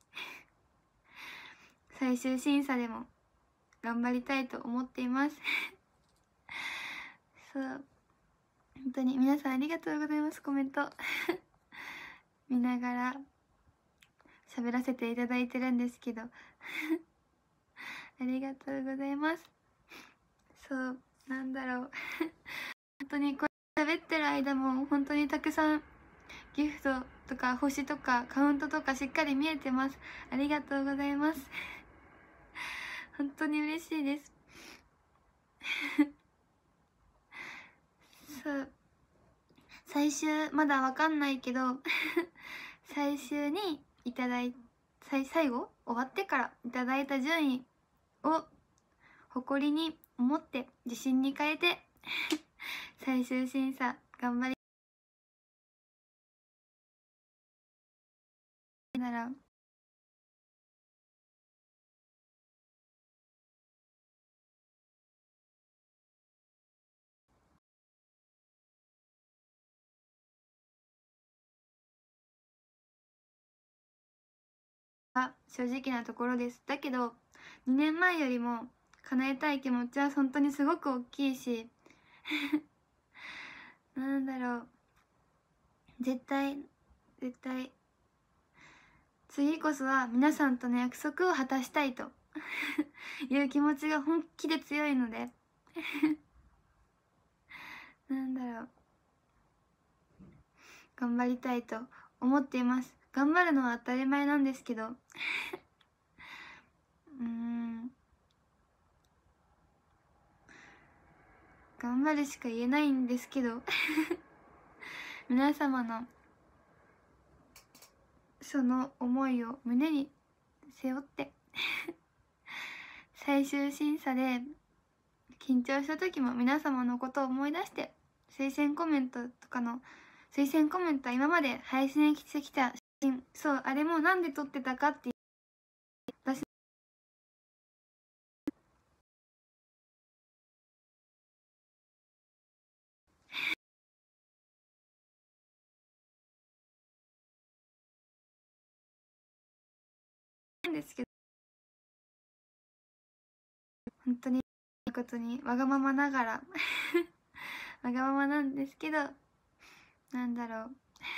Speaker 1: 最終審査でも頑張りたいと思っていますそう、本当に皆さんありがとうございます。コメント見ながら喋らせていただいてるんですけどありがとうございます。そうなんだろう本当にこれ喋ってる間も本当にたくさんギフトとか星とかカウントとかしっかり見えてます。ありがとうございます本当に嬉しいですそう最終まだわかんないけど最終にいただい最最後終わってからいただいた順位を誇りに思って自信に変えて最終審査頑張りなら正直なところです。だけどにねんまえよりも叶えたい気持ちは本当にすごく大きいしなんだろう、絶対絶対次こそは皆さんとの約束を果たしたいという気持ちが本気で強いのでなんだろう、頑張りたいと思っています。頑張るのは当たり前なんですけどうーん頑張るしか言えないんですけど皆様のその思いを胸に背負って最終審査で緊張した時も皆様のことを思い出して推薦コメントとかの推薦コメントは今まで配信してきた写真、そうあれもなんで撮ってたかっていう私なんですけど本当にいいことにわがままながらわがままなんですけど、なんだろう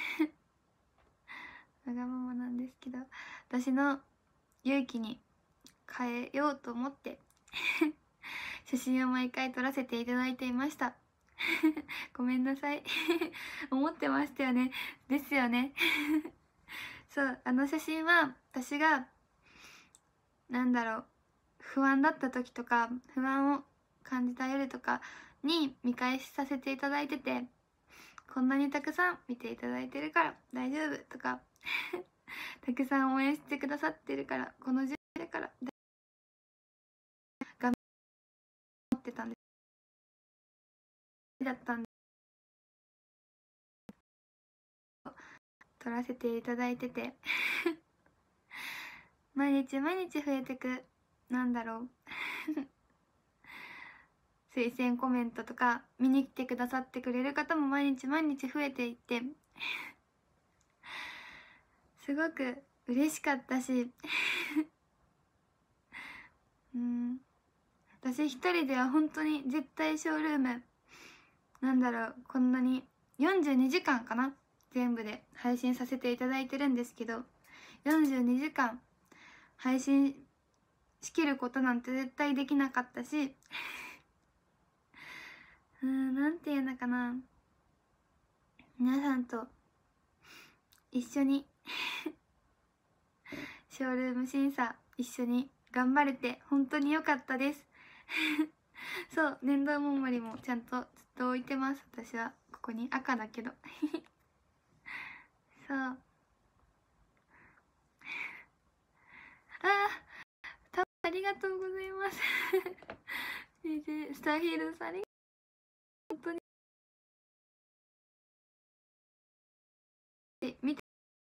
Speaker 1: わがままなんですけど、私の勇気に変えようと思って写真を毎回撮らせていただいていましたごめんなさい思ってましたよね。ですよねそう、あの写真は私がなんだろう不安だった時とか不安を感じた夜とかに見返しさせていただいてて、こんなにたくさん見ていただいてるから大丈夫とかたくさん応援してくださってるからこの準備だから頑張ってたんですだったんで撮らせていただいてて毎日毎日増えてく、なんだろう推薦コメントとか見に来てくださってくれる方も毎日毎日増えていってすごく嬉しかったしうん私一人では本当に絶対ショールームなんだろうこんなによんじゅうにじかんかな全部で配信させていただいてるんですけど、よんじゅうにじかん配信しきることなんて絶対できなかったしうーんなんていうのかな、皆さんと一緒にショールーム審査一緒に頑張れて本当に良かったですそう粘土おもりもちゃんとずっと置いてます。私はここに赤だけどそうあーありがとうございますスターヒールさんありがとう本当に見て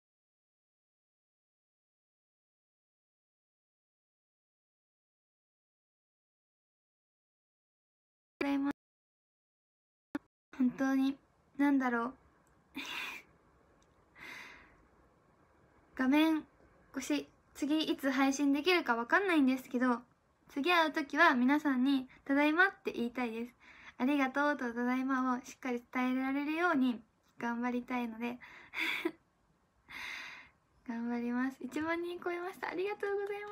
Speaker 1: ございます。本当になんだろう画面越し次いつ配信できるかわかんないんですけど、次会う時は皆さんに「ただいま」って言いたいです。ありがとうとただいまをしっかり伝えられるように頑張りたいので頑張ります。いちまんにん超えました。ありがとうござい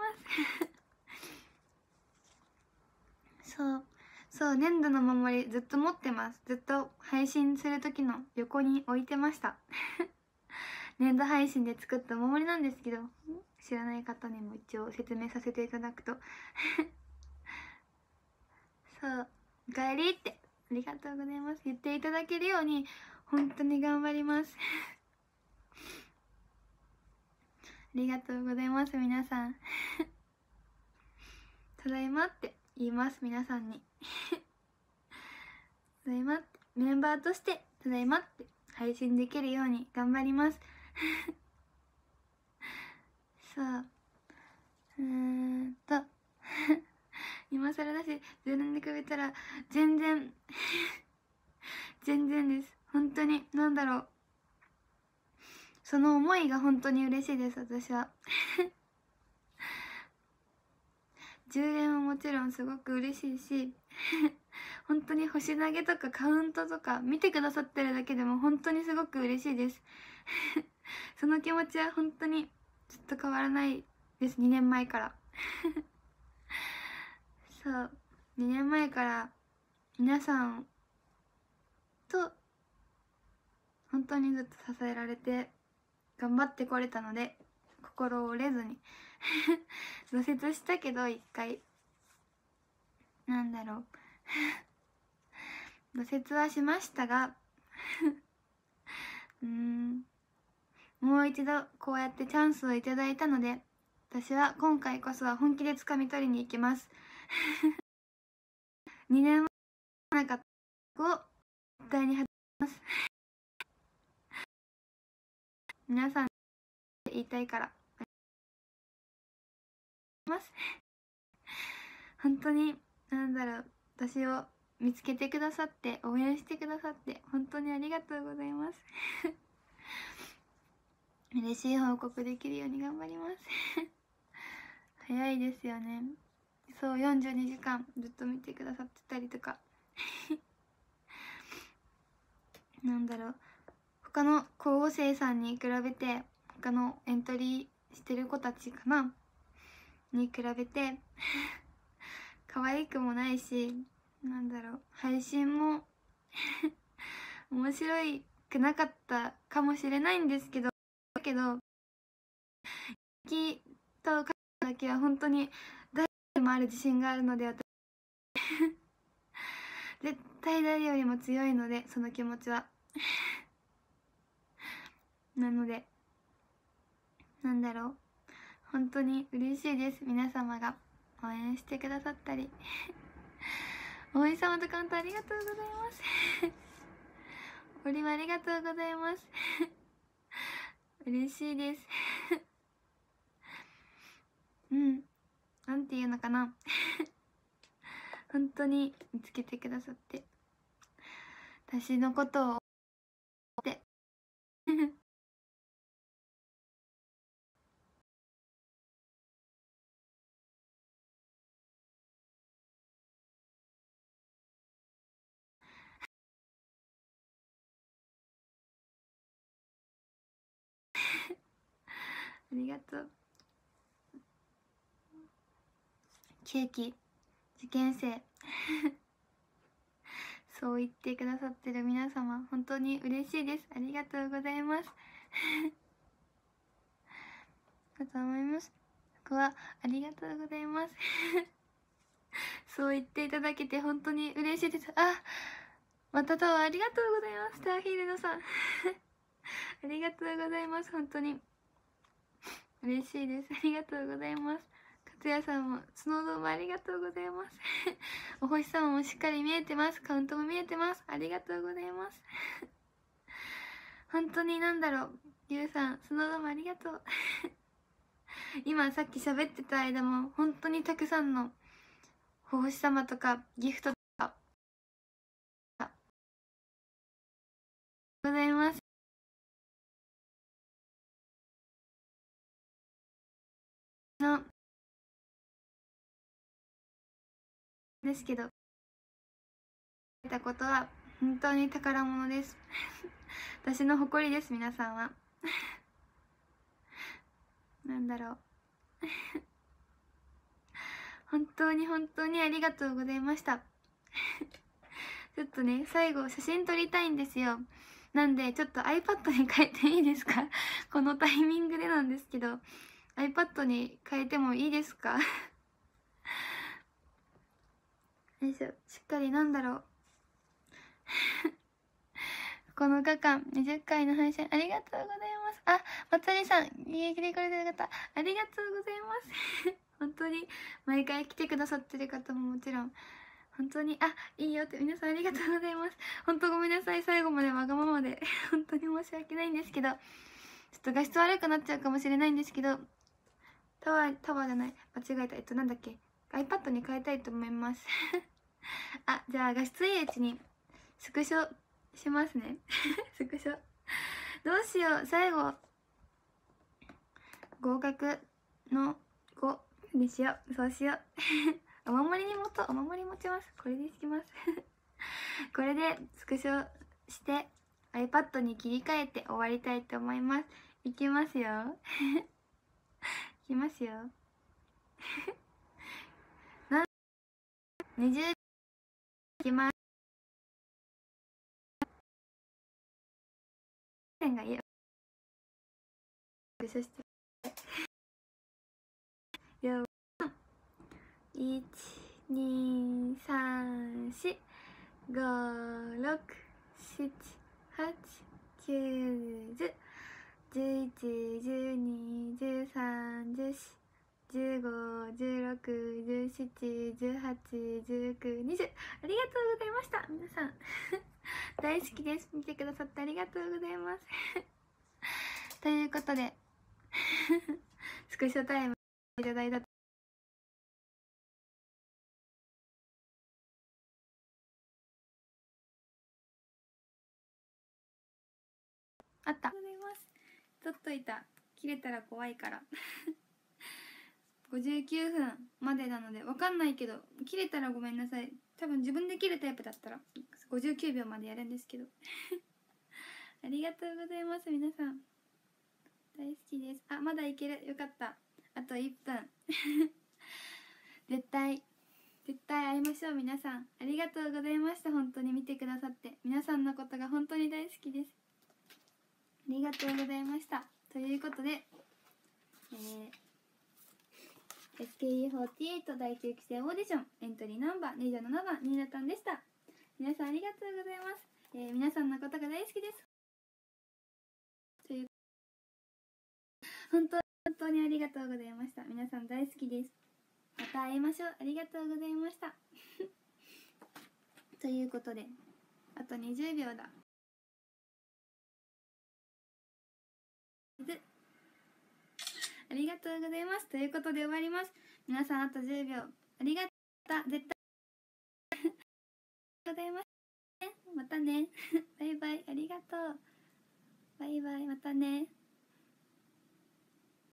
Speaker 1: ますそうそう粘土の守りずっと持ってます。ずっと配信する時の横に置いてました粘土配信で作ったお守りなんですけど、知らない方にも一応説明させていただくとそう「おかえり」ってありがとうございます言っていただけるように本当に頑張りますありがとうございます皆さんただいまって言います皆さんにただいまってメンバーとしてただいまって配信できるように頑張りますそううーんと今更だし自分で比べたら全然全然です。本当になんだろうその思いが本当に嬉しいです私はじゅう連ももちろんすごく嬉しいし本当に星投げとかカウントとか見てくださってるだけでも本当にすごく嬉しいですその気持ちは本当にずっと変わらないですにねんまえからそうにねんまえから皆さんと本当にずっと支えられて頑張ってこれたので心折れずに挫折したけど一回なんだろう挫折はしましたがうーんもう一度こうやってチャンスをいただいたので私は今回こそは本気で掴み取りに行きますにねんまえなかったを絶対に果たします皆さん言いたいからます本当になんだろう私を見つけてくださって応援してくださって本当にありがとうございます嬉しい報告できるように頑張ります早いですよね。 そうよんじゅうにじかんずっと見てくださってたりとかなんだろう、他の候補生さんに比べて、他のエントリーしてる子たちかなに比べて可愛くもないし、なんだろう、配信も面白いくなかったかもしれないんですけど、だけどきとかだけは本当に誰でもある自信があるので、私絶対誰よりも強いので、その気持ちはなので、なんだろう、本当に嬉しいです。皆様が応援してくださったりおい様とカウントありがとうございますおりもありがとうございます嬉しいですうん、なんていうのかな本当に見つけてくださって、私のことをってありがとう。ケーキ受験生そう言ってくださってる皆様、本当に嬉しいです。ありがとうございますかと思います。ここはありがとうございますそう言っていただけて本当に嬉しいです。あ、またタワーありがとうございます。スターフィールドさんありがとうございます。本当に嬉しいです。ありがとうございます。かつやさんもスノードームありがとうございますお星様もしっかり見えてます。カウントも見えてます。ありがとうございます本当になんだろう、ゆうさんスノードームありがとう今さっき喋ってた間も本当にたくさんのお星様とかギフトとかございます。のですけどたことは本当に宝物です私の誇りです。皆さんはなんだろう本当に本当にありがとうございましたちょっとね、最後写真撮りたいんですよ。なんでちょっと iPad に変えていいですかこのタイミングでなんですけど iPad に変えてもいいですかよいしょ、しっかりなんだろうこのかかんにじゅっかいの配信ありがとうございます。あ、まつりさん家来てくれてる方ありがとうございます本当に毎回来てくださってる方ももちろん本当に、あ、いいよって皆さんありがとうございます。本当ごめんなさい、最後までわがままで本当に申し訳ないんですけど、ちょっと画質悪くなっちゃうかもしれないんですけど、タワータワーじゃない、間違えた。えっとなんだっけ、 iPad に変えたいと思いますあ、じゃあ画質いいうちにスクショしますねスクショどうしよう、最後合格のごにしよう。そうしようお守りにもとお守り持ちます。これでいきますこれでスクショして iPad に切り替えて終わりたいと思います。いきますよいきますよにじゅういきます。線がいいスクショしてよいちにさんしごろくしちはちきゅうじゅうじゅういちじゅうにじゅうさんじゅうよんじゅうごじゅうろくじゅうななじゅうはちじゅうきゅうにじゅうありがとうございました。皆さん大好きです。見てくださってありがとうございますということでスクショタイムいただいたあった。ありがとうございます。取っといた。切れたら怖いからごじゅうきゅうふんまでなので、わかんないけど切れたらごめんなさい。多分自分で切るタイプだったらごじゅうきゅうびょうまでやるんですけどありがとうございます。皆さん大好きです。あ、まだいける。よかった。あといっぷん絶対絶対会いましょう。皆さんありがとうございました。本当に見てくださって、皆さんのことが本当に大好きです。ありがとうございました。ということで、えー、エスケーイーフォーティーエイト 第一期生オーディションエントリーナンバーにじゅうななばんニーナタンでした。皆さんありがとうございます。えー、皆さんのことが大好きです。という本当本当にありがとうございました。皆さん大好きです。また会いましょう。ありがとうございましたということで、あとにじゅうびょうだ。ありがとうございます。ということで終わります。皆さんあとじゅうびょうありがとう。絶対ございます。またねバイバイ。ありがとう。バイバイ。またね。